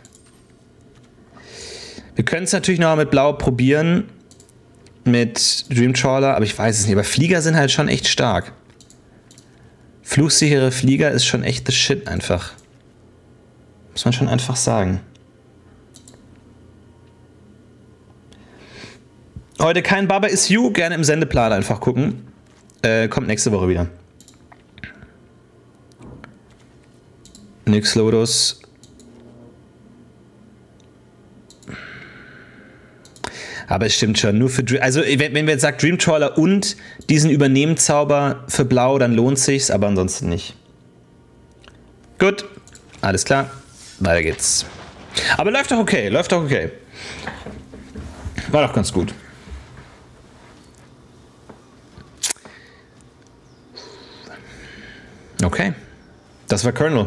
Wir können es natürlich noch mal mit blau probieren. Mit Dreamtrawler, aber ich weiß es nicht. Aber Flieger sind halt schon echt stark. Fluchsichere Flieger ist schon echt das Shit einfach. Muss man schon einfach sagen. Heute kein Baba is You, gerne im Sendeplan einfach gucken. Äh, kommt nächste Woche wieder. Nyx Lotus. Aber es stimmt schon, nur für Dream, also wenn, wenn wir jetzt sagen Dream Trawler und diesen Übernehmen-Zauber für Blau, dann lohnt sich's, aber ansonsten nicht. Gut, alles klar, weiter geht's. Aber läuft doch okay, läuft doch okay. War doch ganz gut. Okay, das war Colonel.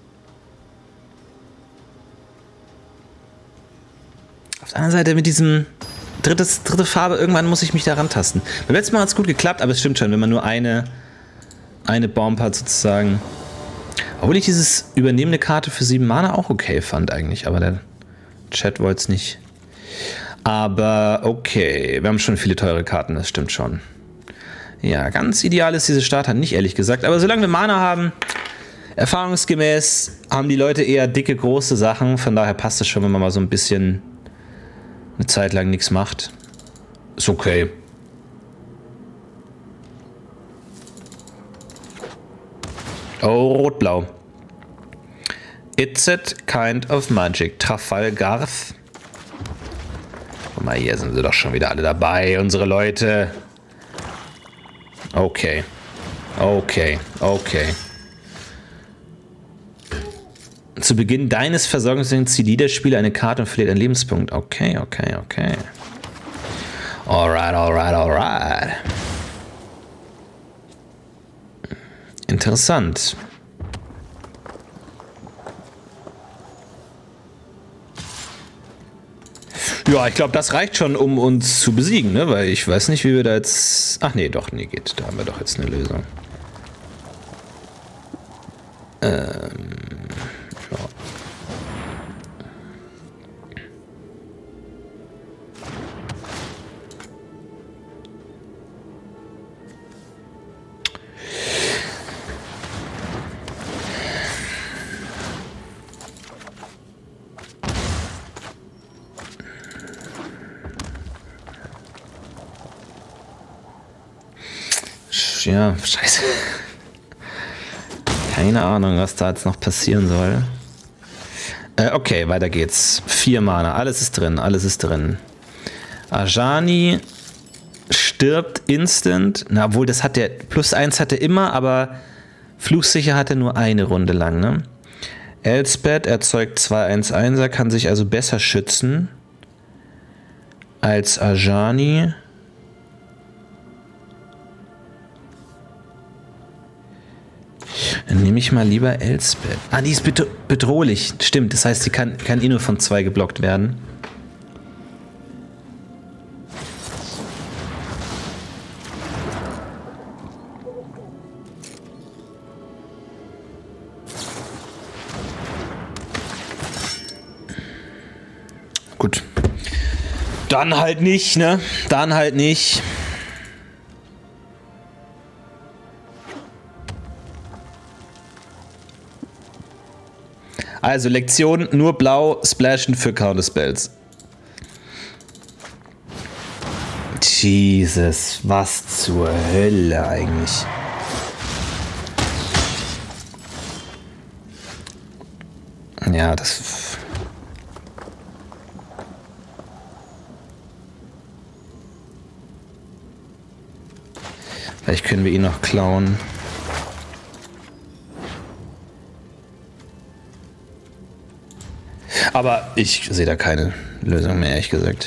Auf der anderen Seite mit diesem drittes, dritte Farbe, irgendwann muss ich mich da rantasten. Beim letzten Mal hat es gut geklappt, aber es stimmt schon, wenn man nur eine, eine Bomb hat sozusagen. Obwohl ich dieses übernehmende Karte für sieben Mana auch okay fand eigentlich, aber der Chat wollte es nicht. Aber okay, wir haben schon viele teure Karten, das stimmt schon. Ja, ganz ideal ist diese Starter nicht, ehrlich gesagt. Aber solange wir Mana haben, erfahrungsgemäß haben die Leute eher dicke, große Sachen. Von daher passt es schon, wenn man mal so ein bisschen eine Zeit lang nichts macht. Ist okay. Oh, rot-blau. It's it kind of magic. Trafalgarth. Guck mal, hier sind sie doch schon wieder alle dabei, unsere Leute. Okay. Okay. Okay. Zu Beginn deines Versorgungsdings zieht jeder Spieler eine Karte und verliert einen Lebenspunkt. Okay, okay, okay. Alright, alright, alright. Interessant. Ja, ich glaube, das reicht schon, um uns zu besiegen, ne? Weil ich weiß nicht, wie wir da jetzt... Ach nee, doch, nee, geht. Da haben wir doch jetzt eine Lösung. Ähm... Ja. Ja, scheiße. Keine Ahnung, was da jetzt noch passieren soll. Äh, okay, weiter geht's. Vier Mana, alles ist drin, alles ist drin. Ajani stirbt instant. Na, obwohl, das hat der, plus eins hat er immer, aber fluchsicher hat er nur eine Runde lang, ne? Elspeth erzeugt zwei eins einser, kann sich also besser schützen als Ajani. Dann nehme ich mal lieber Elspeth. Ah, die ist bedrohlich. Stimmt, das heißt, sie kann, kann eh nur von zwei geblockt werden. Gut. Dann halt nicht, ne? Dann halt nicht. Also Lektion, nur blau, splashen für Counterspells. Jesus, was zur Hölle eigentlich. Ja, das... Vielleicht können wir ihn noch klauen. Aber ich sehe da keine Lösung mehr, ehrlich gesagt.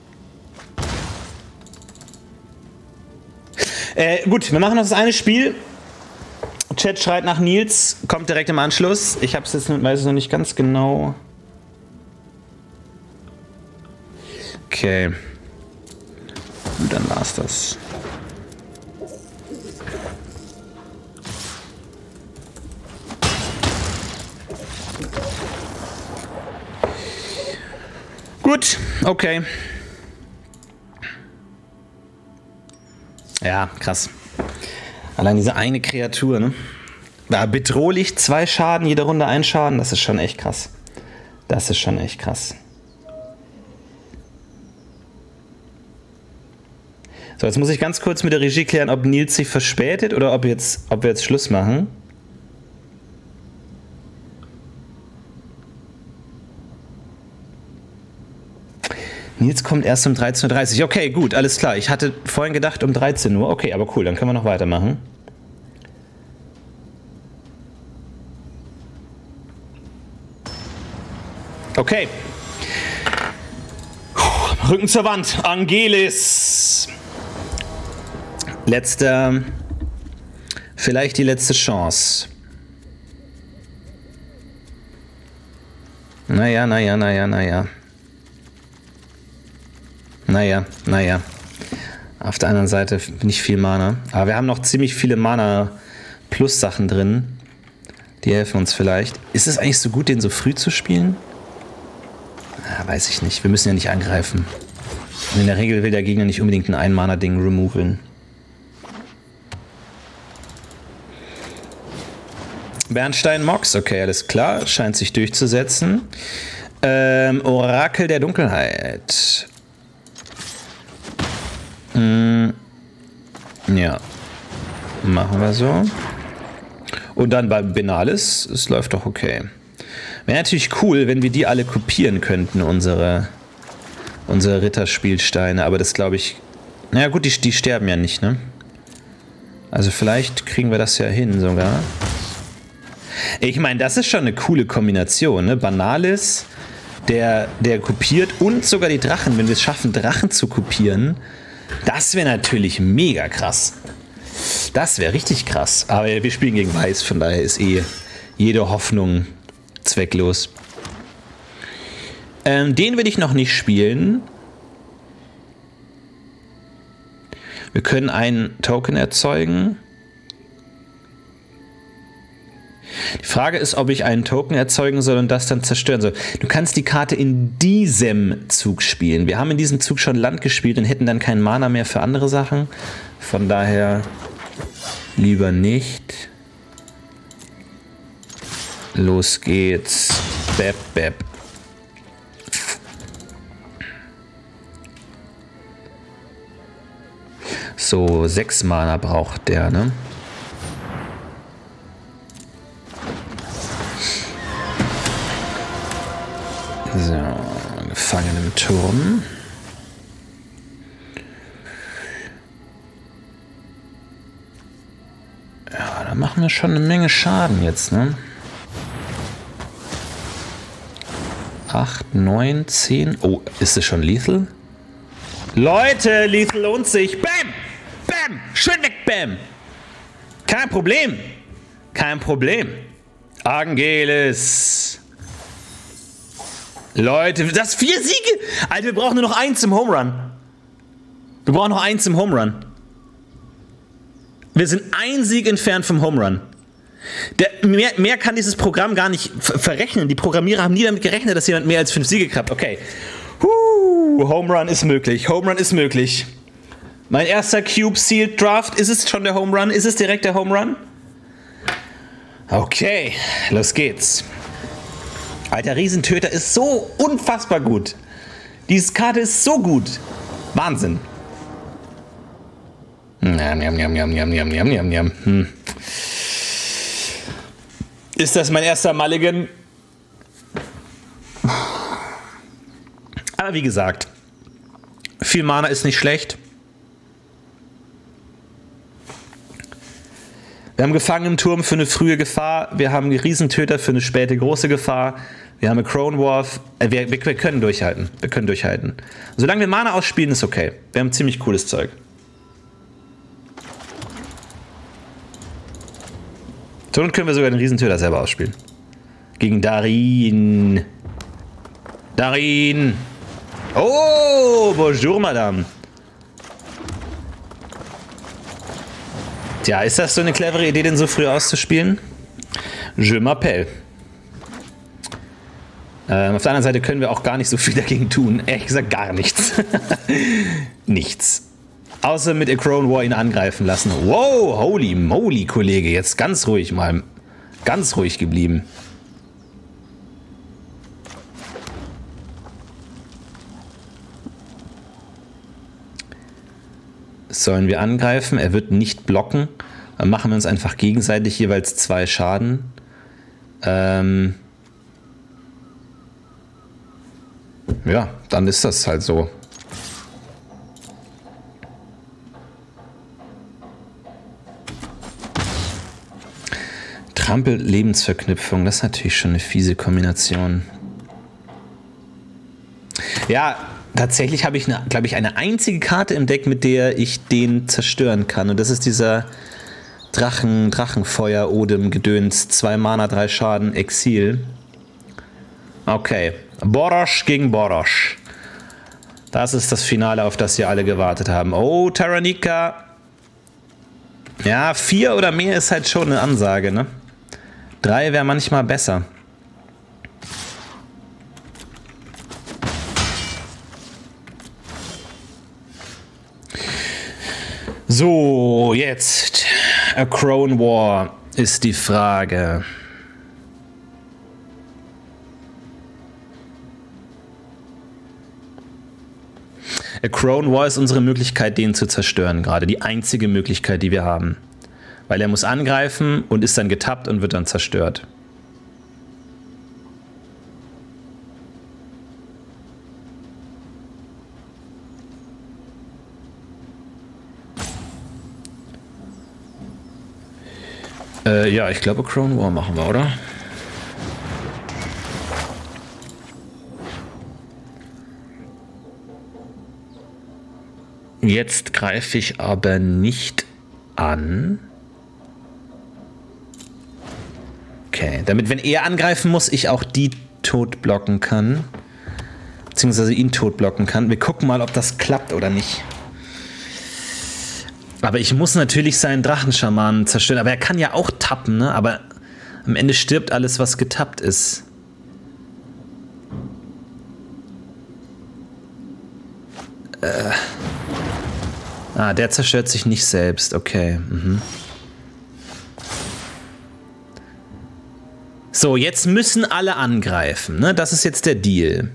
Äh, gut, wir machen noch das eine Spiel. Chat schreit nach Nils, kommt direkt im Anschluss. Ich habe es jetzt, weiß es noch nicht ganz genau. Okay. Und dann war's das. Gut, okay. Ja, krass. Allein diese eine Kreatur, ne? War bedrohlich, zwei Schaden, jede Runde ein Schaden. Das ist schon echt krass. Das ist schon echt krass. So, jetzt muss ich ganz kurz mit der Regie klären, ob Nils sich verspätet oder ob, jetzt, ob wir jetzt Schluss machen. Nils kommt erst um dreizehn Uhr dreißig. Okay, gut, alles klar. Ich hatte vorhin gedacht um dreizehn Uhr. Okay, aber cool, dann können wir noch weitermachen. Okay. Rücken zur Wand. Angelis. Letzter. Vielleicht die letzte Chance. Naja, naja, naja, naja. Naja, naja. Auf der anderen Seite nicht viel Mana. Aber wir haben noch ziemlich viele Mana-Plus-Sachen drin. Die helfen uns vielleicht. Ist es eigentlich so gut, den so früh zu spielen? Ja, weiß ich nicht. Wir müssen ja nicht angreifen. Und in der Regel will der Gegner nicht unbedingt ein Ein-Mana-Ding removen. Bernstein Mox, okay, alles klar. Scheint sich durchzusetzen. Ähm, Orakel der Dunkelheit. Hm. Ja. Machen wir so. Und dann bei Benalis, es läuft doch okay. Wäre natürlich cool, wenn wir die alle kopieren könnten, unsere, unsere Ritterspielsteine. Aber das glaube ich... Naja gut, die, die sterben ja nicht, ne? Also vielleicht kriegen wir das ja hin sogar. Ich meine, das ist schon eine coole Kombination, ne? Benalis, der, der kopiert und sogar die Drachen. Wenn wir es schaffen, Drachen zu kopieren, das wäre natürlich mega krass. Das wäre richtig krass. Aber wir spielen gegen Weiß, von daher ist eh jede Hoffnung zwecklos. Ähm, den will ich noch nicht spielen. Wir können einen Token erzeugen. Die Frage ist, ob ich einen Token erzeugen soll und das dann zerstören soll. Du kannst die Karte in diesem Zug spielen. Wir haben in diesem Zug schon Land gespielt und hätten dann keinen Mana mehr für andere Sachen. Von daher lieber nicht. Los geht's. Beb, beb. So, sechs Mana braucht der, ne? So, gefangen im Turm. Ja, da machen wir schon eine Menge Schaden jetzt, ne? acht, neun, zehn. Oh, ist es schon lethal? Leute, lethal lohnt sich. Bam! Bam! Schön weg, bam! Kein Problem. Kein Problem. Angelis. Leute, das vier Siege! Alter, wir brauchen nur noch eins im Home Run. Wir brauchen noch eins im Home Run. Wir sind ein Sieg entfernt vom Home Run. Der, mehr, mehr kann dieses Programm gar nicht verrechnen. Die Programmierer haben nie damit gerechnet, dass jemand mehr als fünf Siege kriegt. Okay. Huh, Home Run ist möglich. Home Run ist möglich. Mein erster Cube Sealed Draft. Ist es schon der Home Run? Ist es direkt der Home Run? Okay, los geht's. Alter, Riesentöter ist so unfassbar gut. Diese Karte ist so gut. Wahnsinn. Njam, njam, njam, njam, njam, njam, njam, njam. Hm. Ist das mein erster Mulligan? Aber wie gesagt, viel Mana ist nicht schlecht. Wir haben Gefangen im Turm für eine frühe Gefahr. Wir haben Riesentöter für eine späte große Gefahr. Wir haben eine Crone Wharf. Äh, wir, wir, wir können durchhalten. Wir können durchhalten. Solange wir Mana ausspielen, ist okay. Wir haben ziemlich cooles Zeug. So, und können wir sogar den Riesentöter selber ausspielen. Gegen Darin. Darin. Oh, bonjour, Madame. Tja, ist das so eine clevere Idee, den so früh auszuspielen? Je m'appelle. Ähm, auf der anderen Seite können wir auch gar nicht so viel dagegen tun. Ehrlich gesagt, gar nichts. Nichts. Außer mit A Crone War ihn angreifen lassen. Wow, holy moly, Kollege. Jetzt ganz ruhig mal. Ganz ruhig geblieben. Sollen wir angreifen? Er wird nicht blocken. Dann machen wir uns einfach gegenseitig jeweils zwei Schaden. Ähm... Ja, dann ist das halt so. Trampel-Lebensverknüpfung, das ist natürlich schon eine fiese Kombination. Ja, tatsächlich habe ich, glaube ich, eine einzige Karte im Deck, mit der ich den zerstören kann. Und das ist dieser Drachen, Drachenfeuer, Odem, Gedöns, zwei Mana, drei Schaden, Exil. Okay, Borosh gegen Borosh. Das ist das Finale, auf das sie alle gewartet haben. Oh, Taranika. Ja, vier oder mehr ist halt schon eine Ansage, ne? Drei wäre manchmal besser. So, jetzt. A Crone War ist die Frage. A Crone War ist unsere Möglichkeit, den zu zerstören gerade. Die einzige Möglichkeit, die wir haben. Weil er muss angreifen und ist dann getappt und wird dann zerstört. Äh, ja, ich glaube, Crone War machen wir, oder? Jetzt greife ich aber nicht an. Okay, damit, wenn er angreifen muss, ich auch die tot blocken kann. Beziehungsweise ihn tot blocken kann. Wir gucken mal, ob das klappt oder nicht. Aber ich muss natürlich seinen Drachenschamanen zerstören. Aber er kann ja auch tappen, ne? Aber am Ende stirbt alles, was getappt ist. Äh. Ah, der zerstört sich nicht selbst. Okay. Mhm. So, jetzt müssen alle angreifen, ne? Das ist jetzt der Deal.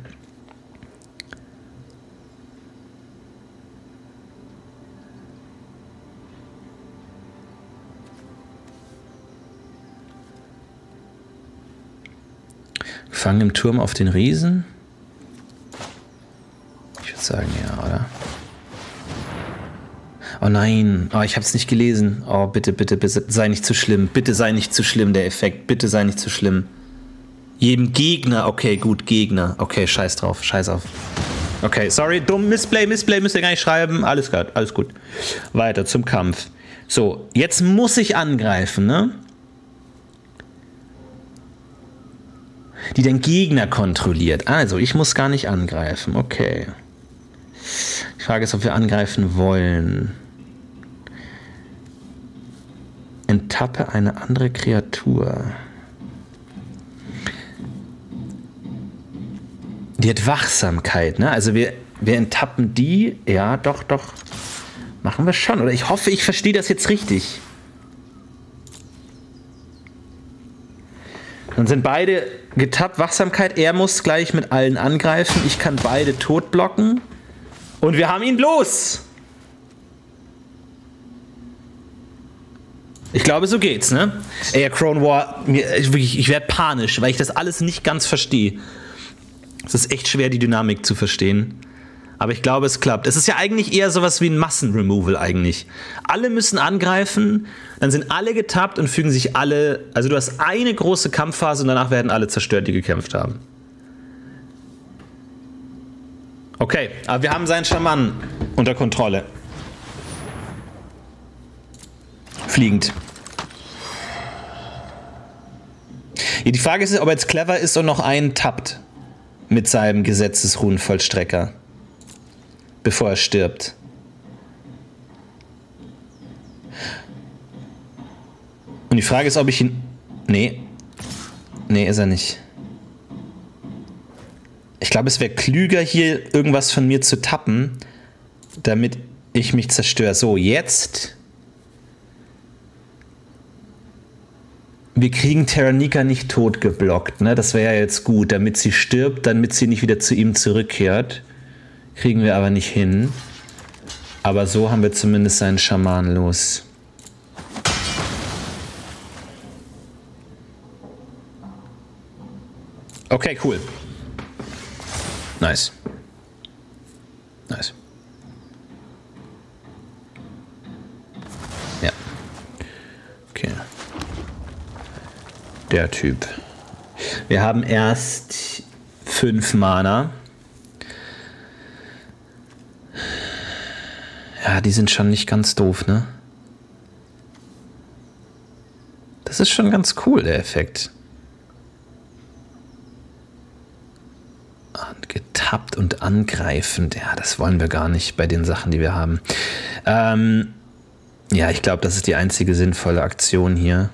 Gefangen im Turm auf den Riesen? Ich würde sagen, ja, oder? Oh nein, oh, ich habe es nicht gelesen. Oh, bitte, bitte, bitte, sei nicht zu schlimm. Bitte sei nicht zu schlimm, der Effekt. Bitte sei nicht zu schlimm. Jedem Gegner, okay, gut, Gegner. Okay, scheiß drauf, scheiß auf. Okay, sorry, dumm, Missplay, Missplay, müsst ihr gar nicht schreiben. Alles gut, alles gut. Weiter zum Kampf. So, jetzt muss ich angreifen, ne? Die den Gegner kontrolliert. Also, ich muss gar nicht angreifen, okay. Die Frage ist, ob wir angreifen wollen. Enttappe eine andere Kreatur. Die hat Wachsamkeit, ne? Also wir, wir enttappen die. Ja, doch, doch. Machen wir schon. Oder ich hoffe, ich verstehe das jetzt richtig. Dann sind beide getappt. Wachsamkeit. Er muss gleich mit allen angreifen. Ich kann beide tot blocken. Und wir haben ihn bloß. Ich glaube, so geht's, ne? Ey, Crone War, ich, ich werde panisch, weil ich das alles nicht ganz verstehe. Es ist echt schwer, die Dynamik zu verstehen. Aber ich glaube, es klappt. Es ist ja eigentlich eher sowas wie ein Massenremoval eigentlich. Alle müssen angreifen, dann sind alle getappt und fügen sich alle... Also du hast eine große Kampfphase und danach werden alle zerstört, die gekämpft haben. Okay, aber wir haben seinen Schamanen unter Kontrolle. Fliegend. Ja, die Frage ist, ob er jetzt clever ist und noch einen tappt mit seinem Gesetzesrunenvollstrecker, bevor er stirbt. Und die Frage ist, ob ich ihn... Nee. Nee, ist er nicht. Ich glaube, es wäre klüger, hier irgendwas von mir zu tappen, damit ich mich zerstöre. So, jetzt... Wir kriegen Taranika nicht tot geblockt, ne? Das wäre ja jetzt gut, damit sie stirbt, damit sie nicht wieder zu ihm zurückkehrt. Kriegen wir aber nicht hin. Aber so haben wir zumindest seinen Schaman los. Okay, cool. Nice. Nice. Ja. Okay. Der Typ. Wir haben erst fünf Mana. Ja, die sind schon nicht ganz doof, ne? Das ist schon ganz cool, der Effekt. Und getappt und angreifend. Ja, das wollen wir gar nicht bei den Sachen, die wir haben. Ähm, ja, ich glaube, das ist die einzige sinnvolle Aktion hier.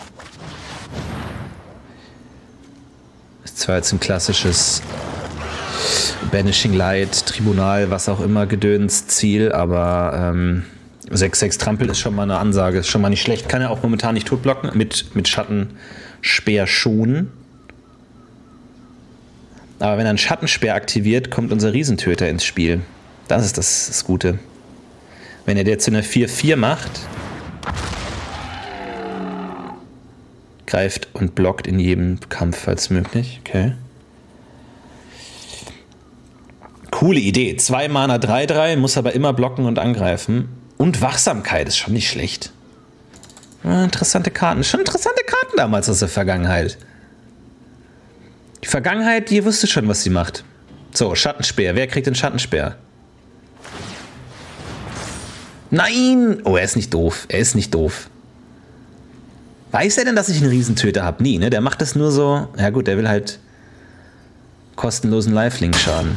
Ist zwar jetzt ein klassisches Banishing Light, Tribunal, was auch immer, Gedöns, Ziel, aber ähm, sechs sechs Trampel ist schon mal eine Ansage, ist schon mal nicht schlecht. Kann er auch momentan nicht totblocken, mit, mit Schattenspeer schon. Aber wenn er einen Schattenspeer aktiviert, kommt unser Riesentöter ins Spiel. Das ist das, das Gute. Wenn er jetzt eine vier vier macht, greift und blockt in jedem Kampf, falls möglich. Okay. Coole Idee. Zwei Mana, drei drei, muss aber immer blocken und angreifen. Und Wachsamkeit ist schon nicht schlecht. Ja, interessante Karten. Schon interessante Karten damals aus der Vergangenheit. Die Vergangenheit, die wusste schon, was sie macht. So, Schattenspeer. Wer kriegt den Schattenspeer? Nein! Oh, er ist nicht doof. Er ist nicht doof. Weiß er denn, dass ich einen Riesentöter habe? Nie, ne? Der macht das nur so... Ja gut, der will halt kostenlosen Lifelink-Schaden.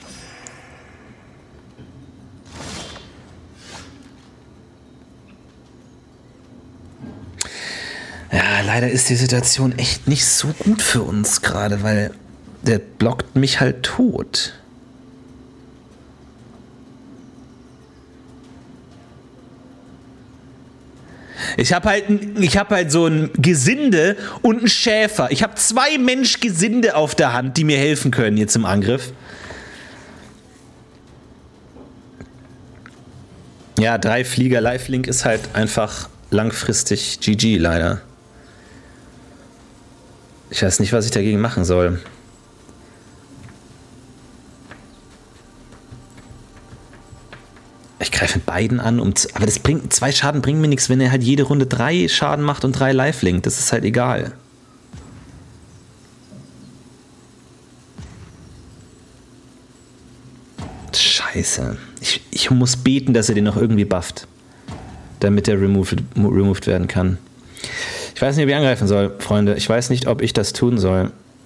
Ja, leider ist die Situation echt nicht so gut für uns gerade, weil der blockt mich halt tot. Ich habe halt, ich hab halt so ein Gesinde und ein Schäfer. Ich habe zwei Mensch-Gesinde auf der Hand, die mir helfen können jetzt im Angriff. Ja, drei Flieger. Lifelink ist halt einfach langfristig G G leider. Ich weiß nicht, was ich dagegen machen soll. Ich greife mit beiden an, um zu, aber das bringt, zwei Schaden bringen mir nichts, wenn er halt jede Runde drei Schaden macht und drei Lifelink. Das ist halt egal. Scheiße. Ich, ich muss beten, dass er den noch irgendwie bufft. Damit er removed, removed werden kann. Ich weiß nicht, ob ich angreifen soll, Freunde. Ich weiß nicht, ob ich das tun soll.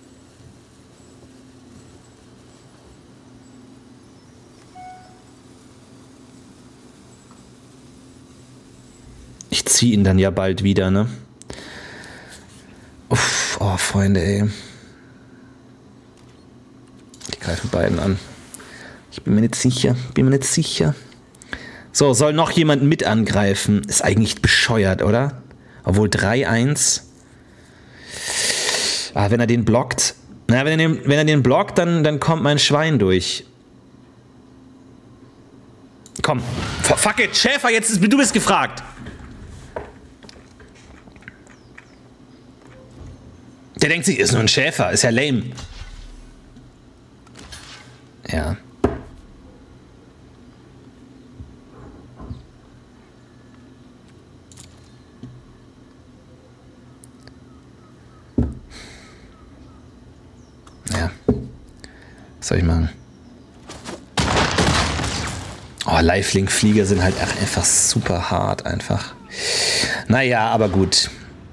Ich ziehe ihn dann ja bald wieder, ne? Uff, oh, Freunde, ey. Ich greife beiden an. Ich bin mir nicht sicher. Bin mir nicht sicher. So, soll noch jemand mit angreifen? Ist eigentlich bescheuert, oder? Obwohl drei eins. Ah, wenn er den blockt. Na, wenn er den, wenn er den blockt, dann, dann kommt mein Schwein durch. Komm. Fuck it, Schäfer, jetzt ist, du bist gefragt. Der denkt sich, ist nur ein Schäfer, ist ja lame. Ja. Ja. Was soll ich machen? Oh, Lifelink-Flieger sind halt einfach super hart, einfach. Naja, aber gut.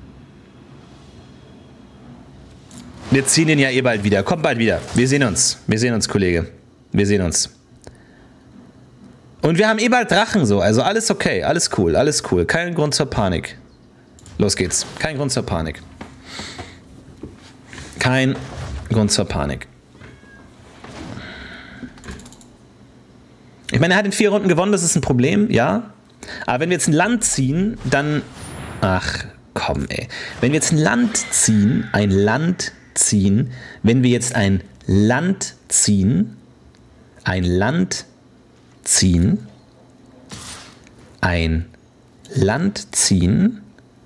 Wir ziehen den ja eh bald wieder. Kommt bald wieder. Wir sehen uns. Wir sehen uns, Kollege. Wir sehen uns. Und wir haben eh bald Drachen so. Also alles okay. Alles cool. Alles cool. Kein Grund zur Panik. Los geht's. Kein Grund zur Panik. Kein Grund zur Panik. Ich meine, er hat in vier Runden gewonnen. Das ist ein Problem. Ja. Aber wenn wir jetzt ein Land ziehen, dann... Ach, komm, ey. Wenn wir jetzt ein Land ziehen, ein Land ziehen, wenn wir jetzt ein Land ziehen, ein Land ziehen, ein Land ziehen,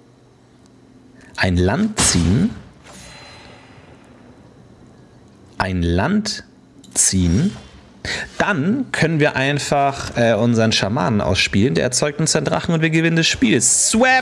ein Land ziehen, ein Land ziehen. Dann können wir einfach äh, unseren Schamanen ausspielen. Der erzeugt uns einen Drachen und wir gewinnen das Spiel. Swap!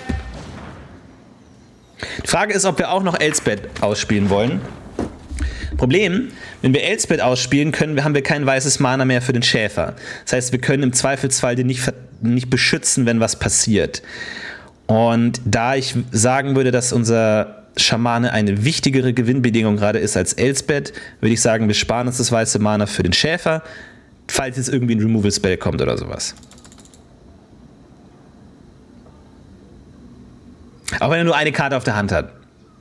Die Frage ist, ob wir auch noch Elsbeth ausspielen wollen. Problem, wenn wir Elsbeth ausspielen können, haben wir kein weißes Mana mehr für den Schäfer. Das heißt, wir können im Zweifelsfall den nicht, nicht beschützen, wenn was passiert. Und da ich sagen würde, dass unser Schamane eine wichtigere Gewinnbedingung gerade ist als Elsbeth, würde ich sagen, wir sparen uns das weiße Mana für den Schäfer, falls jetzt irgendwie ein Removal-Spell kommt oder sowas. Auch wenn er nur eine Karte auf der Hand hat.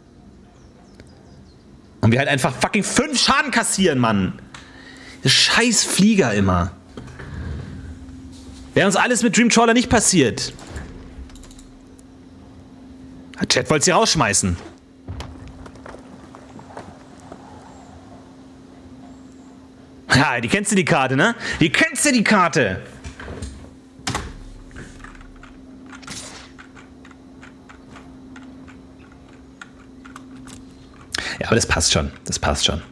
Und wir halt einfach fucking fünf Schaden kassieren, Mann. Der scheiß Flieger immer. Wäre uns alles mit Dreamtrawler nicht passiert. Chat wollte sie rausschmeißen. Ja, die kennst du die Karte, ne? Die kennst du die Karte. Ja, aber das passt schon. Das passt schon.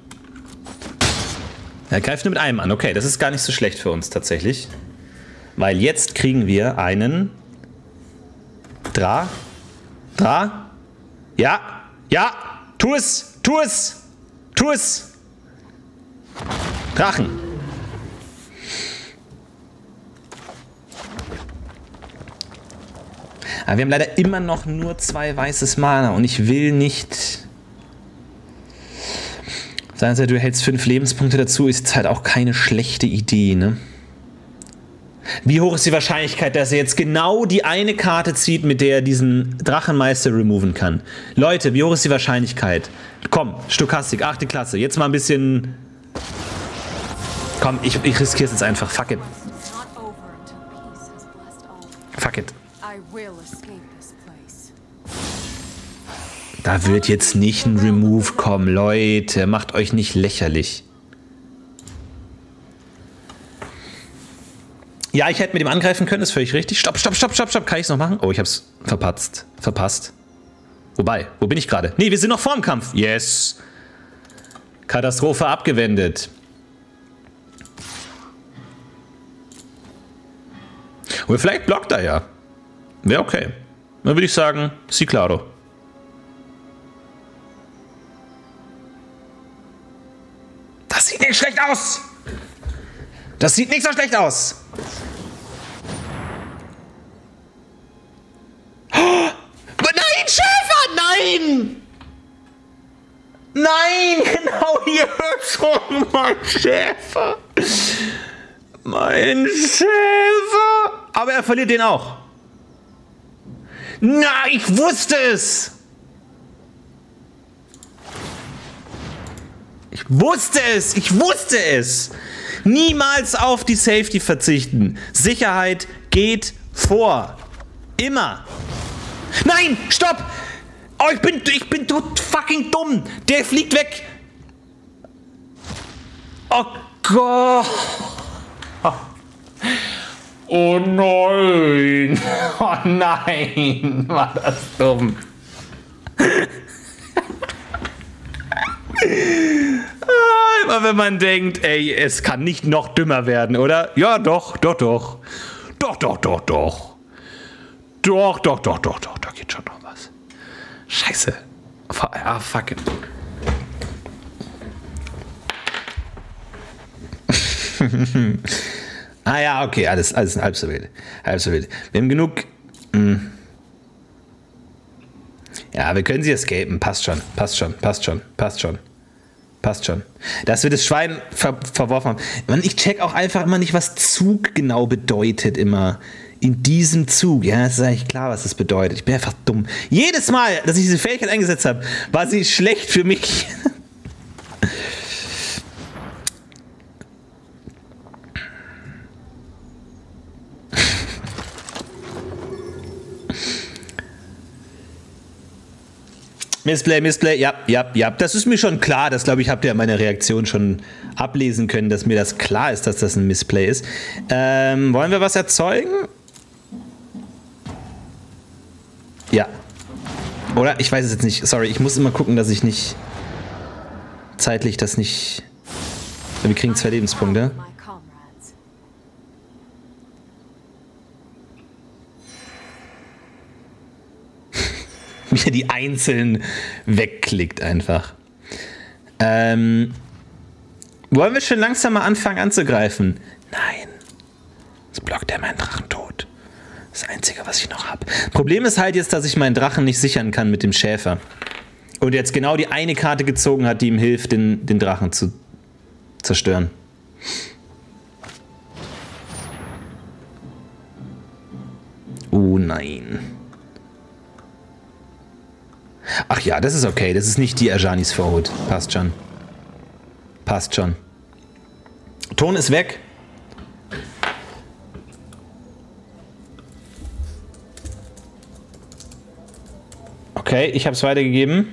Er greift nur mit einem an. Okay, das ist gar nicht so schlecht für uns tatsächlich. Weil jetzt kriegen wir einen Dra. Dra. Ja. Ja. Tu es. Tu es. Tu es. Drachen. Aber wir haben leider immer noch nur zwei weißes Mana und ich will nicht... Sagen Sie, du hältst fünf Lebenspunkte dazu, ist jetzt halt auch keine schlechte Idee, ne? Wie hoch ist die Wahrscheinlichkeit, dass er jetzt genau die eine Karte zieht, mit der er diesen Drachenmeister removen kann? Leute, wie hoch ist die Wahrscheinlichkeit? Komm, Stochastik, achte Klasse, jetzt mal ein bisschen... Komm, ich, ich riskiere es jetzt einfach, fuck it. Fuck it. Da wird jetzt nicht ein Remove kommen, Leute. Macht euch nicht lächerlich. Ja, ich hätte mit dem angreifen können, ist völlig richtig. Stopp, stopp, stopp, stopp, stopp. Kann ich es noch machen? Oh, ich hab's verpatzt. Verpasst. Wobei, wo bin ich gerade? Nee, wir sind noch vorm Kampf. Yes. Katastrophe abgewendet. Oder vielleicht blockt er ja. Wäre okay. Dann würde ich sagen, si claro. Das sieht nicht schlecht aus. Das sieht nicht so schlecht aus. Oh, nein, Schäfer, nein! Nein, genau hier hört schon mein Schäfer. Mein Schäfer. Aber er verliert den auch. Na, ich wusste es. Ich wusste es, ich wusste es. Niemals auf die Safety verzichten. Sicherheit geht vor. Immer. Nein, stopp. Oh, ich bin, ich bin tot fucking dumm. Der fliegt weg. Oh Gott. Oh nein. Oh nein. War das dumm. Immer wenn man denkt, ey, es kann nicht noch dümmer werden, oder? Ja, doch, doch, doch. Doch, doch, doch, doch. Doch, doch, doch, doch, doch. Da geht schon noch was. Scheiße. Ah, fuck it. Ah ja, okay, alles, alles halb so wild. Halb so wild. Wir haben genug... Mh. Ja, wir können sie escapen. Passt schon, passt schon, passt schon, passt schon. Passt schon. Dass wir das Schwein ver verworfen haben. Mann, ich check auch einfach immer nicht, was Zug genau bedeutet immer. In diesem Zug. Ja, das ist eigentlich klar, was das bedeutet. Ich bin einfach dumm. Jedes Mal, dass ich diese Fähigkeit eingesetzt habe, war sie schlecht für mich. Missplay, Missplay, ja, ja, ja. Das ist mir schon klar. Das, glaube ich, habt ihr an meiner Reaktion schon ablesen können, dass mir das klar ist, dass das ein Missplay ist. Ähm, wollen wir was erzeugen? Ja. Oder? Ich weiß es jetzt nicht. Sorry, ich muss immer gucken, dass ich nicht zeitlich das nicht... Wir kriegen zwei Lebenspunkte. My comrades. Wie er die einzeln wegklickt einfach. Ähm, wollen wir schon langsam mal anfangen anzugreifen? Nein. Das blockt er meinen Drachen tot. Das Einzige, was ich noch habe. Problem ist halt jetzt, dass ich meinen Drachen nicht sichern kann mit dem Schäfer. Und jetzt genau die eine Karte gezogen hat, die ihm hilft, den, den Drachen zu zerstören. Oh nein. Ach ja, das ist okay. Das ist nicht die Ajanis Vorhut. Passt schon. Passt schon. Ton ist weg. Okay, ich habe es weitergegeben.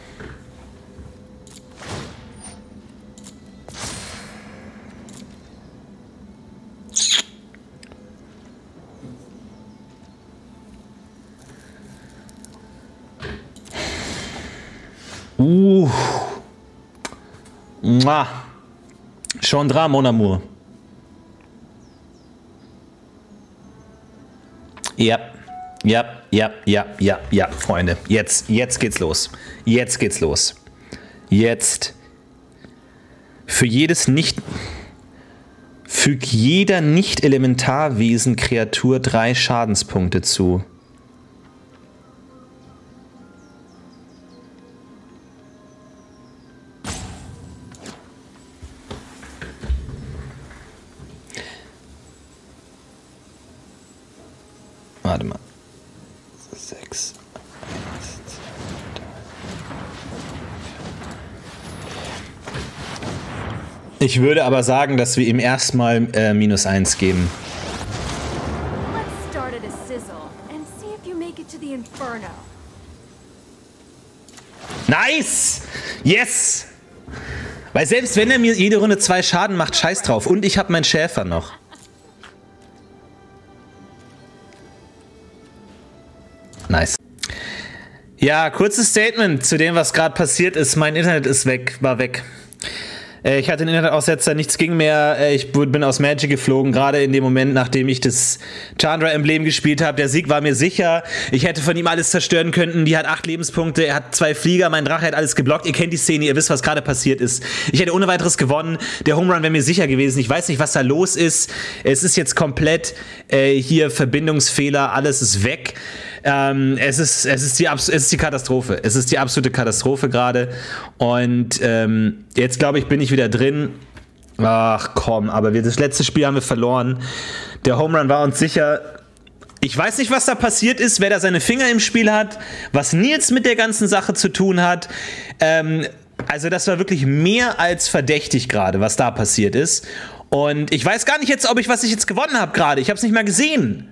Uh. Mua. Chandra, mon amour. Ja. Ja, ja, ja, ja, ja, Freunde. Jetzt, jetzt geht's los. Jetzt geht's los. Jetzt. Für jedes nicht. Fügt jeder Nicht-Elementarwesen Kreatur drei Schadenspunkte zu. Warte mal. Sechs. Ich würde aber sagen, dass wir ihm erstmal äh, minus eins geben. Let's start at a sizzle and see if you make it to the inferno. Nice! Yes! Weil selbst wenn er mir jede Runde zwei Schaden macht, scheiß drauf. Und ich habe meinen Schäfer noch. Nice. Ja, kurzes Statement zu dem, was gerade passiert ist. Mein Internet ist weg, war weg. Äh, ich hatte einen Internetaussetzer, nichts ging mehr. Äh, ich bin aus Magic geflogen, gerade in dem Moment, nachdem ich das Chandra-Emblem gespielt habe. Der Sieg war mir sicher. Ich hätte von ihm alles zerstören können. Die hat acht Lebenspunkte, er hat zwei Flieger, mein Drache hat alles geblockt. Ihr kennt die Szene, ihr wisst, was gerade passiert ist. Ich hätte ohne weiteres gewonnen. Der Home Run wäre mir sicher gewesen. Ich weiß nicht, was da los ist. Es ist jetzt komplett äh, hier Verbindungsfehler, alles ist weg. Ähm, es, ist, es, ist die, es ist die Katastrophe. Es ist die absolute Katastrophe gerade. Und ähm, jetzt, glaube ich, bin ich wieder drin. Ach komm, aber wir, das letzte Spiel haben wir verloren. Der Home Run war uns sicher. Ich weiß nicht, was da passiert ist, wer da seine Finger im Spiel hat, was Nils mit der ganzen Sache zu tun hat. Ähm, also das war wirklich mehr als verdächtig gerade, was da passiert ist. Und ich weiß gar nicht jetzt, ob ich, was ich jetzt gewonnen habe gerade. Ich habe es nicht mal gesehen.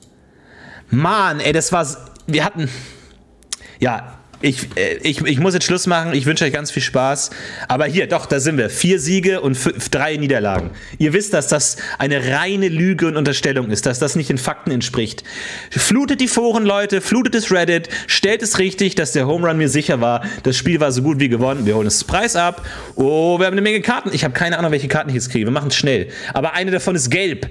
Mann, ey, das war... Wir hatten... Ja, ich, äh, ich, ich muss jetzt Schluss machen. Ich wünsche euch ganz viel Spaß. Aber hier, doch, da sind wir. Vier Siege und fünf, drei Niederlagen. Ihr wisst, dass das eine reine Lüge und Unterstellung ist, dass das nicht den Fakten entspricht. Flutet die Foren, Leute, flutet das Reddit, stellt es richtig, dass der Home Run mir sicher war. Das Spiel war so gut wie gewonnen. Wir holen das Preis ab. Oh, wir haben eine Menge Karten. Ich habe keine Ahnung, welche Karten ich jetzt kriege. Wir machen es schnell. Aber eine davon ist gelb.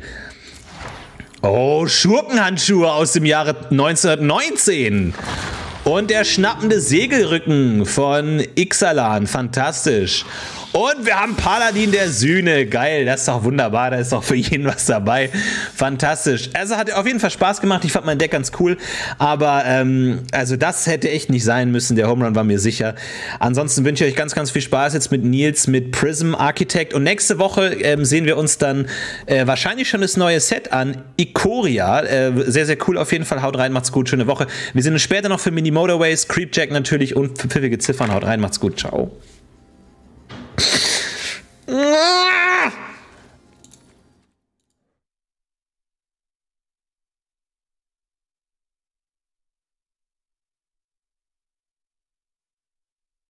Oh, Schurkenhandschuhe aus dem Jahre neunzehnhundertneunzehn. Und der schnappende Segelrücken von Ixalan. Fantastisch. Und wir haben Paladin der Sühne. Geil, das ist doch wunderbar. Da ist doch für jeden was dabei. Fantastisch. Also hat auf jeden Fall Spaß gemacht. Ich fand mein Deck ganz cool. Aber ähm, also das hätte echt nicht sein müssen. Der Home Run war mir sicher. Ansonsten wünsche ich euch ganz, ganz viel Spaß jetzt mit Nils, mit Prism Architect. Und nächste Woche ähm, sehen wir uns dann äh, wahrscheinlich schon das neue Set an. Ikoria. Äh, sehr, sehr cool auf jeden Fall. Haut rein, macht's gut. Schöne Woche. Wir sehen uns später noch für Mini Motorways, Creepjack natürlich und für pfiffige Ziffern. Haut rein, macht's gut. Ciao.